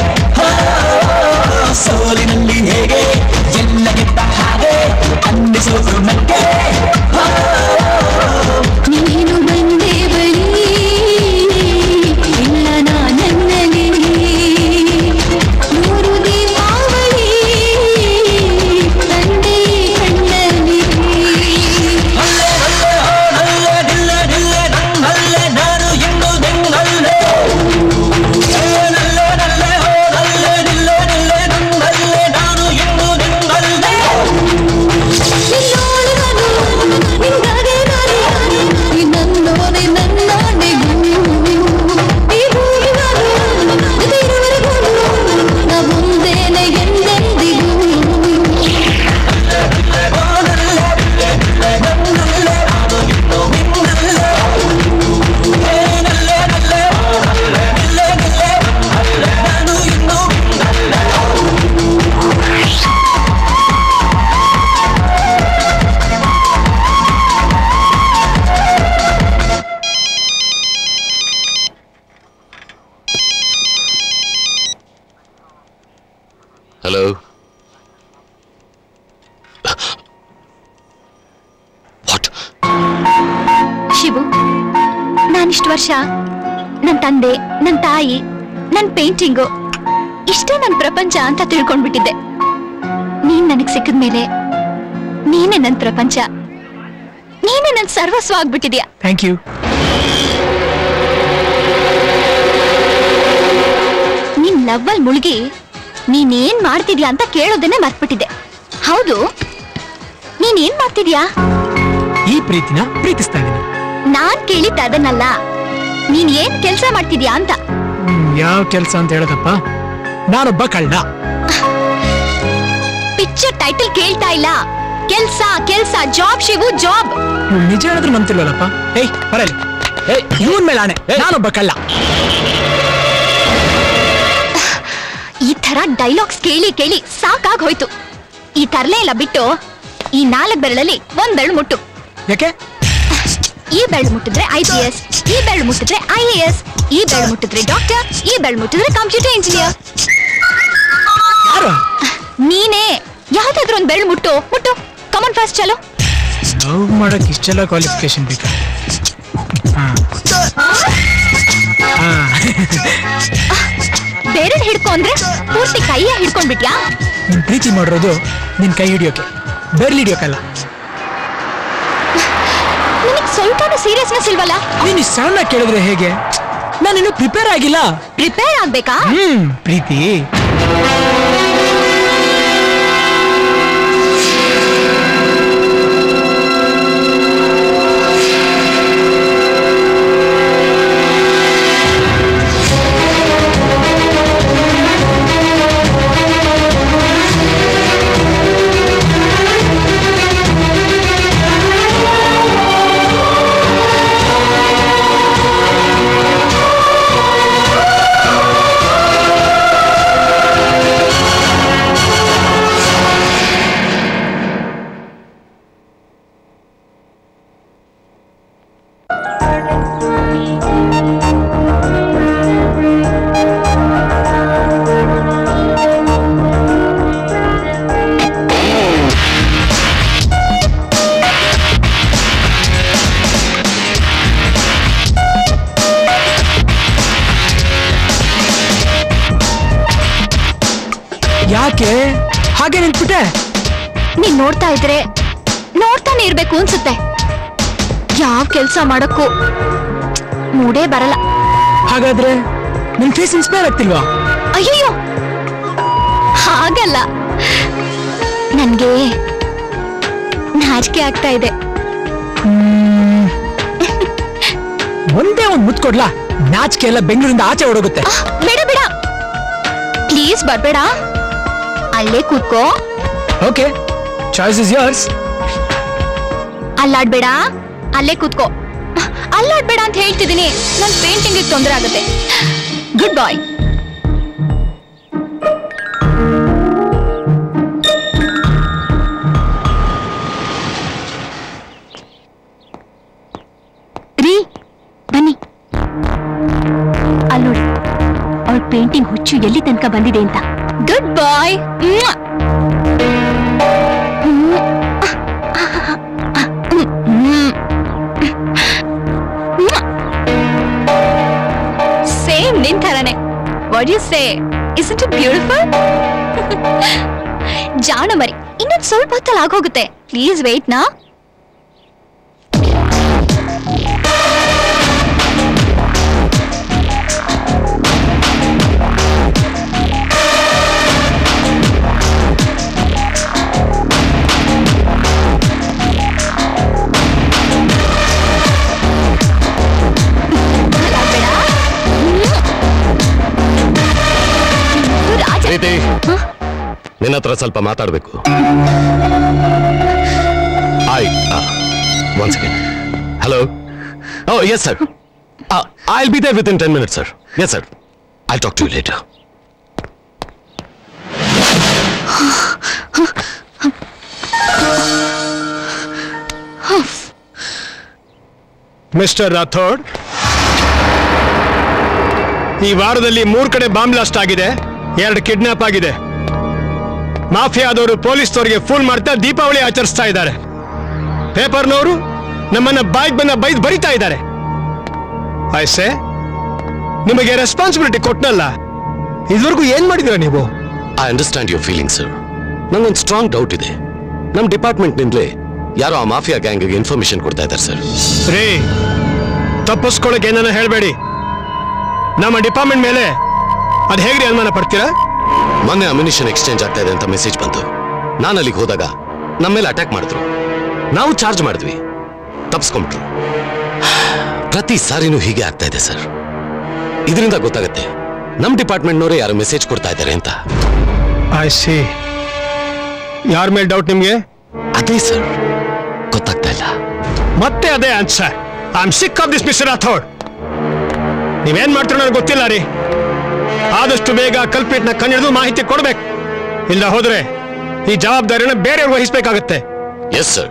ಸೋಲಿನಲ್ಲಿ ಹೇಗೆ ಎಲ್ಲ ಗೆದ್ದ ಹಾಗೆ ಅನ್ನಿಸೋದು ನಂಗೆ ನೀನು ಬಂದೆ ಬಳಿ ಇಲ್ಲ ನನ್ನಲ್ಲಿ ನೂರು ದೀಪಾವಳಿ ತಂದೆ ಕಣ್ಣಲ್ಲಿ ಅಲ್ಲೇ ಅಲ್ಲೇ ಅಲ್ಲೇ ನಿಲ್ಲ ನಿಲ್ಲ ನನ್ನಲ್ಲೇ ನಾನು ಎಂದು ನಿನ್ನಲ್ಲೇ ನಲ್ಲೇ ನಲ್ಲೇ ಹೋದಲ್ಲೇ ನಿಲ್ಲ ನಿಲ್ಲ ನನ್ನಲ್ಲೇ ನಾನು ಎಂದು ನಿನ್ನಲ್ಲೇ ನಿನ್ನೋಡೆ ನಾನು ನಿನ್ನೋಡೆ ನನ್ನಾಡೆಗೂ ಈ ಭೂಮಿಗಳು ಇರುವರೆಗೂ ನಾ ಮುಂದೇನೆ ಎಂದೆಂದಿಗೂ ಹಲೋ ಶಿವು, ನಾನಿಷ್ಟು ವರ್ಷ ನನ್ನ ತಂದೆ, ನನ್ನ ತಾಯಿ, ನನ್ನ ಪೇಂಟಿಂಗು ಇಷ್ಟೇ ನನ್ನ ಪ್ರಪಂಚ ಅಂತ ತಿಳ್ಕೊಂಡ್ಬಿಟ್ಟಿದ್ದೆ. ನೀನ್ ನನಗ್ ಸಿಕ್ಕಿದ್ಮೇಲೆ ನೀನೇ ನನ್ನ ಪ್ರಪಂಚ, ನೀನೇ ನನ್ನ ಸರ್ವಸ್ವ ಆಗ್ಬಿಟ್ಟಿದ್ಯಾ. Thank you. ನಿನ್ ಲವ್ವಲ್ ಮುಳುಗಿ ನೀನೇನ್ ಮಾಡ್ತಿದ್ಯಾ ಅಂತ ಕೇಳೋದನ್ನೇ ಮರ್ತ್ಬಿಟ್ಟಿದ್ದೆ. ಹೌದು, ನೀನೇನ್ ಮಾಡ್ತಿದ್ಯಾ? ಈ ಪ್ರೀತಿನ ಪ್ರೀತಿಸ್ತಾ ಇದ್ದೀನಿ. ನಾನ್ ಕೇಳಿದ್ದ ಅದನ್ನಲ್ಲ, ನೀನ್ ಏನ್ ಕೆಲ್ಸ ಮಾಡ್ತಿದ್ಯಾ ಅಂತ. ಯಾವ ಕೆಲ್ಸ ಅಂತ ಹೇಳೋದಪ್ಪ? ನಾನೊಬ್ಬ ಕಳ್ಳ. ಪಿಕ್ಚರ್ ಟೈಟಲ್ ಕೇಳ್ತಾ ಇಲ್ಲ, ಕೆಲ್ಸ ಕೆಲ್ಸ, ಜಾಬ್ ಶಿವು, ಜಾಬ್. ನಿಜ ಹೇಳಿದ್ರು ನಂಬ್ತಿಲ್ವಲ್ಲಪ್ಪ. ಏಯ್ ಬರಲಿ, ಏಯ್ ಇವನ್ ಮೇಲೆ ಆಣೆ, ನಾನೊಬ್ಬ ಕಳ್ಳ. ಈ ತರ ಡೈಲಾಗ್ಸ್ ಕೇಳಿ ಕೇಳಿ ಸಾಕಾಗ್ ಹೋಯ್ತು. ಈ ತರಲೆ ಎಲ್ಲ ಬಿಟ್ಟು ಈ ನಾಲ್ಕು ಬೆರಳಲ್ಲಿ ಒಂದ್ ಬೆರಳು ಮುಟ್ಟು. ಯಾಕೆ? ಈ ಬೆರಳು ಮುಟ್ಟಿದ್ರೆ ಐ ಪಿ ಎಸ್, ಈ ಬೆರಳು ಮುಟ್ಟಿದ್ರೆ ಐ ಎ ಎಸ್, ಈ ಬೆರಳು ಮುಟ್ಟಿದ್ರೆ ಡಾಕ್ಟರ್, ಈ ಬೆರಳು ಮುಟ್ಟಿದ್ರೆ ಕಂಪ್ಯೂಟರ್ ಇಂಜಿನಿಯರ್. ನೀನೇ ಯಾವ್ದಾದ್ರು ಒಂದ್ ಬೆರಳು ಮುಟ್ಟು ಮುಟ್ಟು. ಕಮನ್ ಫಾಸ್ಟ್, ಚಲೋ. ಲವ್ ಮಾಡಕ್ ಇಷ್ಟೆಲ್ಲ ಕ್ವಾಲಿಫಿಕೇಶನ್ ಬೇಕಾ? ಬೇರೆ ಹಿಡ್ಕೊ ಅಂದ್ರೆ ಪೂರ್ತಿ ಕೈಯ ಹಿಡ್ಕೊಂಡ್ಬಿಟ್ಯಾ? ನಿನ್ ಪ್ರೀತಿ ಮಾಡಿರೋದು ನಿನ್ ಕೈ ಹಿಡಿಯೋಕೆ, ಬೆರ್ಲಿ ಹಿಡಿಯೋಕಲ್ಲ. ನಿನಗ್ ಸ್ವಲ್ಪನೂ ಸೀರಿಯಸ್ನೆಸ್ ಇಲ್ವಲ್ಲ? ನೀನು ಸಣ್ಣ ಕೇಳಿದ್ರೆ ಹೇಗೆ? ನಾನಿನ್ನು ಪ್ರಿಪೇರ್ ಆಗಿಲ್ಲ. ಪ್ರಿಪೇರ್ ಆಗ್ಬೇಕಾ? ಹ್ಮ್ ಪ್ರೀತಿ. ಯಾಕೆ ಹಾಗೆ ನಿಂತ್ಬಿಟ್ಟೆ? ನೀನ್ ನೋಡ್ತಾ ಇದ್ರೆ ನೋಡ್ತಾನೆ ಇರ್ಬೇಕು ಅನ್ಸುತ್ತೆ. ಯಾವ ಕೆಲ್ಸ ಮಾಡಕ್ಕೂ ಮೂಡೇ ಬರಲ್ಲ. ಹಾಗಾದ್ರೆ ನಿನ್ ಫೇಸ್ ಇನ್ಸ್ಪೈರ್ ಆಗ್ತಿಲ್ವಾ? ಅಯ್ಯೋ ಹಾಗಲ್ಲ, ನನ್ಗೆ ನಾಚಿಕೆ ಆಗ್ತಾ ಇದೆ. ಒಂದೇ ಒಂದ್ ಮುತ್ಕೊಡ್ಲಾ ನಾಚಿಕೆ ಎಲ್ಲ ಬೆಂಗಳೂರಿಂದ ಆಚೆ ಹೊಡೋಗುತ್ತೆ. ಬೇಡ ಬೇಡ ಪ್ಲೀಸ್ ಬರ್ಬೇಡ, ಅಲ್ಲೇ ಕೂತ್ಕೋ. Okay, choice is yours. ಅಲ್ಲಾಡ್ಬೇಡ, ಅಲ್ಲೇ ಕೂತ್ಕೋ. ಅಲ್ಲಾಡ್ಬೇಡ ಅಂತ ಹೇಳ್ತಿದ್ದೀನಿ, ನನ್ ಪೇಂಟಿಂಗ್ ತೊಂದರೆ ಆಗುತ್ತೆ. Good bye. ರೀ ಬನ್ನಿ, ಅಲ್ಲಿ ನೋಡಿ ಅವಳ ಪೇಂಟಿಂಗ್ ಹುಚ್ಚು ಎಲ್ಲಿ ತನಕ ಬಂದಿದೆ ಅಂತ. ಗುಡ್ ಬಾಯ್. ಸೇಮ್ ನಿನ್ ಥರನೇ. What you say, isn't it beautiful? ಜಾಣ ಮರಿ, ಇನ್ನೊಂದು ಸ್ವಲ್ಪ ಹೊತ್ತಲ್ಲಿ ಆಗೋಗುತ್ತೆ. ಪ್ಲೀಸ್ ವೇಟ್ ನಾ. ನಿನ್ನ ಹತ್ರ ಸ್ವಲ್ಪ ಮಾತಾಡಬೇಕು. I one second. Hello. Oh yes sir, I will be there within ten minutes sir. Yes sir, I talk to you later. Mister Rathod, ಈ ವಾರದಲ್ಲಿ ಮೂರ್ ಕಡೆ ಬಾಂಬ್ ಬ್ಲಾಸ್ಟ್ ಆಗಿದೆ, ಎರಡು ಕಿಡ್ನಾಪ್ ಆಗಿದೆ. ಮಾಫಿಯಾದವರು ಪೊಲೀಸ್ನವರಿಗೆ ಫೋನ್ ಮಾಡ್ತಾ ದೀಪಾವಳಿ ಆಚರಿಸ್ತಾ ಇದ್ದಾರೆ. ಪೇಪರ್ನವರು ನಮ್ಮನ್ನ ಬಾಯ್ಗೆ ಬಂದ ಬೈದ್ ಬರಿತಾ ಇದ್ದಾರೆ. ಐಸೆ, ನಿಮಗೆ ರೆಸ್ಪಾನ್ಸಿಬಿಲಿಟಿ ಕೊಟ್ಟನಲ್ಲ, ಇದುವರೆಗೂ ಏನ್ ಮಾಡಿದ್ರ ನೀವು? I understand your feeling sir. ನಂಗೊಂದು ಸ್ಟ್ರಾಂಗ್ ಡೌಟ್ ಇದೆ. ನಮ್ಮ ಡಿಪಾರ್ಟ್ಮೆಂಟ್ ನಿಂದಲೇ ಯಾರೋ ಆ ಮಾಫಿಯಾ ಗ್ಯಾಂಗ್ಗೆ ಇನ್ಫಾರ್ಮೇಶನ್ ಕೊಡ್ತಾ ಇದ್ದಾರೆ ಸರ್. ರೇ, ತಪ್ಪಿಸ್ಕೊಳಕ್ಕೆ ಏನನ್ನ ಹೇಳ್ಬೇಡಿ. ನಮ್ಮ ಡಿಪಾರ್ಟ್ಮೆಂಟ್ ಮೇಲೆ ಅದ್ ಹೇಗ್ರಿ ಅನುಮಾನ ಪಡ್ತೀರಾ? ಮೊನ್ನೆ ಅಮ್ಯುನಿಷನ್ ಎಕ್ಸ್ಚೇಂಜ್ ಆಗ್ತಾ ಇದೆ ಅಂತ ಮೆಸೇಜ್ ಬಂತು. ನಾನು ಅಲ್ಲಿಗೆ ಹೋದಾಗ ನಮ್ಮ ಮೇಲೆ ಅಟ್ಯಾಕ್ ಮಾಡಿದ್ರು. ನಾವು ಚಾರ್ಜ್ ಮಾಡಿದ್ವಿ, ತಪ್ಪಿಸ್ಕೊಂಡ್ಬಿಟ್ರು. ಪ್ರತಿ ಸಾರಿನೂ ಹೀಗೆ ಆಗ್ತಾ ಇದೆ ಸರ್. ಇದರಿಂದ ಗೊತ್ತಾಗತ್ತೆ ನಮ್ಮ ಡಿಪಾರ್ಟ್ಮೆಂಟ್ನವರೇ ಯಾರು ಮೆಸೇಜ್ ಕೊಡ್ತಾ ಇದ್ದಾರೆ ಅಂತ. I see. ಯಾರ ಮೇಲೆ ಡೌಟ್ ನಿಮ್ಗೆ? ಅದೇ ಸರ್, ಗೊತ್ತಾಗ್ತಾ ಇಲ್ಲ. ಮತ್ತೆ ಅದೇ answer. I am sick of this mister Rathod. ನೀವೇನ್ ಮಾಡ್ತೀರೋ ನನಗೆ ಗೊತ್ತಿಲ್ಲ ರೀ. ಆದಷ್ಟು ಬೇಗ ಕಲ್ಪಿಟ್ನ ಕಂಡಿಡಿದು ಮಾಹಿತಿ ಕೊಡ್ಬೇಕು. ಇಲ್ಲ ಹೋದ್ರೆ ಈ ಜವಾಬ್ದಾರಿನ ಬೇರೆಯವ್ರು ವಹಿಸಬೇಕಾಗತ್ತೆ. Yes sir.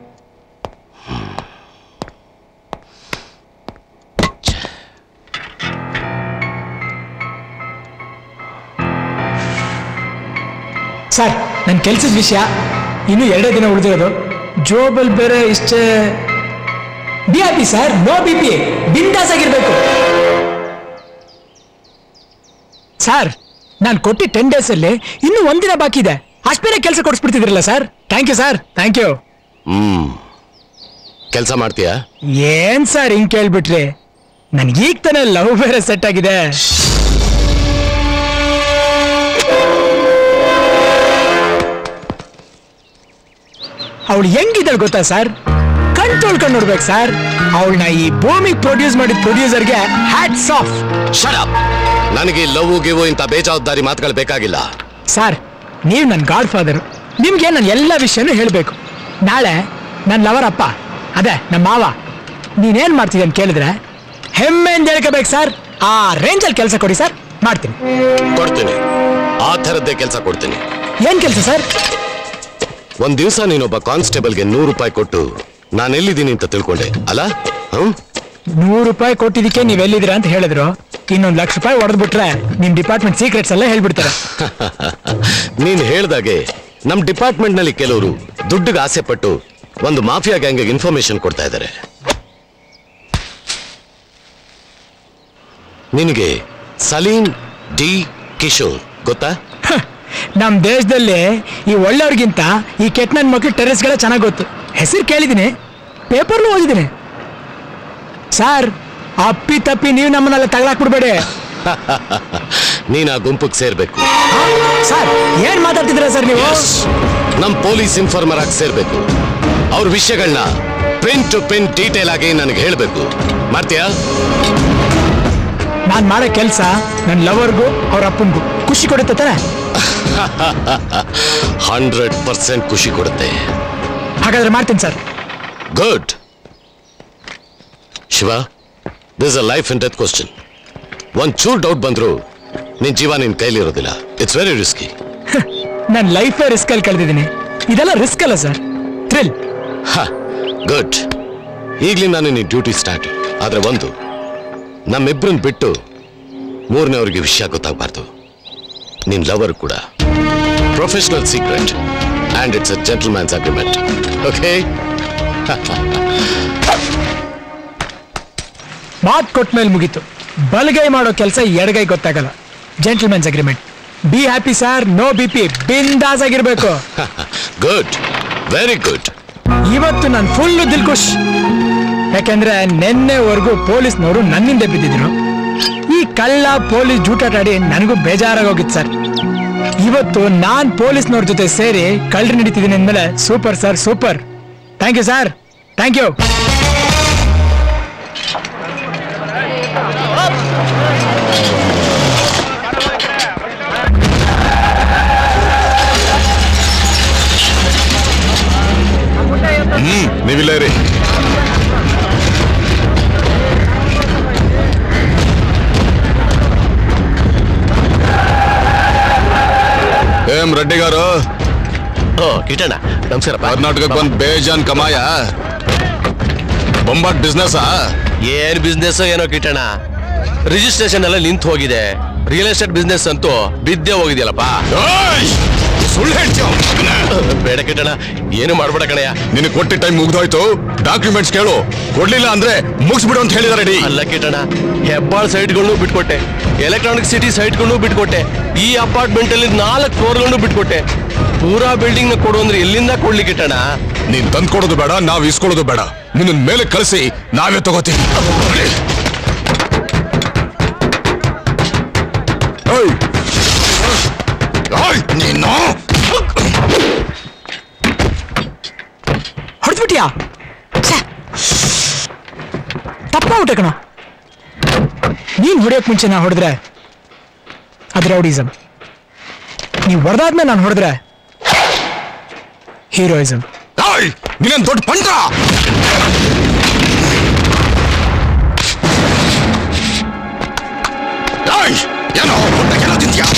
ಸರ್, ನನ್ನ ಕೆಲ್ಸದ ವಿಷಯ ಇನ್ನು ಎರಡೇ ದಿನ ಉಳಿದಿರೋದು. ಜೋಬಲ್ ಬೇರೆ ಇಷ್ಟೇ. B R P sir, no B P, ಬಿಂದಾಸ್ ಆಗಿರ್ಬೇಕು. ಸರ್, ನಾನು ಕೊಟ್ಟಿ ಟೆನ್ ಡೇಸ್ ಅಲ್ಲಿ ಇನ್ನು ಒಂದಿನ ಬಾಕಿ ಇದೆ. ಅಷ್ಟು ಬೇರೆ ಕೆಲಸ ಕೊಡಿಸ್ಬಿಡ್ತಿದ್ರಲ್ಲ sir. Thank you sir, thank you. ಹ್ಮ್, ಕೆಲಸ ಮಾಡ್ತೀಯಾ? ಏನ್ ಸರ್ ಹಿಂಗ್ ಕೇಳ್ಬಿಟ್ರಿ? ನನ್ಗೀಗ ತಾನೇ ಲವ್ ಬೇರೆ ಸೆಟ್ ಆಗಿದೆ. ಅವಳು ಹೆಂಗಿದ್ದಾಳೆ ಗೊತ್ತಾ ಸರ್? ಕಣ್ ತೊಳ್ಕೊಂಡು ನೋಡ್ಬೇಕು ಸರ್. ಅವಳನ್ನ ಈ ಭೂಮಿಗೆ ಪ್ರೊಡ್ಯೂಸ್ ಮಾಡಿದ ಪ್ರೊಡ್ಯೂಸರ್ಗೆ ಹ್ಯಾಟ್ಸ್ ಆಫ್. Shut up. ನನಗೆ ಲವ್ ಗಿವ್ ಇಂತ ಬೇಜವಾಬ್ದಾರಿ ಮಾತುಗಳು ಬೇಕಾಗಿಲ್ಲ ಸರ್. ನೀವು ನನ್ನ ಗಾಡ್ ಫಾದರ್, ನಿಮ್ಗೆ ನನ್ನ ಎಲ್ಲ ವಿಷಯನೂ ಹೇಳ್ಬೇಕು. ನಾಳೆ ನನ್ನ ಲವರ್ ಅಪ್ಪ, ಅದೇ ನಮ್ಮ ಮಾವ, ನೀನೇನ್ ಮಾಡ್ತೀವಿ ಅಂತ ಕೇಳಿದ್ರೆ ಹೆಮ್ಮೆಯಿಂದ ಹೇಳ್ಕೋಬೇಕು ಸರ್. ಆ ರೇಂಜಲ್ಲಿ ಕೆಲಸ ಕೊಡಿ ಸರ್, ಮಾಡ್ತೀನಿ. ಕೊಡ್ತೀನಿ, ಆ ಥರದ್ದೇ ಕೆಲಸ ಕೊಡ್ತೀನಿ. ಏನ್ ಕೆಲಸ ಸರ್? ಒಂದ್ ದಿವಸ ನೀನೊಬ್ಬ ಕಾನ್ಸ್ಟೇಬಲ್ಗೆ ನೂರು ರೂಪಾಯಿ ಕೊಟ್ಟು ನಾನು ಎಲ್ಲಿದ್ದೀನಿ ಅಂತ ತಿಳ್ಕೊಂಡೆ ಅಲ್ಲ? ಹ್ಮ್, ನೂರು ರೂಪಾಯಿ ಕೊಟ್ಟಿದ್ದಕ್ಕೆ ನೀವ್ ಎಲ್ಲಿದ್ದೀರಾ ಅಂತ ಹೇಳಿದ್ರು. ಇನ್ನೊಂದು ಲಕ್ಷ ರೂಪಾಯಿ ಹೊಡೆದ್ಬಿಟ್ರೆ ನಿಮ್ ಡಿಪಾರ್ಟ್ಮೆಂಟ್ ಸೀಕ್ರೆಟ್ಸ್ ಎಲ್ಲ ಹೇಳ್ಬಿಡ್ತಾರೆ. ನೀನ್ ಹೇಳ್ದಾಗೆ ನಮ್ ಡಿಪಾರ್ಟ್ಮೆಂಟ್ ನಲ್ಲಿ ಕೆಲವರು ದುಡ್ಡಿಗೆ ಆಸೆ ಪಟ್ಟು ಒಂದು ಮಾಫಿಯಾ ಗ್ಯಾಂಗ್ ಇನ್ಫಾರ್ಮೇಶನ್ ಕೊಡ್ತಾ ಇದ್ದಾರೆ. ನಿನಗೆ ಸಲೀಂ ಡಿ ಕಿಶೋರ್ ಗೊತ್ತಾ? ನಮ್ ದೇಶದಲ್ಲಿ ಈ ಒಳ್ಳೆಯವ್ರಿಗಿಂತ ಈ ಕೆಟ್ಟ ನನ್ನ ಮಕ್ಳು ಟೆರರಿಸ್ಗಳೇ ಚೆನ್ನಾಗಿ ಗೊತ್ತು. ಹೆಸರು ಕೇಳಿದ್ದೀನಿ, ಪೇಪರ್ಲು ಓದಿದ್ದೀನಿ. ಸರ್, ಅಪ್ಪಿ ತಪ್ಪಿ ನೀವು ನಮ್ಮನ್ನೆಲ್ಲ ತಗಲಾಕ್ಬಿಡ್ಬೇಡಿ. ನೀನ್ ಆ ಗುಂಪಿಗೆ ಸೇರ್ಬೇಕು. ಸರ್, ಏನ್ ಮಾತಾಡ್ತಿದ್ರ ಸರ್ ನೀವು? ನಮ್ ಪೊಲೀಸ್ ಇನ್ಫಾರ್ಮರ್ ಆಗಿ ಸೇರ್ಬೇಕು. ಅವ್ರ ವಿಷಯಗಳನ್ನ ಪಿನ್ ಟು ಪಿನ್ ಡೀಟೇಲ್ ಆಗಿ ನನಗೆ ಹೇಳ್ಬೇಕು. ಮಾಡ್ತೀಯಾ? ನಾನ್ ಮಾಡೋ ಕೆಲ್ಸ ನನ್ನ ಲವರ್ಗೂ ಅವ್ರ ಅಪ್ಪನ್ಗೂ ಖುಷಿ ಕೊಡುತ್ತೆ ತಾನೆ? ಹಂಡ್ರೆಡ್ ಪರ್ಸೆಂಟ್ ಖುಷಿ ಕೊಡುತ್ತೆ. ಹಾಗಾದ್ರೆ ಮಾಡ್ತೀನಿ sir. Good. Shiva, this a life and death question. ಒಂದ್ ಚೂರ್ ಡೌಟ್ ಬಂದ್ರು ನಿನ್ ಜೀವ ನಿನ್ ಕೈಲಿ ಇರೋದಿಲ್ಲ. It's very risky. ನನ್ನ ಲೈಫ್ ರಿಸ್ಕ್ ಅಲ್ಲಿ ಕಳೆದಿದ್ದೀನಿ. ಇದೆಲ್ಲ ರಿಸ್ಕ್ ಅಲ್ಲ ಸರ್, ಥ್ರಿಲ್. ಗುಡ್. ಈಗ್ಲಿ ನಾನು ನಿನ್ ಡ್ಯೂಟಿ ಸ್ಟಾರ್ಟ್. ಆದ್ರೆ ಒಂದು, ನಮ್ಮಿಬ್ರನ್ ಬಿಟ್ಟು ಮೂರನೇವ್ರಿಗೆ ವಿಷಯ ಗೊತ್ತಾಗಬಾರ್ದು. ನಿನ್ ಲವರ್ ಕೂಡ. Professional secret and it's a gentleman's agreement. Okay? ಮಾತ್ ಕೊಟ್ಟ ಮೇಲೆ ಮುಗೀತು. ಬಲಗೈ ಮಾಡೋ ಕೆಲಸ ಎಡಗೈ ಗೊತ್ತಾಗಲ್ಲ. Gentleman's agreement. Be happy sir, no B P, ಬಿಂದಾಸ್ ಆಗಿರ್ಬೇಕು. Good, very good. ಇವತ್ತು ನಾನು ಫುಲ್ ದಿಲ್ ಖುಷ್. ಯಾಕೆಂದ್ರೆ ನಿನ್ನೆವರೆಗೂ ಪೊಲೀಸ್ನವರು ನನ್ನಿಂದ ಬಿದ್ದಿದ್ರು. ಈ ಕಳ್ಳ ಪೊಲೀಸ್ ಜೂಟಾಟಾಡಿ ನನಗೂ ಬೇಜಾರಾಗೋಗಿತ್ತು ಸರ್. ಇವತ್ತು ನಾನ್ ಪೊಲೀಸ್ನವ್ರ ಜೊತೆ ಸೇರಿ ಕಳ್ಳರು ನಡೀತಿದ್ದೀನಿ ಅಂದ್ಮೇಲೆ super sir, super. Thank you sir, thank you. ಹ್ಮ್ ನೀವಿಲ್ಲ ರೀ. ಏಮ್ ರೆಡ್ಡಿ ಗಾರು. ಓ ಕಿಟಣ್ಣ, ನಮಸ್ಕಾರ. ಕರ್ನಾಟಕಕ್ಕೆ ಬಂದ್ ಬೇಜಾನ್ ಕಮಾಯ. ಬೊಂಬಾಟ್ ಬಿಸ್ನೆಸ್. ಏನ್ ಬಿಸ್ನೆಸ್ ಏನೋ ಕಿಟಣ್ಣ. ರಿಜಿಸ್ಟ್ರೇಷನ್ ಎಲ್ಲ ನಿಂತು ಹೋಗಿದೆ. ರಿಯಲ್ ಎಸ್ಟೇಟ್ ಬಿಸ್ನೆಸ್ ಅಂತೂ ಬಿದ್ದೆ ಹೋಗಿದೆಯಲ್ಲಪ್ಪ. ಸುಳ್ಳು ಹೇಳ್ತೀಯ? ಬೇಡ ಕಿಟಣ್ಣ, ಏನು ಮಾಡ್ಬೇಡ ಕಣಯ್ಯ. ನಿನಗೆ ಕೊಟ್ಟ ಟೈಮ್ ಮುಗ್ದೋಯ್ತು. ಡಾಕ್ಯುಮೆಂಟ್ಸ್ ಕೇಳು. ಕೊಡ್ಲಿಲ್ಲ ಅಂದ್ರೆ ಮುಗಿಸ್ಬಿಡು ಅಂತ ಹೇಳಿದಾರೆ ರೆಡಿ. ಅಲ್ಲ ಕಿಟಣ್ಣ, ಹೆಬ್ಬಾಳ್ ಸೈಟ್ಗಳನ್ನು ಬಿಟ್ಕೊಟ್ಟೆ, ಎಲೆಕ್ಟ್ರಾನಿಕ್ ಸಿಟಿ ಸೈಟ್ಗಳನ್ನು ಬಿಟ್ಕೊಟ್ಟೆ, ಈ ಅಪಾರ್ಟ್ಮೆಂಟ್ ಅಲ್ಲಿ ನಾಲ್ಕು ಫ್ಲೋರ್ಗಳನ್ನು ಬಿಟ್ಕೊಟ್ಟೆ. ಪೂರಾ ಬಿಲ್ಡಿಂಗ್ ನ ಕೊಡು ಅಂದ್ರೆ ಎಲ್ಲಿಂದ ಕೊಡ್ಲಿ ಕಿಟಣ್ಣ? ನೀನ್ ತಂದ್ ಕೊಡೋದು ಬೇಡ, ನಾವ್ ಇಸ್ಕೊಳ್ಳೋದು ಬೇಡ. ನಿನ್ನ ಮೇಲೆ ಕಳಿಸಿ ನಾವೇ ತಗೋತೀವಿ. ನೀನು ಹೊಡೆದ್ಬಿಟ್ಯಾ? ತಪ್ಪಾಗ್ಬಿಟ್ಟೆ ಕಣ. ನೀನ್ ಹೊಡೆಯೋಕ್ ಮುಂಚೆ ನಾ ಹೊಡೆದ್ರೆ ಅದು ರೌಡಿಸಮ್. ನೀವು ಹೊಡೆದಾದ್ಮೇಲೆ ನಾನು ಹೊಡೆದ್ರೆ ಹೀರೋಯಿಸಮ್. ನೀನೇನ್ ದೊಡ್ಡ ಪಂಟ. ಏನೋ ಹೊಟ್ಟೆಗೆಲ್ಲ ತಿಂತೀಯಾ?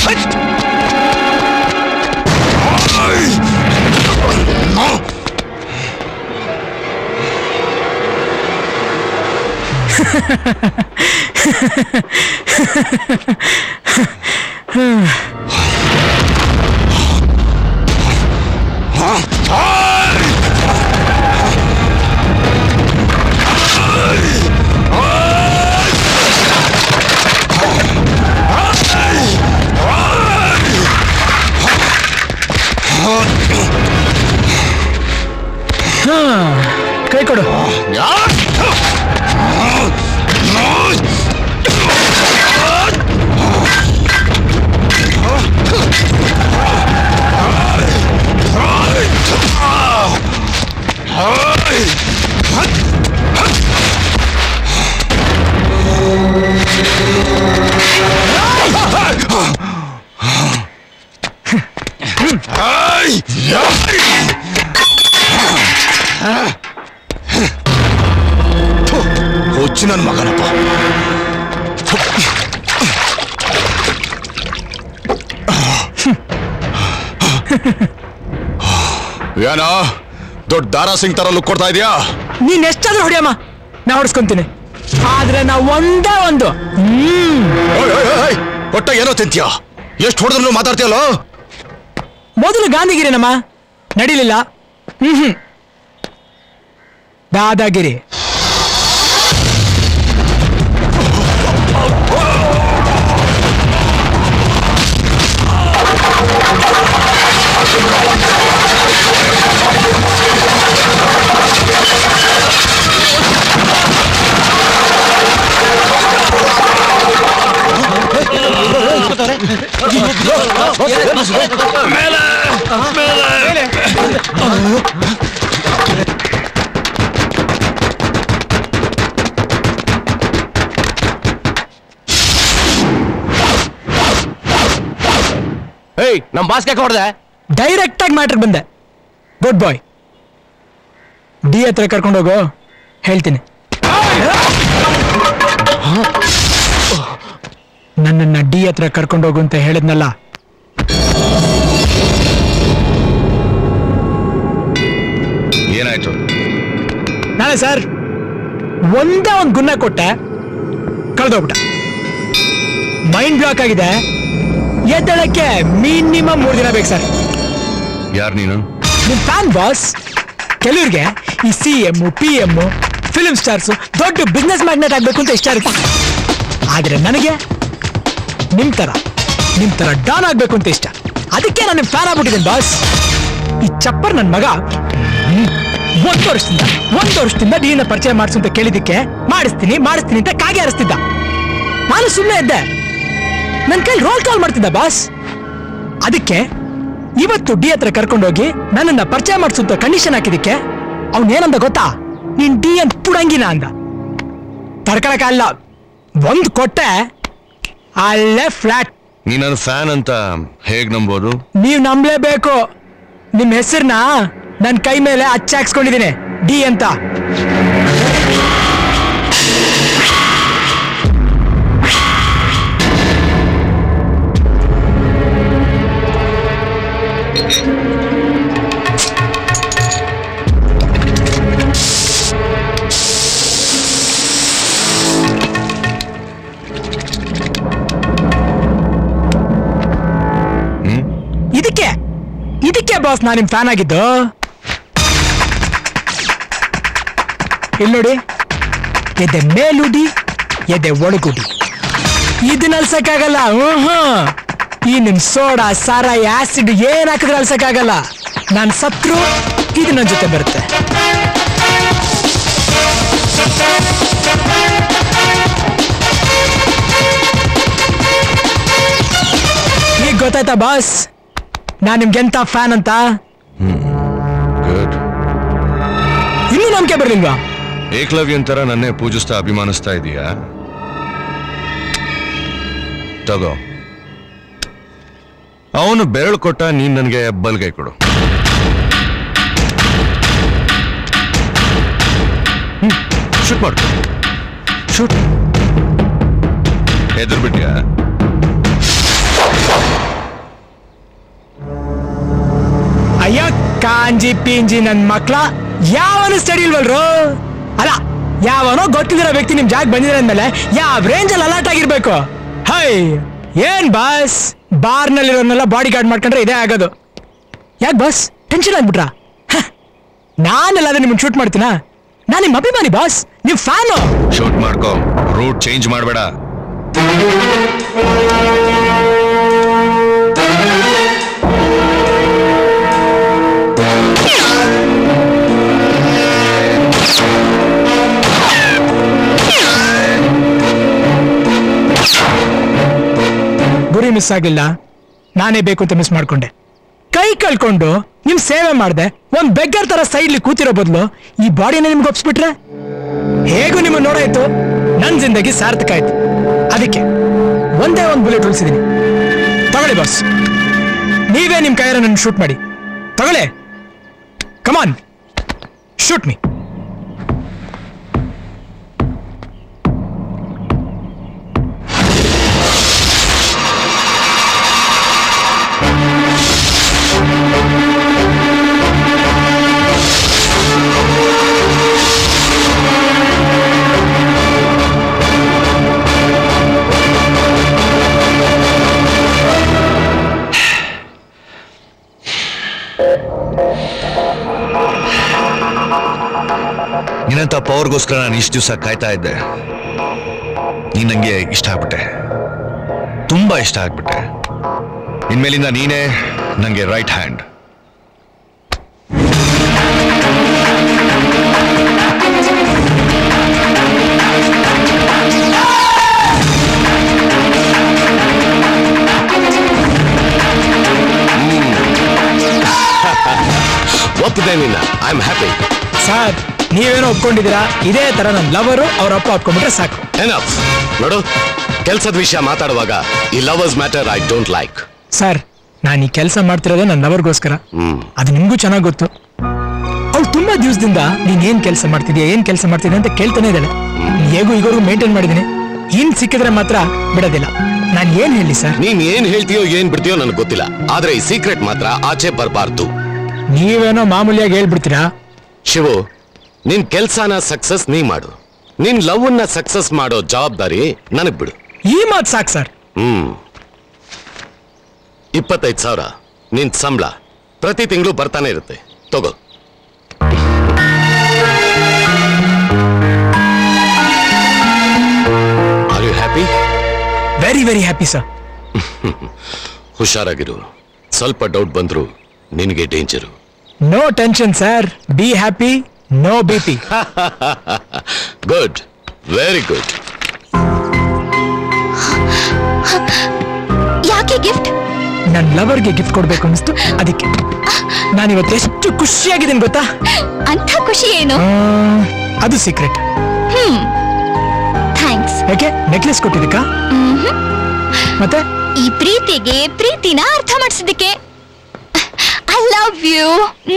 ಕೈ ಕೊಡು. ಹುಚ್ಚು ನನ್ನ ಮಗನಪ್ಪ. ಏನೋ ದೊಡ್ಡ ದಾರಾ ಸಿಂಗ್ ತರ ಲುಕ್ ಕೊಡ್ತಾ ಇದೀಯಾ? ನೀನ್ ಎಷ್ಟಾದ್ರೂ ಹೊಡಿಯಮ್ಮ, ನಾ ಹೊಡ್ಸ್ಕೊಂತೀನಿ. ಆದ್ರೆ ನಾವು ಒಂದೇ ಒಂದು. ಹ್ಮ್ ಹೊಟ್ಟೆ ಏನೋ ತಿಂತೀಯ? ಎಷ್ಟು ಹೊಡೆದ್ರು ಮಾತಾಡ್ತೀಯಲ್ಲೋ? ಮೊದಲು ಗಾಂಧಿಗಿರಿನಮ್ಮ, ನಡೀಲಿಲ್ಲ. ಹ್ಮ್ ಹ್ಮ್ ದಾದಾಗಿರಿ. ಮೇಲೆ ಮೇಲೆ ಏಯ್ ನಮ್ ಬಾಸ್ಗೆ ಹೊಡೆದೆ ಡೈರೆಕ್ಟ್ ಆಗಿ ಮ್ಯಾಟ್ರಿಗೆ ಬಂದೆ. ಗುಡ್ ಬಾಯ್. ಡಿ ಹತ್ರ ಕರ್ಕೊಂಡು ಹೋಗು, ಹೇಳ್ತೀನಿ. ನನ್ನನ್ನ ಡಿ ಹತ್ರ ಕರ್ಕೊಂಡು ಹೋಗು ಅಂತ ಹೇಳಿದ್ನಲ್ಲ. ಏನಾಯ್ತು? ನಾಳೆ ಸರ್ ಒಂದೇ ಒಂದು ಗುನ್ನ ಕೊಟ್ಟೆ, ಕಳೆದೋಗ್ಬಿಟ್ಟ. ಮೈಂಡ್ ಬ್ಲಾಕ್ ಆಗಿದೆ. ಎದ್ದೇಳಕ್ಕೆ ಮಿನಿಮಮ್ ಮೂರು ದಿನ ಬೇಕು ಸರ್. ಯಾರು ನೀನು? ನಿಮ್ ಫ್ಯಾನ್ ಬಾಸ್. ಕೆಲವ್ರಿಗೆ ಈ C M P M film stars ದೊಡ್ಡ ಬಿಸ್ನೆಸ್ ಮ್ಯಾಗ್ನೆಟ್ ಆಗ್ಬೇಕು ಅಂತ ಇಷ್ಟ ಇರುತ್ತೆ. ಆದ್ರೆ ನನಗೆ ನಿಮ್ ತರ ನಿಮ್ ತರ ಡಾನ್ ಆಗ್ಬೇಕು ಅಂತ ಇಷ್ಟ. ಅದಕ್ಕೆ ನಾನು ಫ್ಯಾನ್ ಆಗ್ಬಿಟ್ಟಿದ್ದೀನಿ ಬಾಸ್. ಈ ಚಪ್ಪರ್ ನನ್ನ ಮಗ ಒಂದು ವರ್ಷದಿಂದ ಒಂದು ವರ್ಷದಿಂದ ಡಿನ ಪರಿಚಯ ಮಾಡಿಸು ಅಂತ ಕೇಳಿದಕ್ಕೆ ಮಾಡಿಸ್ತೀನಿ ಮಾಡಿಸ್ತೀನಿ ಅಂತ ಕಾಗೆ ಹರಿಸ್ತಿದ್ದ. ನಾನು ಸುಮ್ಮನೆ ಇದ್ದೆ. ನನ್ನ ಕೈ ರೋಲ್ ಕಾಲ್ ಮಾಡ್ತಿದ್ದ ಬಾಸ್. ಅದಕ್ಕೆ ಇವತ್ತು ಡಿ ಹತ್ರ ಕರ್ಕೊಂಡೋಗಿ ನನ್ನನ್ನ ಪರಿಚಯ ಮಾಡಿಸು ಅಂತ ಕಂಡೀಷನ್ ಹಾಕಿದಕ್ಕೆ ಅವ್ನ ಏನಂದ ಗೊತ್ತಾ? ನೀನ್ ಡಿ ಅಂತ ಪುಡಂಗಿನ ಅಂದ. ತಡ್ಕೊಳಕ್ಕಾಗಲ್ಲ, ಒಂದು ಕೊಟ್ಟೆ ಅಲ್ಲೇ ಫ್ಲಾಟ್. ನೀ ನನ್ನ ಫ್ಯಾನ್ ಅಂತ ಹೇಗ್ ನಂಬೋದು? ನೀವ್ ನಂಬಲೇಬೇಕು. ನಿಮ್ ಹೆಸರನ್ನ ನನ್ ಕೈ ಮೇಲೆ ಹಚ್ಚಾಕ್ಸ್ಕೊಂಡಿದ್ದೀನಿ, ಡಿ ಅಂತ. ಇದಕ್ಕೆ ಇದಕ್ಕೆ ಬಾಸ್ ನಾನು ನಿಮ್ ಫ್ಯಾನ್ ಆಗಿದ್ದು. ಇಲ್ಲಿ ನೋಡಿ, ಎದೆ ಮೇಲುಡಿ ಎದೆ ಒಳಗುಡಿ. ಇದನ್ನ ಅಲ್ಸಕ್ಕಾಗಲ್ಲ. ಹ್ಮ್ ಈ ನಿಮ್ ಸೋಡಾ ಸಾರಾಯಿ ಆಸಿಡ್ ಏನ್ ಹಾಕಿದ್ರೆ ಅಲ್ಸಕ್ಕಾಗಲ್ಲ. ನಾನು ಸತ್ರು ಇದು ನನ್ನ ಜೊತೆ ಬರುತ್ತೆ. ಈಗ ಗೊತ್ತಾಯ್ತಾ ಬಾಸ್ ನಾನ್ ನಿಮ್ಗೆ ಎಂತ ಫ್ಯಾನ್ ಅಂತ? ಇನ್ನೂ ನಂಬಿಕೆ ಬರ್ಲಿಲ್ವಾ? ಏಕಲವ್ಯನ್ ತರ ನನ್ನೇ ಪೂಜಿಸ್ತಾ ಅಭಿಮಾನಿಸ್ತಾ ಇದೀಯಾ? ತಗೋ, ಅವನು ಬೆರಳು ಕೊಟ್ಟ, ನೀನ್ ನನಗೆ ಬಲ್ಗೈ ಕೊಡು. ಶೂಟ್ ಮಾಡು, ಶೂಟ್. ಎದುರು ಬಿಟ್ಯಾ? ಅಯ್ಯ ಕಾಂಜಿ ಪಿಂಜಿ ನನ್ ಮಕ್ಳ, ಯಾವನು ಸ್ಟಡಿ ಇಲ್ವಲ್ರು? ಅಲ್ಲ, ಯಾವನೋ ಗೊತ್ತಿದಿರೋ ವ್ಯಕ್ತಿ ನಿಮ್ ಜಾಗ ಬಂದಿದ್ರೆ ಅಂದ್ಮೇಲೆ ಯಾವ ರೇಂಜ್ ಅಲ್ಲಿ ಅಲರ್ಟ್ ಆಗಿರ್ಬೇಕು. ಹೈ ಏನ್ ಬಾಸ್, ಬಾರ್ ನಲ್ಲಿರೋನೆಲ್ಲ ಬಾಡಿ ಗಾರ್ಡ್ ಮಾಡ್ಕೊಂಡ್ರೆ ಇದೇ ಆಗೋದು. ಯಾಕೆ ಬಾಸ್ ಟೆನ್ಷನ್ ಆಗ್ಬಿಟ್ರಾ? ನಾನೆಲ್ಲಾದ್ರೆ ನಿಮ್ಮನ್ನ ಶೂಟ್ ಮಾಡ್ತೀನಾ? ನಾನು ನಿಮ್ಮ ಅಭಿಮಾನಿ ಬಾಸ್, ನಿಮ್ ಫ್ಯಾನು. ಶೂಟ್ ಮಾಡ್ಕೋ, ರೂಟ್ ಚೇಂಜ್ ಮಾಡಬೇಡ. ಗುರಿ ಮಿಸ್ ಆಗಿಲ್ಲ, ನಾನೇ ಬೇಕು ಅಂತ ಮಿಸ್ ಮಾಡ್ಕೊಂಡೆ. ಕೈ ಕಳ್ಕೊಂಡು ನಿಮ್ ಸೇವೆ ಮಾಡ್ದೆ. ಒಂದ್ ಬೆಗ್ಗರ್ ತರ ಸೈಡ್ಲಿ ಕೂತಿರೋ ಬದಲು ಈ ಬಾಡಿನ ನಿಮ್ಗೆ ಒಪ್ಸ್ಬಿಟ್ರೆ ಹೇಗೂ ನಿಮ್ಮ ನೋಡಾಯ್ತು, ನನ್ ಜಿಂದಗಿ ಸಾರ್ಥಕ ಆಯ್ತು. ಅದಕ್ಕೆ ಒಂದೇ ಒಂದ್ ಬುಲೆಟ್ ಉಳಿಸಿದೀನಿ. ತಗೊಳ್ಳಿ ಬಾಸ್, ನೀವೇ ನಿಮ್ ಕೈಯಾರ ನನ್ನ ಶೂಟ್ ಮಾಡಿ. ತಗೊಳ್ಳಿ, ಕಮಾನ್ ಶೂಟ್ ಮೀ. ನಿನ್ನಂತ ಪವರ್ಗೋಸ್ಕರ ನಾನು ಇಷ್ಟು ದಿವಸ ಕಾಯ್ತಾ ಇದ್ದೆ. ನೀನ್ ನಂಗೆ ಇಷ್ಟ ಆಗ್ಬಿಟ್ಟೆ, ತುಂಬಾ ಇಷ್ಟ ಆಗ್ಬಿಟ್ಟೆ. ಇನ್ಮೇಲಿಂದ ನೀನೇ ನಂಗೆ ರೈಟ್ ಹ್ಯಾಂಡ್. ಒಪ್ಪಿದೆ ನಿನ್ನ. I am happy. ಸರ್ ನೀವೇನೋ ಒಪ್ಕೊಂಡಿದ್ದೀರಾ, ಇದೇ ತರ ನನ್ನ ಲವರು ಅವ್ರ ಅಪ್ಪ ಒಪ್ಕೊಂಡ್ಬಿಟ್ರೆ ಸಾಕು. ಎನಫ್. ನೋಡು, ಕೆಲ್ಸದ ವಿಷಯ ಮಾತಾಡುವಾಗ ಈ lovers matter I don't like. Sir ನಾನು ಈ ಕೆಲಸ ಮಾಡ್ತಿರೋದೇ ನನ್ನ ಲವರ್ಗೋಸ್ಕರ. ಅದು ನಿಮ್ಗೂ ಚೆನ್ನಾಗಿ ಗೊತ್ತು. ಅವ್ಳು ತುಂಬಾ ದಿವಸದಿಂದ ನೀನ್ ಏನ್ ಕೆಲಸ ಮಾಡ್ತಿದ್ಯಾ ಏನ್ ಕೆಲಸ ಮಾಡ್ತಿದ್ಯಾ ಅಂತ ಕೇಳ್ತಾನೆ ಇದ್ದಾಳೆ. ಹೇಗೂ ಈಗೋರ್ಗು ಮೇಂಟೈನ್ ಮಾಡಿದೀನಿ. ಇನ್ ಸಿಕ್ಕಿದ್ರೆ ಮಾತ್ರ ಬಿಡೋದಿಲ್ಲ. ನಾನು ಏನ್ ಹೇಳಿ ಸರ್? ನೀನ್ ಏನ್ ಹೇಳ್ತೀಯೋ ಏನ್ ಬಿಡ್ತೀಯೋ ನನಗೆ ಗೊತ್ತಿಲ್ಲ, ಆದ್ರೆ ಈ ಸೀಕ್ರೆಟ್ ಮಾತ್ರ ಆಚೆ ಬರಬಾರ್ದು. ನೀವೇನೋ ಮಾಮೂಲಿಯಾಗಿ ಹೇಳ್ಬಿಡ್ತೀರಾ? ಶಿವು, ನಿನ್ ಕೆಲ್ಸನ ಸಕ್ಸಸ್ ನೀ ಮಾಡು, ನಿನ್ ಲವ್ ನ ಸಕ್ಸಸ್ ಮಾಡೋ ಜವಾಬ್ದಾರಿ ನನಗ್ ಬಿಡು. ಈ ಮಾತ್ ಸಾಕ್ ಸರ್. ಹ್ಮ್ ಇಪ್ಪತ್ತೈದು ಸಾವಿರ ನಿನ್ ಸಂಬಳ ಪ್ರತಿ ತಿಂಗಳು ಬರ್ತಾನೆ ಇರುತ್ತೆ, ತಗೋ. Are you happy? Very very happy sir. ಹುಷಾರಾಗಿರು, ಸ್ವಲ್ಪ ಡೌಟ್ ಬಂದ್ರು ನಿನಗೆ danger. No tension sir, be happy, no B P. Good, very good. ಯಾಕೆ ಗಿಫ್ಟ್? ನನ್ ಲವರ್ಗೆ ಗಿಫ್ಟ್ ಕೊಡ್ಬೇಕು ಅನಿಸ್ತು, ಅದಕ್ಕೆ. ನಾನಿವತ್ತು ಎಷ್ಟು ಖುಷಿಯಾಗಿದ್ದೀನಿ ಗೊತ್ತಾ? ಅಂತ ಖುಷಿ ಏನು? ಅದು ಸೀಕ್ರೆಟ್. Hmm thanks. ಯಾಕೆ ನೆಕ್ಲೆಸ್ ಕೊಟ್ಟಿದ್ದಕ್ಕ? ಮತ್ತೆ ಈ ಪ್ರೀತಿಗೆ ಪ್ರೀತಿನ ಅರ್ಥ ಮಾಡಿಸಿದ್ದಕ್ಕೆ. I love you.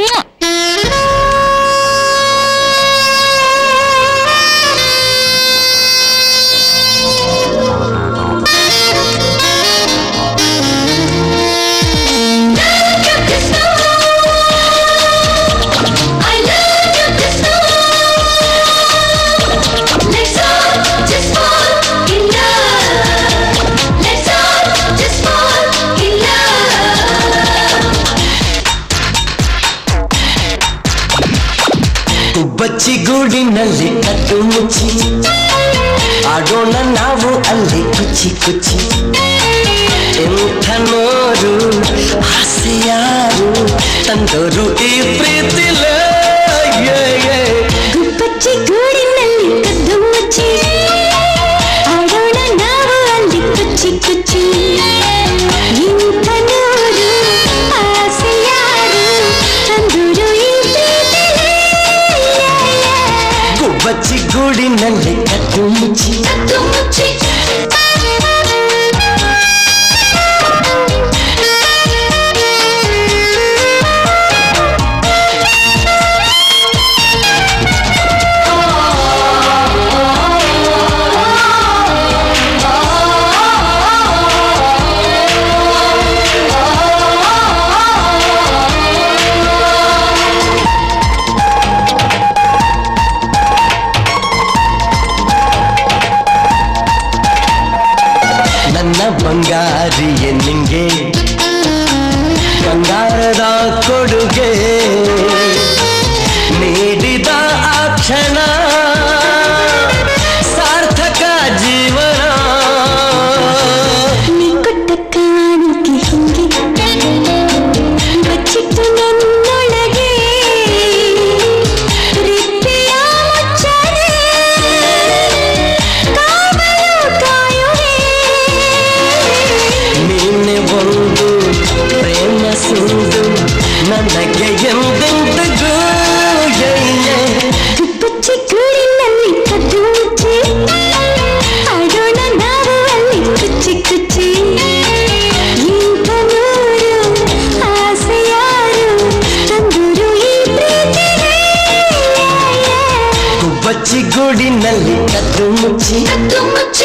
ಬಚ್ಚಿ ಗೂಡಿನಲ್ಲಿ ಕಟ್ಟು ಮುಚ್ಚಿ ಆಡೋಣ ನಾವು ಅಲ್ಲಿ ಕುಚ್ಚಿ ಕುಚ್ಚಿ. ಎಂಥ ನೋರು ಹಾಸ್ಯಾರು ತಂದೋರು ಈ ಪ್ರೀತಿಲ. ಗುಬ್ಬಚ್ಚಿ ಗೂಡಿನಲ್ಲಿ ಕದ್ದು ಮುಚ್ಚಿ ಆಡೋಣ ನಾವು ಅಲ್ಲಿ ಕುಚ್ಚಿ ಕುಚ್ಚಿ. ಇಂಥ ನೋರು ಹಾಸ್ಯಾರು ತಂದೋರು ಈ ಬಚ್ಚಿ ಗೂಡಿನಲ್ಲಿ ಕಟ್ಟು ಮುಚ್ಚಿ ಕಟ್ಟು ಮುಚ್ಚಿ. ಬಂಗಾರಿಯ ನಿಂಗೆ ಬಂಗಾರದ ಕೊಡುಗೆ ನೀಡಿದ ಆ ಕ್ಷಣ ಸಾರ್ಥಕ ಜೀವನ. ನಿಕಟ ಕಾಣಿಕೆ ಹಿಂಗೆ ಬಚ್ಚಿಟ್ಟು ನನ್ನೊಳಗೆ ರಿಪ್ಪೆಯ ಮುಚ್ಚರೆ ಕಾವಲು ಕಾಯುವೆ. ನೀನೆ ಒಂದು ಪ್ರೇಮ ಸಿಂಧು ನನಗೆ ಎಂದೆಂದಿಗೂ. ಗುಬ್ಬಚ್ಚಿ ಗೂಡಿನಲ್ಲಿ ಕದ್ದು ಮುಚ್ಚಿ ಆಡೋಣ ನಾವು ಅಲ್ಲಿ ಕುಚ್ಚಿ ಕುಚ್ಚಿ. ಇಂಥ ನೂರು ಆಸೆಯಾರು ತಂದೂರು ಈ ಪ್ರೀತಿಗೆ. ಗುಬ್ಬಚ್ಚಿ ಗೂಡಿನಲ್ಲಿ ಕದ್ದು ಮುಚ್ಚಿ ಕದ್ದು ಮುಚ್ಚಿ.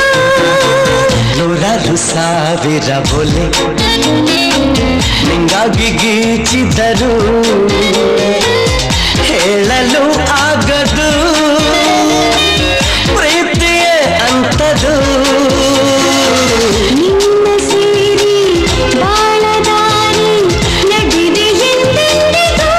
ಸಾವಿರ ಬೋಲೆ ನಿಂಗಾಗಿ ಗಿಗೀಚಿದರು ಹೇಳಲು ಆಗದು ಪ್ರೀತಿಯೇ ಅಂತದು ನಿನ್ನ ಸೇರಿ ಬಾಳದಾರಿ ನಡೆದೆ ಎಂದೆಂದಿಗೂ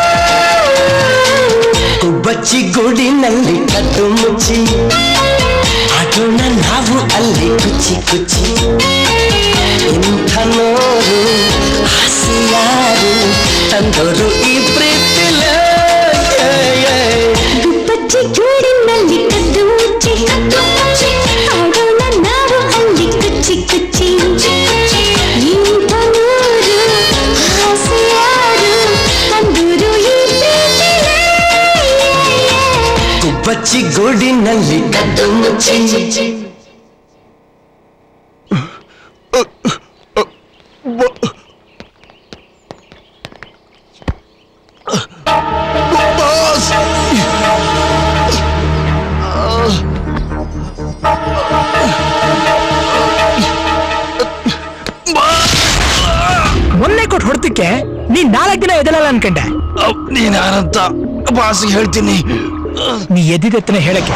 ಕುಬ್ಬಚ್ಚಿ ಗೂಡಿನಲ್ಲಿ ಕದ್ದು ಮುಚ್ಚಿ ಆಟೋಣ ನಾವು ಅಲ್ಲಿ ಕುಚ್ಚಿ ಕುಚ್ಚಿ ಇಂಥ ನೋರು ಆಸೆಯಾರು ತಂದೋರು ಈ ಪ್ರೀತಿಲ ಗುಬ್ಬಚ್ಚಿ ಗೂಡಿನಲ್ಲಿ ಕದ್ದು ಮುಚ್ಚಿ ಆಡೋಣ ನಾವು ಅಲ್ಲಿ ಕುಚ್ಚಿ ಕುಚ್ಚಿ ಇಂಥ ನೂರು ಆಸೆಯಾರು ತಂದೂರು ಈ ಪ್ರೀತಿಲೇ ಕುಬ್ಬಚ್ಚಿ ಗೂಡಿನಲ್ಲಿ ಕದ್ದು ಮುಚ್ಚಿ ಮೊನ್ನೆ ಕೊಟ್ಟು ಹೊಡ್ತಕ್ಕೆ ನೀನ್ ನಾಲ್ಕು ದಿನ ಎದಲಲ್ಲ ಅನ್ಕಂಡೆ. ನೀನ್ ಯಾರಂತ ಬಾಸಿಗೆ ಹೇಳ್ತೀನಿ. ನೀ ಎದ್ದಿದ್ದೆತ್ತನೆ ಹೇಳಕ್ಕೆ.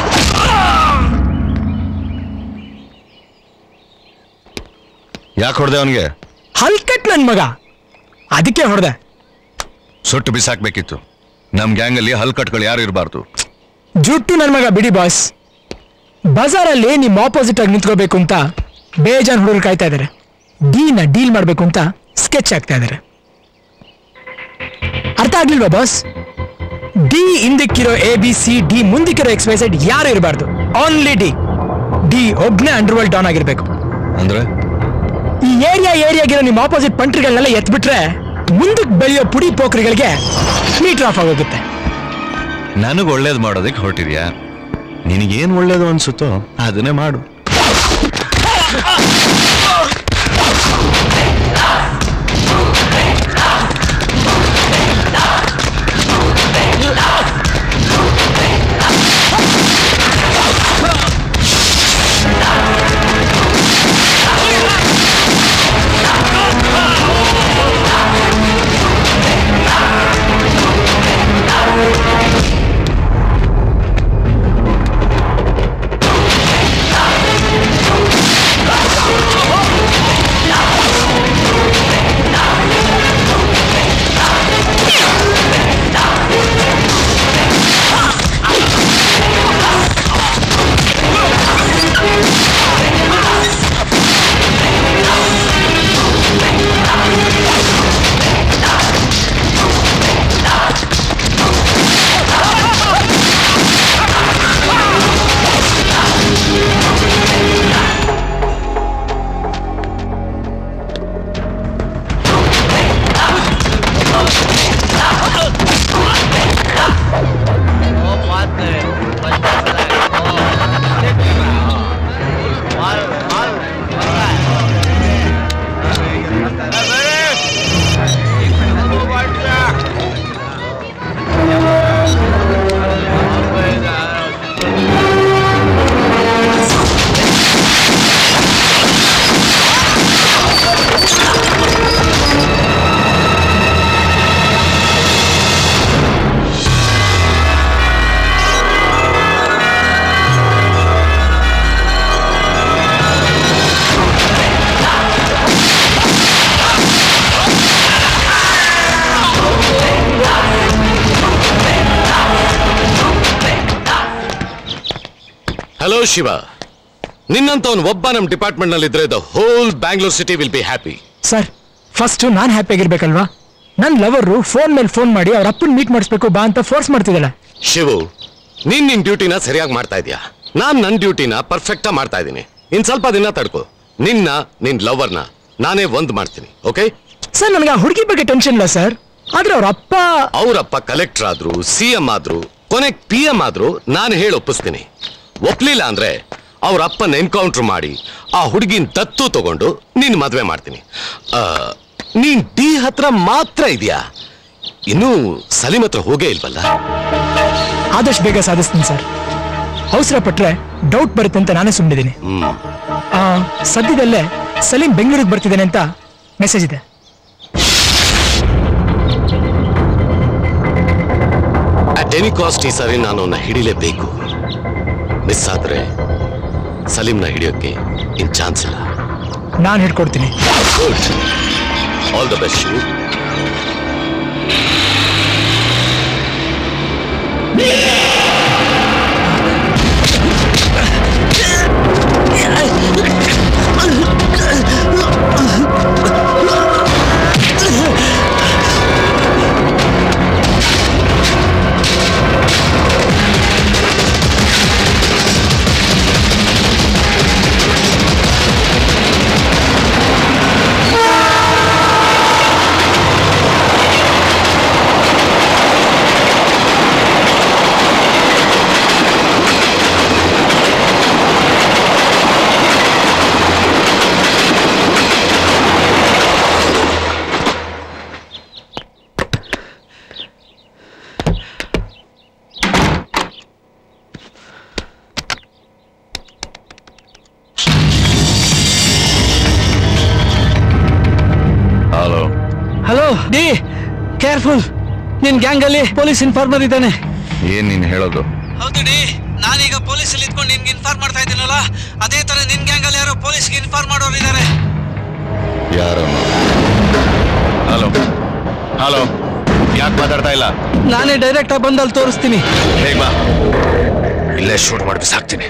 ಯಾಕೆ ಹೊಡೆದೆ ಅವನಿಗೆ? ಹಲ್ಕಟ್ ನನ್ ಮಗ, ಅದಕ್ಕೆ ಹೊಡೆದೆ. ಸುಟ್ಟು ಬಿಸಾಕ್ಬೇಕಿತ್ತು. ನಮ್ ಗ್ಯಾಂಗ್ ಅಲ್ಲಿ ಹಲ್ಕಟ್ಗಳು ಯಾರು ಇರಬಾರ್ದು. ಜುಟ್ಟು ನನ್ ಮಗ ಬಿಡಿ ಬಾಸ್. ಬಜಾರಲ್ಲಿ ನಿಮ್ ಆಪೋಸಿಟ್ ಆಗಿ ನಿಂತ್ಕೋಬೇಕು ಅಂತ ಬೇಜಾನ್ ಹುಡುಗರು ಕಾಯ್ತಾ ಇದಾರೆ. ಡೀನ ಡೀಲ್ ಮಾಡ್ಬೇಕು ಅಂತ ಸ್ಕೆಚ್ ಆಗ್ತಾ ಇದಾರೆ. ಅರ್ಥ ಆಗ್ಲಿಲ್ವಾ ಬಾಸ್? ಡಿ ಹಿಂದಕ್ಕಿರೋ ಎ ಬಿ ಸಿ, ಡಿ ಮುಂದಕ್ಕಿರೋ ಎಕ್ಸ್ ವೈ ಝೆಡ್ ಯಾರು ಇರಬಾರ್ದು. Only D. ಡಿ ಒಬ್ನೇ ಅಂಡರ್ ವರ್ಲ್ಡ್ ಡೌನ್ ಆಗಿರ್ಬೇಕು. ಅಂದ್ರೆ ಈ ಏರಿಯಾ ಏರಿಯಾಗಿರೋ ನಿಮ್ಮ ಆಪೋಸಿಟ್ ಪಂಟ್ರಿಗಳನ್ನೆಲ್ಲ ಎತ್ಬಿಟ್ರೆ ಮುಂದಕ್ಕೆ ಬೆಳೆಯೋ ಪುಡಿ ಪೋಖ್ರಿಗಳಿಗೆ ಮೀಟರ್ ಆಫ್ ಆಗೋಗುತ್ತೆ. ನನಗೆ ಒಳ್ಳೇದು ಮಾಡೋದಕ್ಕೆ ಹೊರಟಿದ್ಯಾ? ನಿನಗೇನು ಒಳ್ಳೇದು ಅನ್ಸುತ್ತೋ ಅದನ್ನೇ ಮಾಡು. ಹಲೋ ಶಿವ, ನಿನ್ನಂತವನು ಒಬ್ಬ ನಮ್ಮ ಡಿಪಾರ್ಟ್ಮೆಂಟ್ ನಲ್ಲಿ ಇದ್ರೆ the whole Bangalore city will be happy. Sir, first ನಾನ್ ಹ್ಯಾಪಿ ಆಗಿರ್ಬೇಕಲ್ವಾ? ನನ್ ಲವರು ಫೋನ್ ಮೇಲೆ ಫೋನ್ ಮಾಡಿ ಅವ್ರ ಅಪ್ಪನ್ ಮೀಟ್ ಮಾಡಿಸ್ಬೇಕು ಬಾ ಅಂತ ಫೋರ್ಸ್ ಮಾಡ್ತಿದ್ದಲ್ಲ. ಶಿವು, ನೀನ್ ನಿನ್ ಡ್ಯೂಟಿನ ಸರಿಯಾಗಿ ಮಾಡ್ತಾ ಇದೀಯಾ. ನಾನ್ ನನ್ನ ಡ್ಯೂಟಿನ ಪರ್ಫೆಕ್ಟ್ ಮಾಡ್ತಾ ಇದ್ದೀನಿ. ಇನ್ ಸ್ವಲ್ಪ ದಿನ ತಡ್ಕೋ, ನಿನ್ನ ನಿನ್ ಲವರ್ನ ನಾನೇ ಒಂದ್ ಮಾಡ್ತೀನಿ. ಓಕೆ ಸರ್, ನನಗೆ ಹುಡುಗಿ ಬಗ್ಗೆ ಟೆನ್ಷನ್ ಇಲ್ಲ ಸರ್. ಆದ್ರೆ ಅವ್ರ ಅಪ್ಪ ಅವರಪ್ಪ ಕಲೆಕ್ಟರ್ ಆದ್ರು, ಸಿ ಎಂ ಆದ್ರು, ಕೊನೆಗೆ ಪಿ ಎಂ ಆದ್ರು ನಾನು ಹೇಳಿ ಒಪ್ಪಿಸ್ತೀನಿ. ಒಪ್ಲಿಲ್ಲ ಅಂದ್ರೆ ಅವ್ರ ಅಪ್ಪನ ಎನ್ಕೌಂಟರ್ ಮಾಡಿ ಆ ಹುಡುಗಿನ ದತ್ತು ತಗೊಂಡು ನಿನ್ ಮದ್ವೆ ಮಾಡ್ತೀನಿ. ನೀನ್ ಡಿ ಹತ್ರ ಮಾತ್ರ ಇದೆಯಾ, ಇನ್ನೂ ಸಲೀಂ ಹತ್ರ ಹೋಗೇ ಇಲ್ವಲ್ಲ? ಆದಷ್ಟು ಬೇಗ ಸಾಧಿಸ್ತೀನಿ ಸರ್. ಅವಸರ ಪಟ್ರೆ ಡೌಟ್ ಬರುತ್ತೆ ಅಂತ ನಾನೇ ಸುಮ್ಮನಿದ್ದೀನಿ. ಸದ್ಯದಲ್ಲೇ ಸಲೀಂ ಬೆಂಗಳೂರಿಗೆ ಬರ್ತಿದ್ದೇನೆ ಅಂತ ಮೆಸೇಜ್ ಇದೆ. ಅಟ್ ಎನಿ ಕಾಸ್ಟ್ ಈ ಸಾರಿ ನಾನು ಅವನ್ನ ಹಿಡಿಲೇಬೇಕು. ಮಿಸ್ ಆದ್ರೆ ಸಲೀಮ್ನ ಹಿಡಿಯೋಕೆ ಇನ್ ಚಾನ್ಸ್ ಇಲ್ಲ. ನಾನು ಹಿಡ್ಕೊಡ್ತೀನಿ. Good, all the best Shivu. Hello D, careful. ನಿನ್ ಗ್ಯಾಂಗ್ ಅಲ್ಲಿ ಪೊಲೀಸ್ ಇನ್ಫಾರ್ಮರ್ ಇದ್ದಾನೆ. ಏನ್ ನೀನ್ ಹೇಳೋದು? ಹೌದು ಡಿ, ನಾನೀಗ ಪೊಲೀಸ್ ಅಲ್ಲಿ ಇದ್ಕೊಂಡು ನಿನ್ಗೆ ಇನ್ಫಾರ್ಮ್ ಮಾಡ್ತಾ ಇದ್ದೀನಲ್ಲ, ಅದೇ ತರ ನಿನ್ ಗ್ಯಾಂಗ್ ಅಲ್ಲಿ ಯಾರೋ ಪೊಲೀಸ್ಗೆ ಇನ್ಫಾರ್ಮ್ ಮಾಡೋರು ಇದ್ದಾರೆ. ಯಾರು? ಹಲೋ ಹಲೋ, ಯಾಕೆ ಮಾತಾಡ್ತಾ ಇಲ್ಲ? ನಾನೇ ಡೈರೆಕ್ಟ್ ಆಗಿ ಬಂದಲ್ಲಿ ತೋರಿಸ್ತೀನಿ. ಬೇಗ ಬಾ, ಇಲ್ಲೇ ಶೂಟ್ ಮಾಡಿ ಬಿಸಾಕ್ತೀನಿ.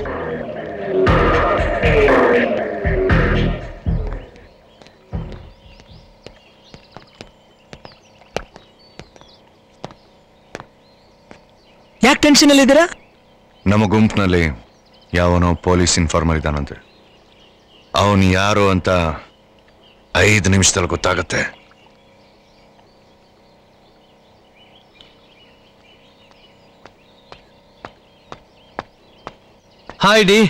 ಯಾಕೆ ಟೆನ್ಷನ್ ಅಲ್ಲಿ ಇದ್ದೀರಾ? ನಮ್ಮ ಗುಂಪಿನಲ್ಲಿ ಯಾವನೋ ಪೊಲೀಸ್ ಇನ್ಫಾರ್ಮರ್ ಇದ್ದಾನಂತೆ. ಅವನು ಯಾರು ಅಂತ ಐದು ನಿಮಿಷದಲ್ಲಿ ಗೊತ್ತಾಗತ್ತೆ. Hi D.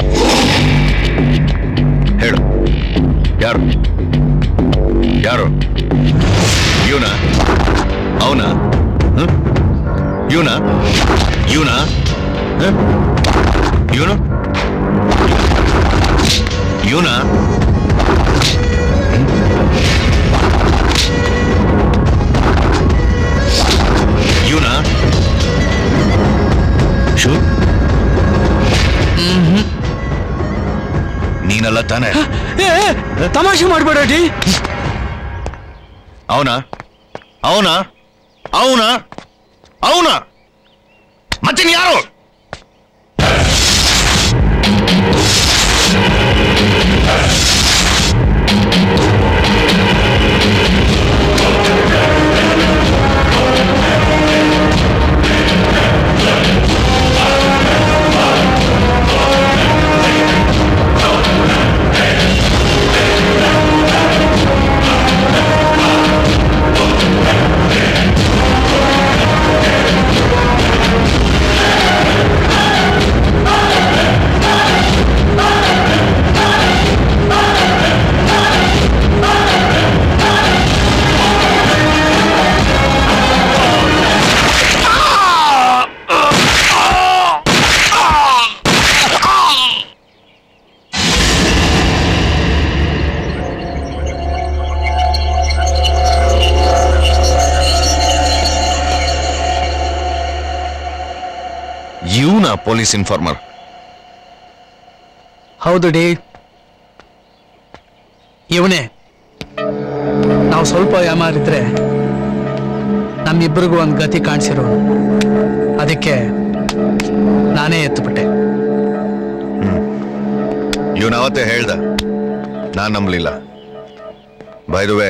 ಹೇಳು, ಯಾರು ಯಾರು? ಇವನ? ಅವನ? ಇವನ? ಇವನ? ಇವನು? ಇವನ? ಇವನ? ಶೂ? ನೀನಲ್ಲ ತಾನೆ? ತಮಾಷೆ ಮಾಡಬೇಡ ಡಿ. ಅವನ? ಅವನ? ಅವನ? ಅವನ? ಮತ್ತಿನ್ ಯಾರು? ಇವನ ಪೊಲೀಸ್ ಇನ್ಫಾರ್ಮರ್? ಹೌದು ಡಿ, ಇವನೇ. ನಾವು ಸ್ವಲ್ಪ ಯಾಮಾರಿದ್ರೆ ನಮ್ಮಿಬ್ಬರಿಗೂ ಒಂದು ಗತಿ ಕಾಣಿಸಿರೋ, ಅದಕ್ಕೆ ನಾನೇ ಎತ್ತುಬಿಟ್ಟೆ. ಇವನ ಅವತ್ತೇ ಹೇಳ್ದ, ನಾನ್ ನಂಬಲಿಲ್ಲ. ಬೈ ದ ವೇ,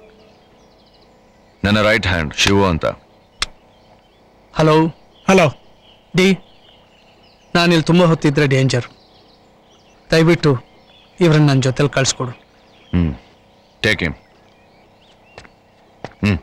ನನ್ನ ರೈಟ್ ಹ್ಯಾಂಡ್ ಶಿವು ಅಂತ. ಹಲೋ ಹಲೋ ಡಿ, ನಾನಿಲ್ಲಿ ತುಂಬ ಹೊತ್ತಿದ್ರೆ ಡೇಂಜರ್. ದಯವಿಟ್ಟು ಇವ್ರನ್ನ ನನ್ನ ಜೊತೆಲಿ ಕಳಿಸ್ಕೊಡು. ಹ್ಮ್, ಟೇಕ್ ಹಿಮ್. ಹ್ಮ್.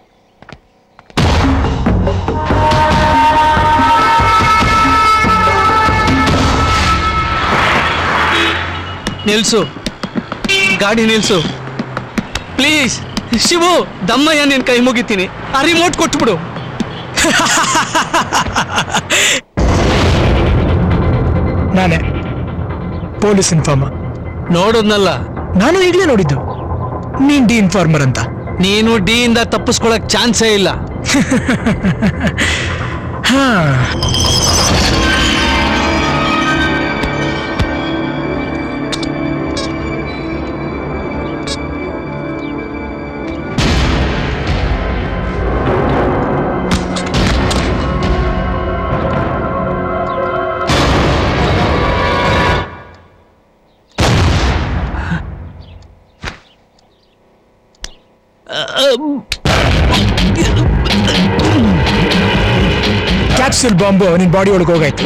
ನಿಲ್ಸು, ಗಾಡಿ ನಿಲ್ಸು ಪ್ಲೀಸ್. ಶಿವು, ದಮ್ಮಯ್ಯ ನಿನ್ ಕೈ ಮುಗಿತೀನಿ, ಆ ರಿಮೋಟ್ ಕೊಟ್ಬಿಡು. ನಾನೇ ಪೊಲೀಸ್ ಇನ್ಫಾರ್ಮರ್. ನೋಡೋದ್ನಲ್ಲ, ನಾನು ಈಗಲೇ ನೋಡಿದ್ದು ನೀನ್ ಡಿ ಇನ್ಫಾರ್ಮರ್ ಅಂತ. ನೀನು ಡಿ ಇಂದ ತಪ್ಪಿಸ್ಕೊಳಕ್ ಚಾನ್ಸೇ ಇಲ್ಲ. ಹಾ ಕ್ಯಾಪ್ಸೂಲ್ ಬಾಂಬು ನಿನ್ ಬಾಡಿ ಒಳಗೆ ಹೋಗಾಯ್ತು.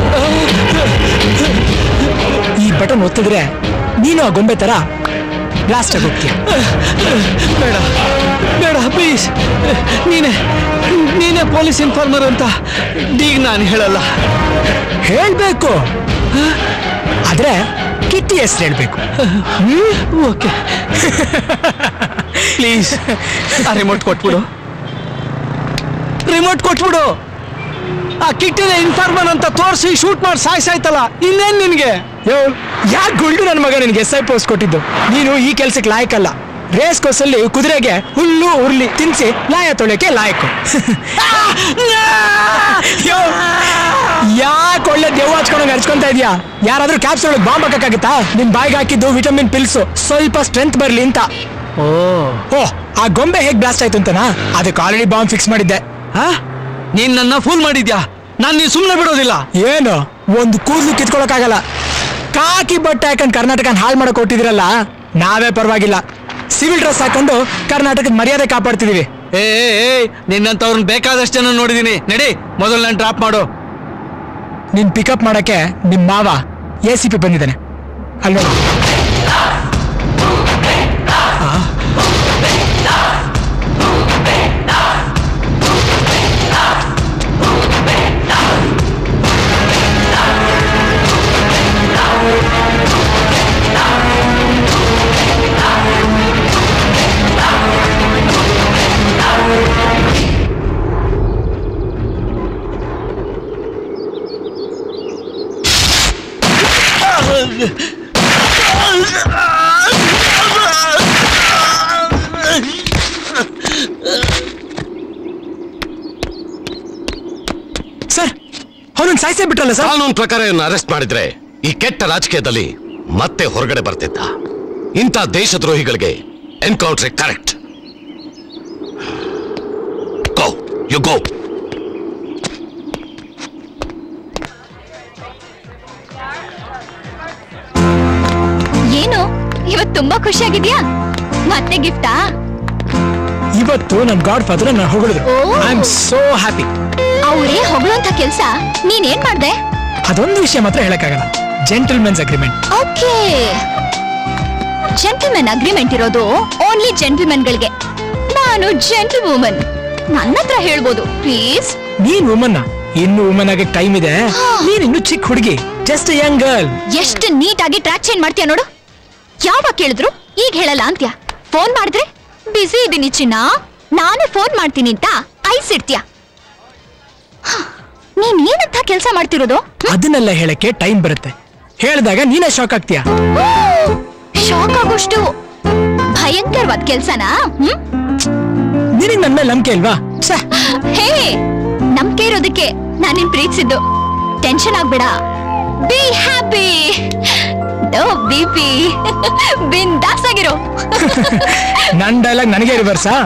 ಈ ಬಟನ್ ಒತ್ತಿದ್ರೆ ನೀನು ಆ ಗೊಂಬೆ ತರ ಬ್ಲಾಸ್ಟ್ ಆಗೋಗ್ತೀಯ. ಬೇಡ ಬೇಡ ಪ್ಲೀಸ್, ನೀನೆ ನೀನೇ ಪೊಲೀಸ್ ಇನ್ಫಾರ್ಮರ್ ಅಂತ ಈಗ ನಾನು ಹೇಳಲ್ಲ. ಹೇಳ್ಬೇಕು, ಆದ್ರೆ ಕಿಟ್ಟಿ ಹೆಸರು ಹೇಳ್ಬೇಕು. ಓಕೆ ಪ್ಲೀಸ್, ಆ ರಿಮೋಟ್ ಕೊಟ್ಬಿಡು, ರಿಮೋಟ್ ಕೊಟ್ಬಿಡು. ಆ ಕಿಟ್ಟಿನ ಇನ್ಫಾರ್ಮರ್ ಅಂತ ತೋರಿಸಿ ಶೂಟ್ ಮಾಡಿ ಸಾಯ್ಸಾಯ್ತಲ್ಲ, ಇನ್ನೇನ್ ನಿನ್ಗೆ? ಯಾಕೆ ಗುಲ್ಡು ನನ್ನ ಮಗ ನಿನ್ಗೆ ಎಸ್ ಐ ಪೋಸ್ಟ್ ಕೊಟ್ಟಿದ್ದು? ನೀನು ಈ ಕೆಲ್ಸಕ್ಕೆ ಲಾಯಕಲ್ಲ. ರೇಸ್ ಕೋರ್ಸಲ್ಲಿ ಕುದುರೆಗೆ ಹುಲ್ಲು ಉರ್ಲಿ ತಿನ್ಸಿ ಲಾಯ ತೊಳೆಯಕ್ಕೆ ಲಾಯಕು. ಯಾಕೆ ಒಳ್ಳೆ ದೆವ್ವ ಹಚ್ಕೊಂಡಂಗೆ ಹಚ್ಕೊಂತ ಇದೀಯಾ? ಯಾರಾದ್ರೂ ಕ್ಯಾಪ್ಸೂಲ್ ಒಳಗೆ ಬಾಂಬ್ ಹಾಕಕ್ಕಾಗತ್ತಾ? ನಿಮ್ ಬಾಯಿಗೆ ಹಾಕಿದ್ದು ವಿಟಮಿನ್ ಪಿಲ್ಸ್, ಸ್ವಲ್ಪ ಸ್ಟ್ರೆಂತ್ ಬರ್ಲಿ ಅಂತ. ಓ ಓ ಆ ಗೊಂಬೆ ಹೇಗ್ ಬ್ಲಾಸ್ಟ್ ಆಯ್ತು ಅಂತನಾ? ಅದಕ್ಕೆ ಆಲ್ರೆಡಿ ಬಾಂಬ್ ಫಿಕ್ಸ್ ಮಾಡಿದ್ದೆ. ಹಾ, ನೀನ್ ನನ್ನ ಫೂಲ್ ಮಾಡಿದ್ಯಾ? ನಾನ್ ನೀನ್ ಸುಮ್ನೆ ಬಿಡೋದಿಲ್ಲ. ಏನು ಒಂದು ಕೂದಲು ಕಿತ್ಕೊಳಕ್ಕಾಗಲ್ಲ. ಕಾಕಿ ಬಟ್ಟೆ ಹಾಕೊಂಡು ಕರ್ನಾಟಕನ ಹಾಳು ಮಾಡಕ್ ಕೊಟ್ಟಿದಿರಲ್ಲ, ನಾವೇ ಪರವಾಗಿಲ್ಲ. ಸಿವಿಲ್ ಡ್ರೆಸ್ ಹಾಕೊಂಡು ಕರ್ನಾಟಕದ ಮರ್ಯಾದೆ ಕಾಪಾಡ್ತಿದೀವಿ. ಏ ನಿನ್ನಂತವ್ರನ್ನ ಬೇಕಾದಷ್ಟು ಜನ ನೋಡಿದೀನಿ. ನಡಿ, ಮೊದಲು ನಾನು ಡ್ರಾಪ್ ಮಾಡು. ನಿನ್ ಪಿಕಪ್ ಮಾಡಕ್ಕೆ ನಿಮ್ ಮಾವ ಎ ಸಿ ಪಿ ಬಂದಿದ್ದಾನೆ ಅಲ್ವಾ? ಸರ್, ಅವನನ್ನು ಸಾಯಿಸೇ ಬಿಟ್ರಲ್ಲ ಸರ್? ಕಾನೂನು ಪ್ರಕಾರ ಅರೆಸ್ಟ್ ಮಾಡಿದ್ರೆ ಈ ಕೆಟ್ಟ ರಾಜಕೀಯದಲ್ಲಿ ಮತ್ತೆ ಹೊರಗಡೆ ಬರ್ತಿದ್ದ. ಇಂಥ ದೇಶದ್ರೋಹಿಗಳಿಗೆ encounter correct. Go you go. ಏನು ಇವತ್ತು ತುಂಬಾ ಖುಷಿಯಾಗಿದ್ಯಾ? ಮತ್ತೆ ಗಿಫ್ಟಾ? ಇವತ್ತು ನನ್ ಗಾಡ್ ಫಾದರ್ ನನ್ನ ಹೊಗಳಿದ್ರು. I am so happy. ಅವರೇ ಹೊಗಳಂತ ಕೆಲ್ಸ ನೀನೇನ್ ಮಾಡ್ದೆ? ಅದೊಂದು ವಿಷಯ ಮಾತ್ರ ಹೇಳಕ್ಕಾಗಲ್ಲ. Gentlemen's agreement. Okay, gentlemen agreement ಇರೋದು ಓನ್ಲಿ ಜೆಂಟಲ್ಮೆನ್ಗಳಿಗೆ. ನಾನು ಜೆಂಟಲ್ ವುಮನ್, ನನ್ನ ಹತ್ರ ಹೇಳ್ಬೋದು ಪ್ಲೀಸ್. ನೀನ್ ವುಮನ್, ಇನ್ನು ವುಮನ್ ಆಗಿ ಟೈಮ್ ಇದೆ. ನೀನ್ ಇನ್ನು ಚಿಕ್ಕ ಹುಡುಗಿ, ಜಸ್ಟ್ ಯಂಗ್ ಗರ್ಲ್. ಎಷ್ಟು ನೀಟಾಗಿ ಟ್ರ್ಯಾಕ್ ಚೇಂಜ್ ಮಾಡ್ತೀಯ ನೋಡು. ಯಾವಾಗ ಕೇಳಿದ್ರು ಈಗ ಹೇಳಲ್ಲ ಅಂತ್ಯ. ಫೋನ್ ಮಾಡಿದ್ರೆ ಬಿಸಿ ಇದೀನಿ ಚಿನ್ನ, ನಾನೇ ಫೋನ್ ಮಾಡ್ತೀನಿ ಅಂತ ಐಸ್ ಇಡ್ತೀಯ. ನೀನ್ ಏನಂತ ಕೆಲಸ ಮಾಡ್ತಿರೋದು? ಅದನ್ನೆಲ್ಲ ಹೇಳಕ್ಕೆ ಟೈಮ್ ಬರುತ್ತೆ. ಹೇಳಿದಾಗ ನೀನೇ ಶಾಕ್ ಆಗ್ತೀಯ. ಶಾಕ್ ಆಗೋಷ್ಟು ಭಯಂಕರವಾದ ಕೆಲ್ಸನಾ? ನಿನಗ್ ನನ್ನ ಮೇಲೆ ನಂಬಿಕೆ ಇಲ್ವಾ? ಹೇ, ನಂಬಿಕೆ ಇರೋದಕ್ಕೆ ನಾನು ನಿನ್ ಪ್ರೀತಿಸಿದ್ದು. ಟೆನ್ಷನ್ ಆಗ್ಬೇಡ, be happy, no B P, ಬಿಂದಾಸ್ ಆಗಿರೋ. ನನ್ ಡೈಲಾಗ್ ನನಗೆ ರಿವರ್ಸಾ?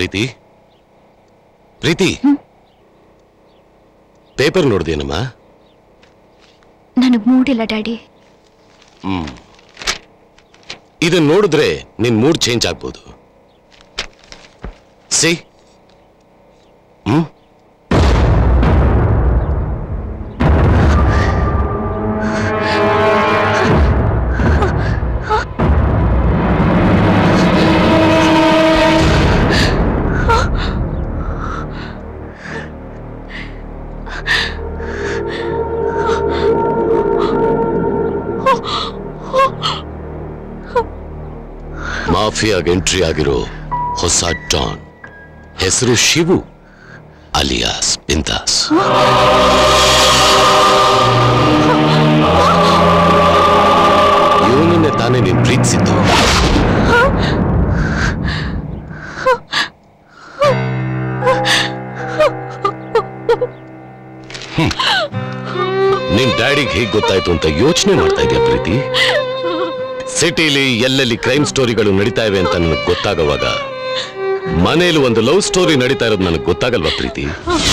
ಪ್ರೀತಿ ಪ್ರೀತಿ ಪೇಪರ್ ನೋಡ್ದೇನಮ್ಮ? ನನಗ್ ಮೂಡಿಲ್ಲ ಡ್ಯಾಡಿ. ಹ್ಮ್ ಇದನ್ನ ನೋಡಿದ್ರೆ ನಿನ್ ಮೂಡ್ ಚೇಂಜ್ ಆಗ್ಬೋದು. ಸಿ ಹ್ಮ್ ಮಾಫಿಯಾಗ ಎಂಟ್ರಿ ಆಗಿರೋ ಹೊಸ ಡಾನ್ ಹೆಸರು ಶಿವು ಅಲಿಯಾಸ್ ಬಿಂದಾಸ್. ಇವನನ್ನೇ ತಾನೇ ನೀನ್ ಪ್ರೀತಿಸಿದ್ದು. ನಿನ್ ಡ್ಯಾಡಿಗೆ ಹೇಗ್ ಗೊತ್ತಾಯ್ತು ಅಂತ ಯೋಚನೆ ಮಾಡ್ತಾ ಇದೆಯಾ ಪ್ರೀತಿ? ಸಿಟಿಲಿ ಎಲ್ಲೆಲ್ಲಿ ಕ್ರೈಮ್ ಸ್ಟೋರಿಗಳು ನಡೀತಾ ಇವೆ ಅಂತ ನನಗೆ ಗೊತ್ತಾಗವಾಗ ಮನೇಲಿ ಒಂದು ಲವ್ ಸ್ಟೋರಿ ನಡೀತಾ ಇರೋದು ನನಗೆ ಗೊತ್ತಾಗಲ್ವಾ ಪ್ರೀತಿ?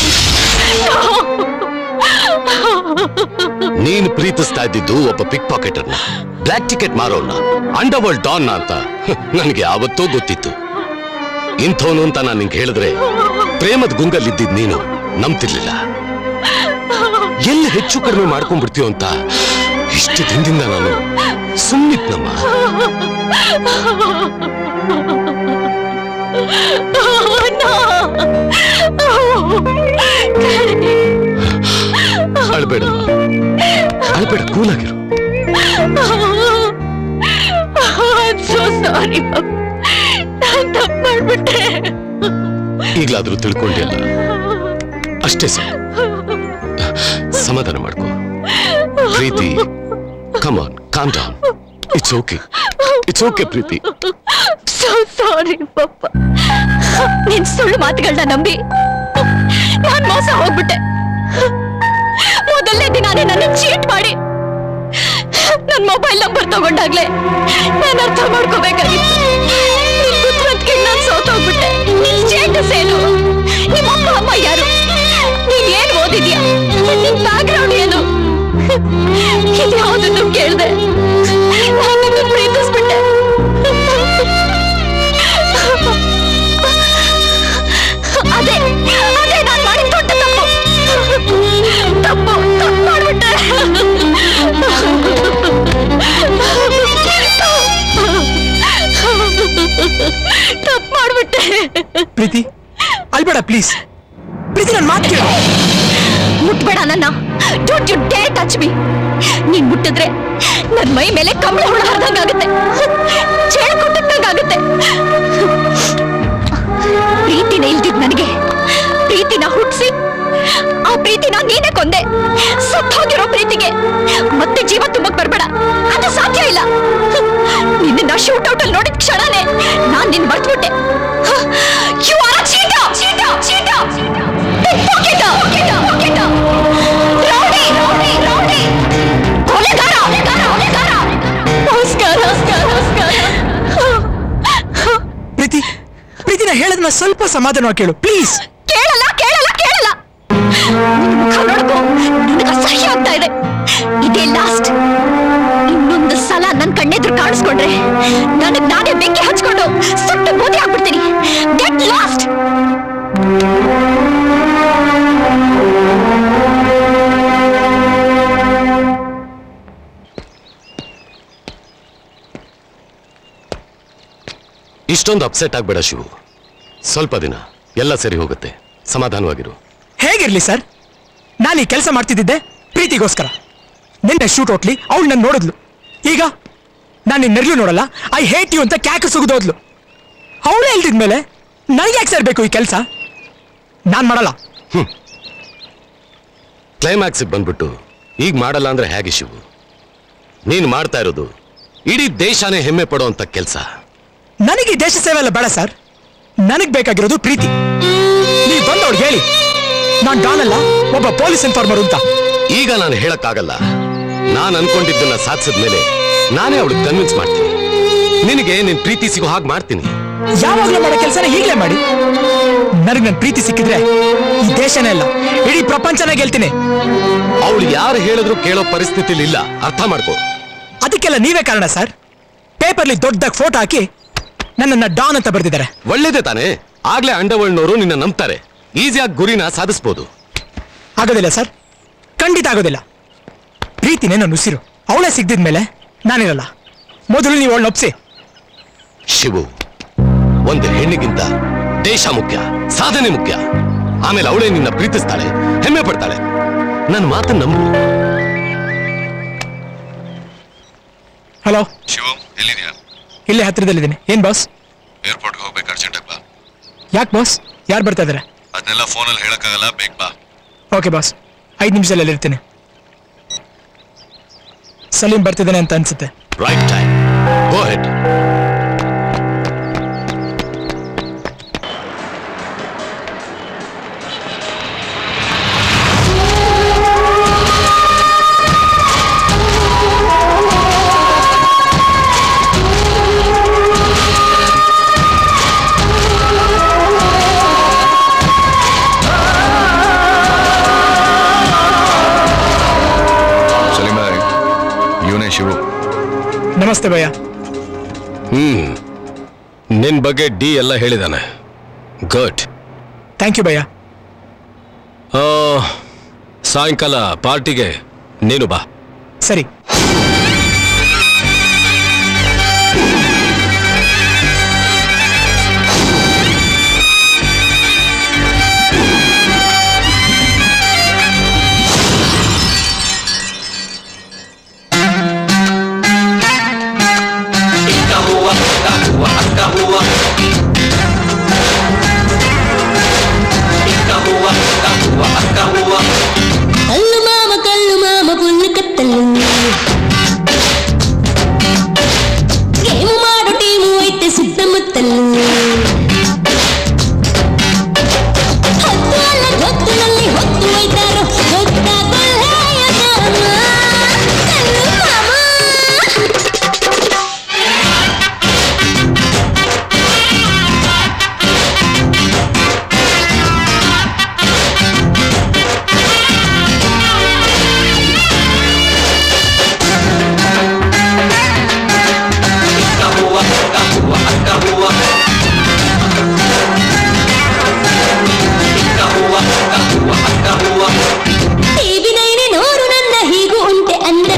ನೀನ್ ಪ್ರೀತಿಸ್ತಾ ಇದ್ದಿದ್ದು ಒಬ್ಬ ಪಿಕ್ ಪಾಕೆಟರ್ನ, ಬ್ಲಾಕ್ ಟಿಕೆಟ್ ಮಾರೋನ್ನ, ಅಂಡರ್ ವರ್ಲ್ಡ್ ಡಾನ್ನ ಅಂತ ನನಗೆ ಯಾವತ್ತೂ ಗೊತ್ತಿತ್ತು. ಇಂಥವನು ಅಂತ ನಾನು ನಿಂಗೆ ಹೇಳಿದ್ರೆ ಪ್ರೇಮದ ಗುಂಗಲ್ಲಿದ್ದಿದ್ ನೀನು ನಂಬ್ತಿರ್ಲಿಲ್ಲ. ಎಲ್ಲಿ ಹೆಚ್ಚು ಕಡಿಮೆ ಮಾಡ್ಕೊಂಡ್ಬಿಡ್ತೀಯೋ ಅಂತ ಇಷ್ಟು ದಿನದಿಂದ ನಾನು ಸುಮ್ಮನಿದ್ನಮ್ಮ. ಅಳ್ಬೇಡಮ್ಮ, ಅಳ್ಬೇಡ, ಕೂಲಾಗಿರು. ಈಗ್ಲಾದ್ರೂ ತಿಳ್ಕೊಂಡಿಲ್ಲ ಅಷ್ಟೇ ಸರ್. ಸಮಾಧಾನ ಮಾಡ್ಕೋ Preethi. Come on, calm down. It's okay, it's okay Preethi. So sorry ಪಪ್ಪ. ನಿನ್ ಸುಳ್ಳು ಮಾತುಗಳನ್ನ ನಂಬಿ ನಾನ್ ಮೋಸ ಹೋಗ್ಬಿಟ್ಟೆ. ಮೊದಲನೇ ದಿನಾನೇ ನನ್ನ ಚೀಟ್ ಮಾಡಿ ನನ್ ಮೊಬೈಲ್ ನಂಬರ್ ತಗೊಂಡಾಗ್ಲೇ ನಾನು ಅರ್ಥ ಮಾಡ್ಕೋಬೇಕಾಗಿತ್ತು. ನಿನ್ ಬುದ್ಧಿವಂತಿಕೆಗೆ ನಾನ್ ಸೋತೋಗ್ಬಿಟ್ಟೆ. ನಿನ್ ಸ್ಟೇಟಸ್ ಏನು, ನಿಮ್ಮ ಅಪ್ಪ ಅಮ್ಮ ಯಾರು, ನೀನ್ ಏನ್ ಓದಿದ್ಯಾ, ನಿನ್ ಬ್ಯಾಕ್ ಗ್ರೌಂಡ್ ಏನು, ಇದ್ಯಾವುದನ್ನು ಕೇಳ್ದೆ ನಾನು ಪ್ರೀತಿಸ್ಬಿಟ್ಟೆ. ಅದೇ ಅದೇ ನಾನ್ ಮಾಡಿದ ದೊಡ್ಡ ತಪ್ಪು. ತಪ್ಪು ತಪ್ಪು ಮಾಡ್ಬಿಟ್ಟೆ. ತಪ್ಪು ಮಾಡ್ಬಿಟ್ಟೆ. ಪ್ರೀತಿ ಅಲ್ಬೇಡ ಪ್ಲೀಸ್. ಪ್ರೀತಿ ನನ್ನ ಮಾತು ಕೇಳು. ಮುಟ್ಬೇಡ ನನ್ನ. Don't you dare touch me. ನೀನ್ ಮುಟ್ಟಿದ್ರೆ ನನ್ ಮೈ ಮೇಲೆ ಕಂಬಳ ಹುಳ ಹರಿದಂಗಾಗುತ್ತೆ, ಚೇಳು ಕುಟ್ಟಂಗಾಗುತ್ತೆ. ಪ್ರೀತಿನ ಇಲ್ದಿದ್ ನನಗೆ ಪ್ರೀತಿನ ಹುಟ್ಟಿಸಿ ಆ ಪ್ರೀತಿನ ನೀನೇ ಕೊಂದೆ. ಸತ್ತೋಗಿರೋ ಪ್ರೀತಿಗೆ ಮತ್ತೆ ಜೀವ ತುಂಬಕ್ ಬರ್ಬೇಡ, ಅದು ಸಾಧ್ಯ ಇಲ್ಲ. ನಿನ್ನ ಶೂಟ್ ಔಟ್ ಅಲ್ಲಿ ನೋಡಿದ ಕ್ಷಣನೇ ನಾನ್ ನಿನ್ ಮರ್ತ್ಬಿಟ್ಟೆ. You are a cheater, cheater, cheater, pickpocketer, pocketer, pocketer, rowdy, rowdy, rowdy, ಕೊಲೆಗಾರ, ಕೊಲೆಗಾರ, ಕೊಲೆಗಾರ. ನಮಸ್ಕಾರ, ನಮಸ್ಕಾರ, ನಮಸ್ಕಾರ. ಪ್ರೀತಿ ಪ್ರೀತಿನ ಹೇಳೋದನ್ನ ಸ್ವಲ್ಪ ಸಮಾಧಾನವಾಗಿ ಕೇಳು ಪ್ಲೀಸ್. ಕೇಳಲ್ಲ, ಕೇಳಲ್ಲ, ಕೇಳಲ್ಲ. ಮುಖ ನೋಡ್ಕೋ, ನನಗೆ ಅಸಹ್ಯ ಆಗ್ತಾ ಇದೆ. ಇದೇ ಲಾಸ್ಟ್. ಇನ್ನೊಂದು ಸಲ ನನ್ ಕಣ್ಣೆದ್ರು ಕಾಣಿಸ್ಕೊಂಡ್ರೆ ನನಗ್ ನಾನೇ ಬೆಂಕಿ ಹಚ್ಕೊಂಡು ಸುಟ್ಟು ಬೂದಿ ಆಗ್ಬಿಡ್ತೀನಿ. Get lost. ಇಷ್ಟೊಂದು ಅಪ್ಸೆಟ್ ಆಗ್ಬೇಡ ಶಿವು. ಸ್ವಲ್ಪ ದಿನ ಎಲ್ಲ ಸರಿ ಹೋಗುತ್ತೆ, ಸಮಾಧಾನವಾಗಿರು. ಹೇಗಿರ್ಲಿ ಸರ್, ನಾನು ಈ ಕೆಲಸ ಮಾಡ್ತಿದ್ದೆ ಪ್ರೀತಿಗೋಸ್ಕರ. ನಿನ್ನೆ ಶೂಟ್ ಔಟ್ಲಿ ಅವಳು ನನ್ನ ನೋಡಿದ್ಲು. ಈಗ ನಾನು ನಿನ್ನ ನೆರಳು ನೋಡಲ್ಲ, ಐ ಹೇಟ್ ಯು ಅಂತ ಕ್ಯಾಕ ಸುಗಿದೋದ್ಲು. ಅವಳೇ ಇಲ್ದಿದ್ಮೇಲೆ ನನಗೆ ಯಾಕೆ ಸರ್ ಬೇಕು ಈ ಕೆಲಸ? ನಾನು ಮಾಡಲ್ಲ. ಹ್ಮ್ ಕ್ಲೈಮ್ಯಾಕ್ಸಿಗೆ ಬಂದ್ಬಿಟ್ಟು ಈಗ ಮಾಡಲ್ಲ ಅಂದ್ರೆ ಹೇಗೆ ಶಿವು? ನೀನು ಮಾಡ್ತಾ ಇರೋದು ಇಡೀ ದೇಶನೇ ಹೆಮ್ಮೆ ಪಡುವಂತ ಕೆಲಸ. ನನಗೆ ದೇಶ ಸೇವೆ ಎಲ್ಲ ಬೇಡ ಸರ್. ನನಗ್ ಬೇಕಾಗಿರೋದು ಪ್ರೀತಿ. ನೀವು ಬಂದವ್ರಿಗೆ ಹೇಳಿ ನಾನ್ ಡಾನ್ ಅಲ್ಲ, ಒಬ್ಬ ಪೊಲೀಸ್ ಇನ್ಫಾರ್ಮರ್ ಅಂತ. ಈಗ ನಾನು ಹೇಳಕ್ಕಾಗಲ್ಲ. ನಾನು ಅನ್ಕೊಂಡಿದ್ದನ್ನ ಸಾಧಿಸಿದ ಮೇಲೆ ನಾನೇ ಅವಳಿಗೆ ಕನ್ವಿನ್ಸ್ ಮಾಡ್ತೀನಿ. ನಿನಗೆ ನಿನ್ ಪ್ರೀತಿ ಸಿಗೋ ಹಾಗೆ ಮಾಡ್ತೀನಿ. ಯಾವಾಗ್ಲೂ ಮಾಡೋ ಕೆಲಸನ ಈಗಲೇ ಮಾಡಿ. ನನಗೆ ನನ್ನ ಪ್ರೀತಿ ಸಿಕ್ಕಿದ್ರೆ ಈ ದೇಶನೇ ಇಲ್ಲ, ಇಡೀ ಪ್ರಪಂಚನ ಗೆಲ್ತೀನಿ. ಅವಳು ಯಾರು ಹೇಳಿದ್ರು ಕೇಳೋ ಪರಿಸ್ಥಿತಿಲಿ ಇಲ್ಲ, ಅರ್ಥ ಮಾಡ್ಕೋ. ಅದಕ್ಕೆಲ್ಲ ನೀವೇ ಕಾರಣ ಸರ್. ಪೇಪರ್ಲಿ ದೊಡ್ಡದಾಗಿ ಫೋಟೋ ಹಾಕಿ ನನ್ನನ್ನ ಡಾನ್ ಅಂತ ಬರ್ತಿದ್ದಾರೆ. ಒಳ್ಳೇದೇ ತಾನೇ, ಆಗ್ಲೇ ಅಂಡರ್ವರ್ಲ್ಡ್ನವರು ನಿನ್ನ ನಂಬ್ತಾರೆ. ಈಸಿಯಾಗಿ ಗುರಿನ ಸಾಧಿಸಬಹುದು. ಆಗೋದಿಲ್ಲ ಸರ್, ಖಂಡಿತ ಆಗೋದಿಲ್ಲ. ಪ್ರೀತಿನೇ ನನ್ನ ಉಸಿರು. ಅವಳೇ ಸಿಗ್ದಿದ್ಮೇಲೆ ನಾನಿರಲ್ಲ. ಮೊದಲು ನೀವು ಅವಳನ್ನ ಒಪ್ಸಿ. ಶಿವು, ಒಂದು ಹೆಣ್ಣಿಗಿಂತ ದೇಶ ಮುಖ್ಯ, ಸಾಧನೆ ಮುಖ್ಯ. ಆಮೇಲೆ ಅವಳೇ ನಿನ್ನ ಪ್ರೀತಿಸ್ತಾಳೆ, ಹೆಮ್ಮೆ ಪಡ್ತಾಳೆ. ನನ್ನ ಮಾತನ್ನು ನಂಬು. ಹಲೋ ಶಿವಂ, ಎಲ್ಲಿದ್ಯಾ? ಇಲ್ಲೇ ಹತ್ರದಲ್ಲಿದ್ದೀನಿ. ಏನ್ ಬಾಸ್? ಏರ್ಪೋರ್ಟ್ಗೆ ಹೋಗ್ಬೇಕು, ಅರ್ಜೆಂಟಾಗಿ ಬಾ. ಯಾಕೆ ಬಾಸ್? ಯಾರು ಬರ್ತಾ ಇದಾರೆ? ಅದನ್ನೆಲ್ಲ ಫೋನಲ್ಲಿ ಹೇಳಕ್ಕಾಗಲ್ಲ, ಬೇಗ ಬಾ. ಓಕೆ ಬಾಸ್, ಐದು ನಿಮಿಷದಲ್ಲಿ ಇರ್ತೀನಿ. ಸಲೀಂ ಬರ್ತಿದ್ದಾನೆ ಅಂತ ಅನ್ಸುತ್ತೆ. Right time, go head. Shivu, ನಮಸ್ತೆ ಭಯ್ಯ. ಹ್ಮ್, ನಿನ್ ಬಗ್ಗೆ ಡಿ ಎಲ್ಲ ಹೇಳಿದಾನೆ. ಗುಡ್, ಥ್ಯಾಂಕ್ ಯು ಭಯ್ಯ. ಸಾಯಂಕಾಲ ಪಾರ್ಟಿಗೆ ನೀನು ಬಾ. ಸರಿ. ಕಲ್ಲು ಮಾಮ ಕಲ್ಲು ಮಾಮ ಪುಲ್ಲು ಕತ್ತಲು ಗೇಮು ಮಾಡೋ ಟೀಮು ಐತೆ ಸುತ್ತಮುತ್ತಲು ಹತ್ತು ಅಲ್ಲ ಗೊತ್ತಿನಲ್ಲಿ ಹೊತ್ತು ಒಯ್ತಾರೋ ಗೊತ್ತಾಗೊಳ್ಳೆಯ ನಾಮ ಕಲ್ಲು ಮಾಮ. ಟಿವಿ ನೈನೆ ನೋರು ನನ್ನ ಹೀಗೂ ಉಂಟೆ ಅಂದ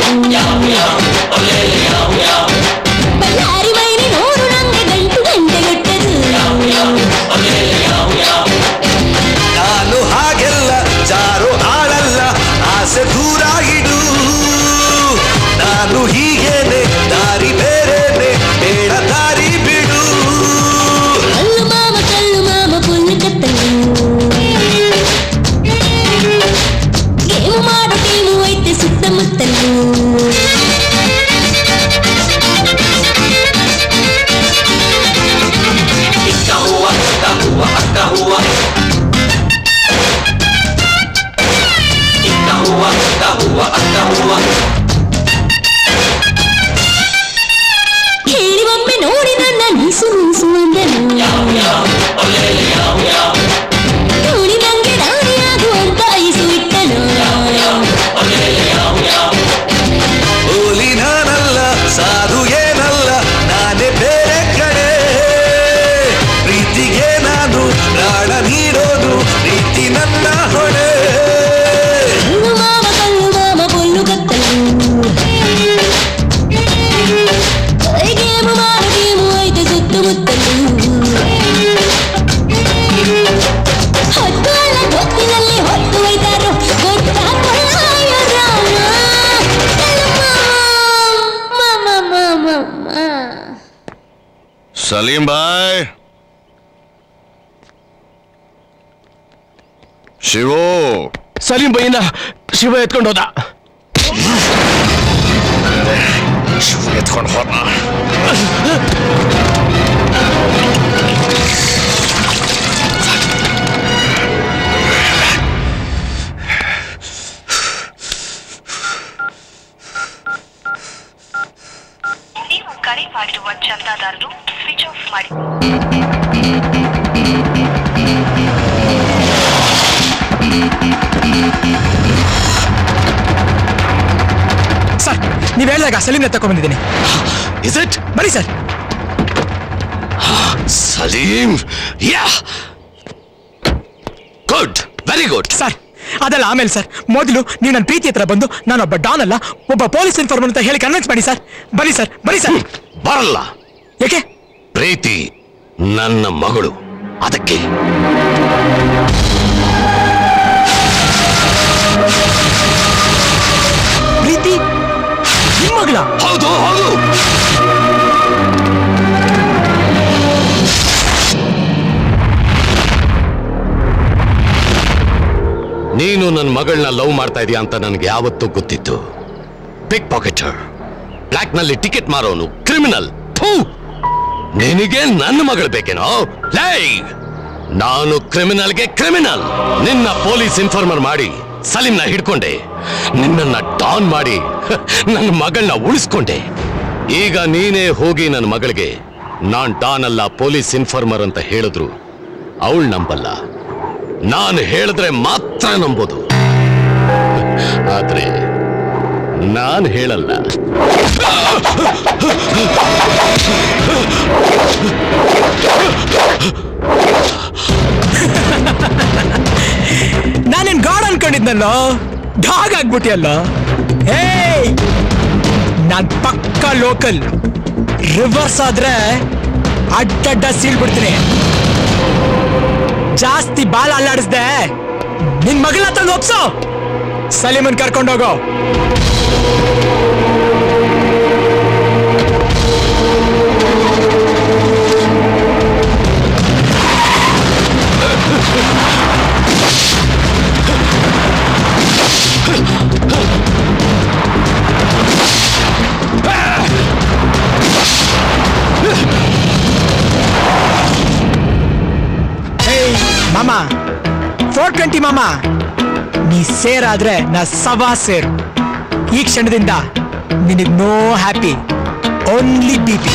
ಬಳ್ಳಾರಿ ಮೈನೆ ನೋರು ನಂಗೆ ಗಂಟು ಗಂಟೆಗೊಟ್ಟದು. ನಾನು ಹಾಗೆಲ್ಲ ಜಾರು ಆಳಲ್ಲ, ಆಸೆ ದೂರ ಇಡು. ನಾನು ಹೀಗೇನೆ, ದಾರಿ ಬೇರೆನೆ, ಬೇಡ ದಾರಿ ಬಿಡು. ಕಲ್ಲು ಮಾಮ ಕಲ್ಲು ಮಾಮ ಪುಲ್ಲು ಕತ್ತಲು ಗೇಮು ಮಾಡೋ ಟೀಮು ಐತೆ ಸುತ್ತಮುತ್ತಲು ಹೇಳಿ ಒಮ್ಮೆ ನೋಡಿ ನನ್ನ ನೀಸು ನೀಸು ಅಂದನು. ನೋಡಿ ನಂಗೆ ರಾಣಿಯಾಗುವಂತ ಐಸು ಇಟ್ಟನು. ಓಲಿ ನಾನಲ್ಲ, ಸಾಧು ಏನಲ್ಲ, ನಾನೇ ಬೇರೆ ಕಡೆ. ಪ್ರೀತಿಗೆ ನಾನು ಪ್ರಾಣ ನೀಡೋದು, ಪ್ರೀತಿ ನನ್ನ ಹೊಣೆ. ಕಲ್ಲು ಮಾಮ ಕಲ್ಲು ಮಾಮ ಪುಲ್ಲು ಕತ್ತಲು ಗೇಮು ಮಾಡೋ ಟೀಮು ಐತೆ ಸುತ್ತಮುತ್ತಲು ಹೊತ್ತು ಅಲ್ಲ ಗೊತ್ತಿನಲ್ಲಿ ಹೊತ್ತು ಒಯ್ತಾರೋ ಗೊತ್ತಾಗೊಳ್ಳೆಯ ರಾಮ ಕಲ್ಲು ಮಾಮ ಮಾಮ ಮಾಮ. ಸಲೀಂ ಬಾಯ್, ಶಿವು. ಸಲೀಂ ಬೈನ ಶಿವ ಎತ್ಕೊಂಡು ಹೋದ. ಶಿವ ಎತ್ಕೊಂಡು ಹೋದ. ನೀವು ಕರೆ ಮಾಡಿರುವ ಚಂದಾದಾರರು ಸ್ವಿಚ್ ಆಫ್ ಮಾಡಿ. ನೀವು ಹೇಳಿದಾಗ ಸಲೀಮ್ನ ತಗೊಂಡ್ಬಂದಿದ್ದೀನಿ. Is it? ಬನ್ನಿ sir. Salim, yeah, good, very good. Sir ಅದಲ್ಲ ಆಮೇಲೆ ಸರ್, ಮೊದಲು ನೀವು ನನ್ನ ಪ್ರೀತಿ ಹತ್ರ ಬಂದು ನಾನೊಬ್ಬ ಡಾನ್ ಅಲ್ಲ ಒಬ್ಬ ಪೊಲೀಸ್ ಇನ್ಫಾರ್ಮರ್ ಅಂತ ಹೇಳಿ ಕನ್ವಿನ್ಸ್ ಮಾಡಿ ಸರ್. ಬನ್ನಿ ಸರ್, ಬನ್ನಿ ಸರ್. ಬರಲ್ಲ. ಯಾಕೆ? ಪ್ರೀತಿ ನನ್ನ ಮಗಳು, ಅದಕ್ಕೆ. ಪ್ರೀತಿ ನಿಮ್ಮ ಮಗಳ? ಹೌದು ಹೌದು. ನೀನು ನನ್ನ ಮಗಳನ್ನ ಲವ್ ಮಾಡ್ತಾ ಇದೀಯ ಅಂತ ನನಗೆ ಯಾವತ್ತೂ ಗೊತ್ತಿತ್ತು. ಪಿಕ್ ಪಾಕೆಟರ್, ಬ್ಲಾಕ್ ನಲ್ಲಿ ಟಿಕೆಟ್ ಮಾರೋನು, ಕ್ರಿಮಿನಲ್. ನಿನಗೆ ನನ್ನ ಮಗಳು ಬೇಕೇನೋ? ಲೈ, ನಾನು ಕ್ರಿಮಿನಲ್ಗೆ ಕ್ರಿಮಿನಲ್. ನಿನ್ನ ಪೊಲೀಸ್ ಇನ್ಫಾರ್ಮರ್ ಮಾಡಿ ಸಲೀಮ್ನ ಹಿಡ್ಕೊಂಡೆ, ನಿನ್ನನ್ನ ಡಾನ್ ಮಾಡಿ ನನ್ನ ಮಗಳನ್ನ ಉಳಿಸ್ಕೊಂಡೆ. ಈಗ ನೀನೇ ಹೋಗಿ ನನ್ನ ಮಗಳಿಗೆ ನಾನ್ ಡಾನ್ ಅಲ್ಲ ಪೊಲೀಸ್ ಇನ್ಫಾರ್ಮರ್ ಅಂತ ಹೇಳಿದ್ರು ಅವಳು ನಂಬಲ್ಲ. ನಾನು ಹೇಳಿದ್ರೆ ಮಾತ್ರ ನಂಬೋದು, ಆದ್ರೆ ನಾನು ಹೇಳಲ್ಲ. ನಾನೇನ್ ಗಾಡ್ ಅನ್ಕೊಂಡಿದ್ನಲ್ಲೋ, ಡಾಗ್ ಆಗ್ಬಿಟ್ಟಿಯಲ್ಲ. ಏಯ್, ನಾನ್ ಪಕ್ಕ ಲೋಕಲ್. ರಿವರ್ಸ್ ಆದ್ರೆ ಅಡ್ಡಡ್ಡ ಸೀಳ್ಬಿಡ್ತೀನಿ. ಜಾಸ್ತಿ ಬಾಲ ಅಲ್ಲಾಡಿಸ್ದೆ ನಿನ್ ಮಗಳ ತಂದು ಒಪ್ಸೋ, ಸಲೀಮನ್ ಕರ್ಕೊಂಡೋಗೋ. ಮಾಮ ಫೋರ್ ಟ್ವೆಂಟಿ ಮಾಮ, ನೀ ಸೇರಾದ್ರೆ ನಾ ಸವಾ ಸೇರು. ಈ ಕ್ಷಣದಿಂದ ನಿನಗ್ no happy, only B P.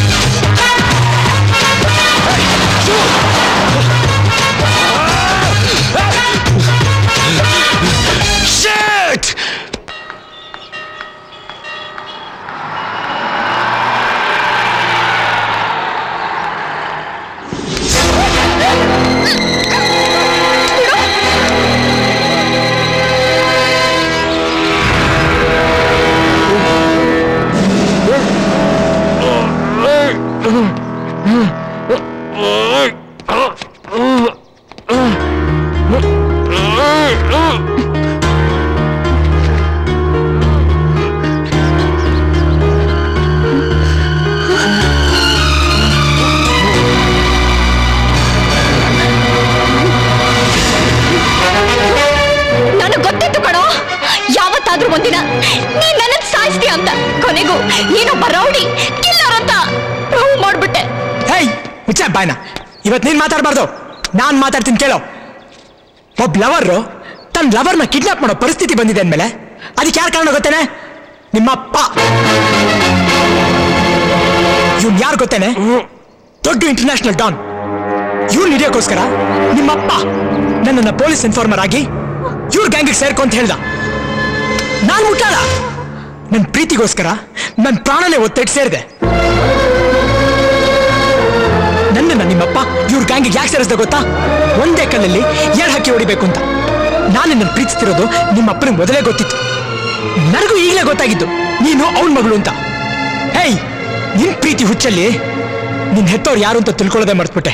ಒಂದಿನ ನೀನ್ ನನ್ನ ಸಾಯಿಸ್ತೀಯ ಅಂತ ಕೊನೆಗೂ ನೀನೊಬ್ಬ ರೌಡಿ ಕಿಲ್ಲರ್ ಅಂತ ಪ್ರೂವ್ ಮಾಡ್ಬಿಟ್ಟೆ. ಹೇಯ್ ಮುಚ್ಚ ಬಾಯ್ನ, ಇವತ್ ನೀನ್ ಮಾತಾಡಬಾರ್ದು, ನಾನ್ ಮಾತಾಡ್ತೀನಿ ಕೇಳೋ. ಒಬ್ಬ ಲವರ್ ತನ್ನ ಲವರ್ನ ಕಿಡ್ನಾಪ್ ಮಾಡೋ ಪರಿಸ್ಥಿತಿ ಬಂದಿದೆ ಅಂದ್ಮೇಲೆ ಅದಕ್ಕೆ ಯಾರು ಕಾರಣ ಗೊತ್ತೇನೆ? ನಿಮ್ಮಪ್ಪ. ಇವ್ನು ಯಾರು ಗೊತ್ತೇನೆ? ದೊಡ್ಡ ಇಂಟರ್ನ್ಯಾಷನಲ್ ಡಾನ್. ಇವ್ನು ಹಿಡಿಯೋಕ್ಕೋಸ್ಕರ ನಿಮ್ಮಪ್ಪ ನನ್ನನ್ನ ಪೊಲೀಸ್ ಇನ್ಫಾರ್ಮರ್ ಆಗಿ ಇವ್ರ ಗ್ಯಾಂಗಿಗೆ ಸೇರ್ಕೊ ಅಂತ ಹೇಳ್ದ. ನಾನ್ ಮುಟ್ಟಾಳ. ನನ್ನ ಪ್ರೀತಿಗೋಸ್ಕರ ನನ್ನ ಪ್ರಾಣನೇ ಒತ್ತಿಟ್ಟು ಸೇರಿದೆ. ನನ್ನನ್ನ ನಿಮ್ಮಪ್ಪ ಇವ್ರ ಗ್ಯಾಂಗಿಗೆ ಯಾಕೆ ಸೇರಿಸ್ದ ಗೊತ್ತಾ? ಒಂದೇ ಕಲ್ಲಲ್ಲಿ ಎರಡು ಹಕ್ಕಿ ಹೊಡಿಬೇಕು ಅಂತ. ನಾನು ನನ್ನ ಪ್ರೀತಿಸ್ತಿರೋದು ನಿಮ್ಮಪ್ಪನಿಗೆ ಮೊದಲೇ ಗೊತ್ತಿತ್ತು. ನನಗೂ ಈಗಲೇ ಗೊತ್ತಾಗಿದ್ದು ನೀನು ಅವನ ಮಗಳು ಅಂತ. ಹೇಯ್, ನಿನ್ ಪ್ರೀತಿ ಹುಚ್ಚಲ್ಲಿ ನಿನ್ ಹೆತ್ತವ್ರು ಯಾರು ಅಂತ ತಿಳ್ಕೊಳ್ಳೋದೇ ಮರ್ತ್ಬಿಟ್ಟೆ.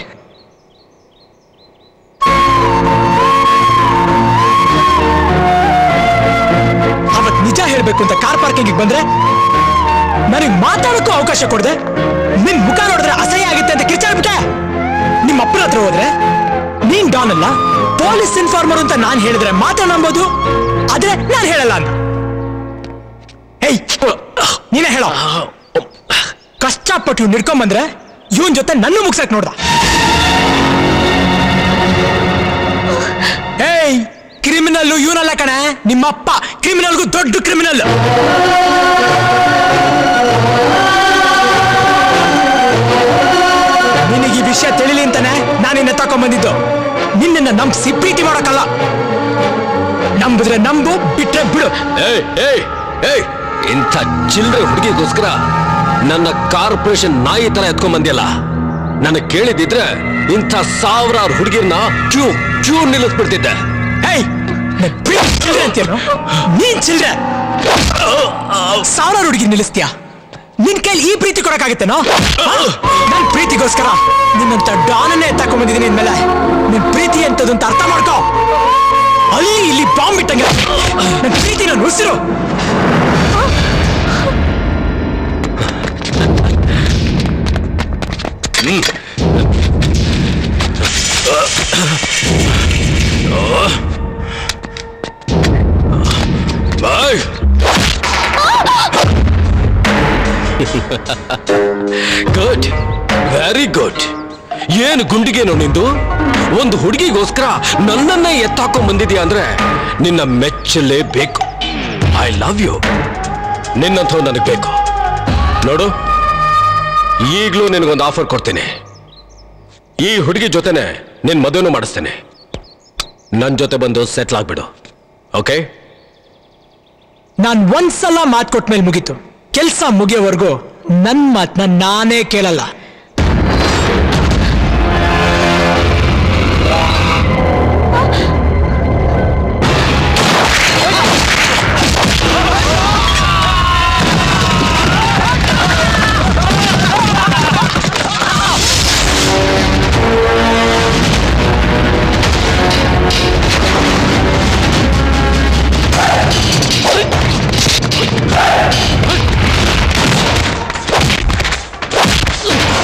ಅವತ್ ನಿಜ ಹೇಳ್ಬೇಕು ಅಂತ ಕಾರ್ ಪಾರ್ಕಿಂಗ್ ಬಂದ್ರೆ ನನಗೆ ಮಾತಾಡಕ್ಕೂ ಅವಕಾಶ ಕೊಡದೆ ನಿನ್ ಮುಖ ನೋಡಿದ್ರೆ ಅಸಹ್ಯ ಆಗುತ್ತೆ ಅಂತ ಕಿರ್ಚಾಡ್ಬಿಟ್ಟೆ. ನಿಮ್ಮ ಅಪ್ಪನ ಹತ್ರ ಹೋದ್ರೆ ನೀನ್ ಡಾನ್ ಅಲ್ಲ ಪೊಲೀಸ್ ಇನ್ಫಾರ್ಮರ್ ಅಂತ ನಾನ್ ಹೇಳಿದ್ರೆ ಮಾತ್ರ ನಂಬೋದು, ಆದ್ರೆ ನಾನ್ ಹೇಳಲ್ಲ ಅಂತ. ಹೇಯ್, ನೀನೇ ಹೇಳೋ. ಕಷ್ಟಪಟ್ಟು ಇವ್ನು ಹಿಡ್ಕೊಂಬಂದ್ರೆ ಇವನ್ ಜೊತೆ ನನ್ನ ಮುಗ್ಸಕ್ ನೋಡ್ದ. ಹೇಯ್, ಕ್ರಿಮಿನಲ್ ಇವನಲ್ಲ ಕಣೆ, ನಿಮ್ಮಪ್ಪ ಕ್ರಿಮಿನಲ್ಗೂ ದೊಡ್ಡ ಕ್ರಿಮಿನಲ್. ನಿನಗೆ ಈ ವಿಷಯ ತಿಳಿಲಿ ಅಂತಾನೆ ನಾನಿನ್ನ ತಕೊಂಡ್ಬಂದಿದ್ದು. ನಿನ್ನ ನಂಬಿಸಿ ಪ್ರೀತಿ ಮಾಡೋಕ್ಕಲ್ಲ. ನಂಬಿದ್ರೆ ನಂಬು, ಬಿಟ್ರೆ ಬಿಡು. ಏಯ್ ಏಯ್ ಏಯ್ ಇಂಥ ಚಿಲ್ಲರೆ ಹುಡುಗಿಗೋಸ್ಕರ ನನ್ನ ಕಾರ್ಪೊರೇಷನ್ ನಾಯಿ ತರ ಎತ್ಕೊಂಡ್ ಬಂದಿಯಲ್ಲ, ನನಗೆ ಕೇಳಿದಿದ್ರೆ ಇಂಥ ಸಾವಿರಾರು ಹುಡುಗಿರ್ನ ಕ್ಯೂ ಕ್ಯೂ ನಿಲ್ಲಿಸ್ಬಿಡ್ತಿದ್ದೆ. ನೀನ್ ಚಿಲ್ರೆ ಸಾವಿರಾರು ಹುಡುಗಿ ನಿಲ್ಲಿಸ್ತೀಯ? ನಿನ್ ಕೈಲಿ ಈ ಪ್ರೀತಿ ಕೊಡಕ್ಕಾಗತ್ತೇನೋ? ನನ್ ಪ್ರೀತಿಗೋಸ್ಕರ ನಿನ್ನಂತ ಡಾನನ್ನೇ ತಕೊಂಡ್ಬಂದಿದ್ದೀನಿ ಅಂದ್ಮೇಲೆ ನಿನ್ ಪ್ರೀತಿ ಅಂತದ್ದು ಅಂತ ಅರ್ಥ ಮಾಡ್ಕೋ. ಅಲ್ಲಿ ಇಲ್ಲಿ ಬಾಂಬ್ ಬಿಟ್ಟಂಗೆ ನನ್ ಪ್ರೀತಿ ನಾನು ಉಸಿರು. Good, very good. ಏನು ಗುಂಡಿಗೇನೋ ನಿಂದು? ಒಂದು ಹುಡುಗಿಗೋಸ್ಕರ ನನ್ನನ್ನೇ ಎತ್ತಾಕೊಂಡ್ ಬಂದಿದ್ಯಾ ಅಂದ್ರೆ ನಿನ್ನ ಮೆಚ್ಚಲೇಬೇಕು. I love you. ನಿನ್ನಂಥವ್ ನನಗೆ ಬೇಕು. ನೋಡು, ಈಗಲೂ ನಿನಗೊಂದು ಆಫರ್ ಕೊಡ್ತೀನಿ. ಈ ಹುಡುಗಿ ಜೊತೆನೆ ನಿನ್ ಮದುವೆನೂ ಮಾಡಿಸ್ತೇನೆ. ನನ್ನ ಜೊತೆ ಬಂದು ಸೆಟ್ಲ್ ಆಗ್ಬಿಡು. ಓಕೆ? ನಾನ್ ಒಂದ್ಸಲ ಮಾತು ಕೊಟ್ಮೇಲೆ ಮುಗೀತು. ಕೆಲ್ಸ ಮುಗಿಯೋವರೆಗೂ ನನ್ ಮಾತನ್ನ ನಾನೇ ಕೇಳಲ್ಲ. Hey!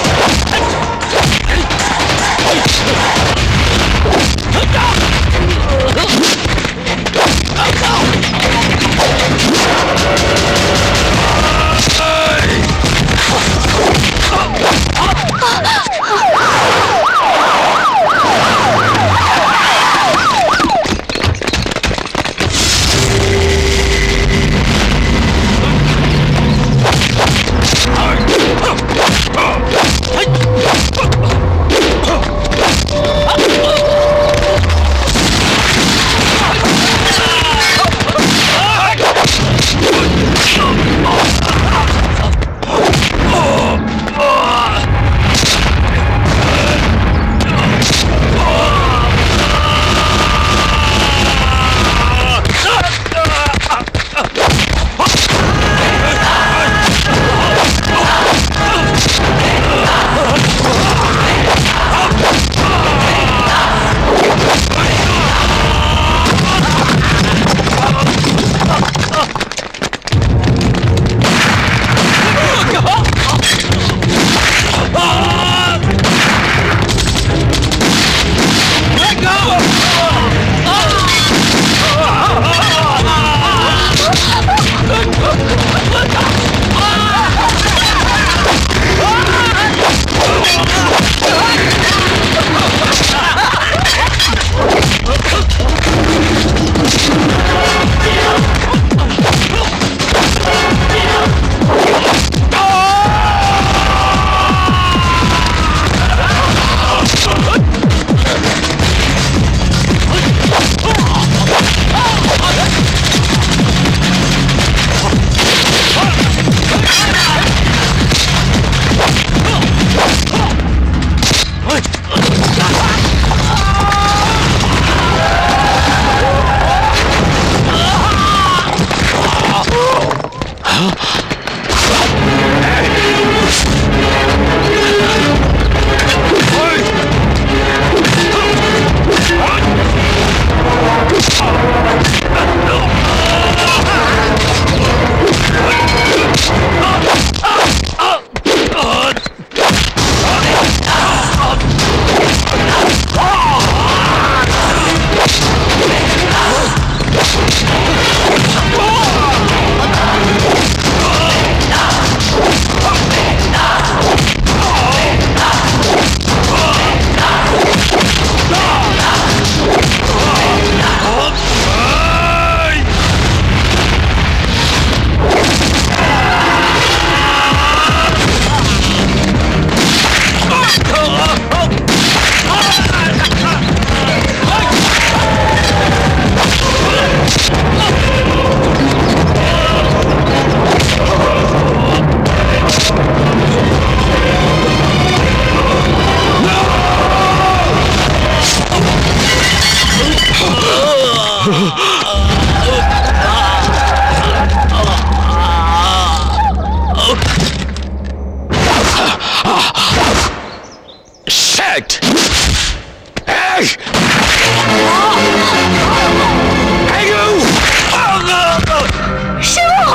Shit! Hey! Hey, you! Shiva!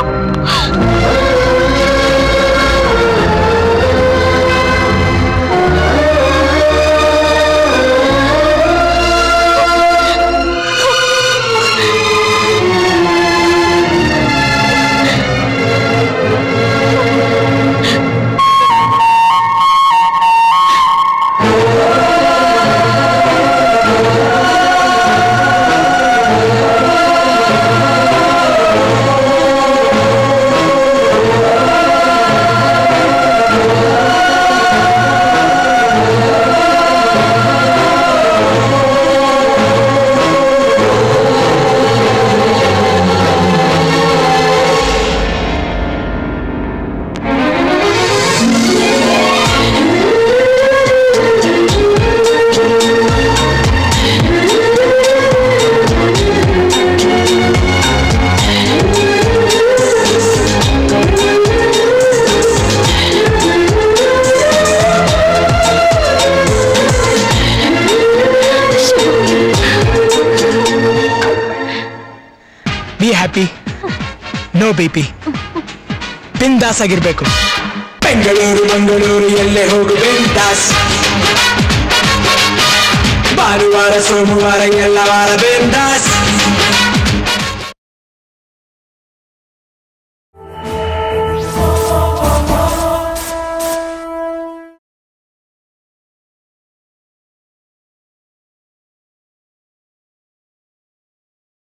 Happy no B P ಬಿಂದಾಸ್ ಆಗಿರ್ಬೇಕು. ಬೆಂಗಳೂರು ಮಂಗಳೂರು ಎಲ್ಲೇ ಹೋಗು ಬಿಂದಾಸ್, ಭಾನುವಾರ ಸೋಮವಾರ ಎಲ್ಲ ವಾರ ಬಿಂದಾಸ್.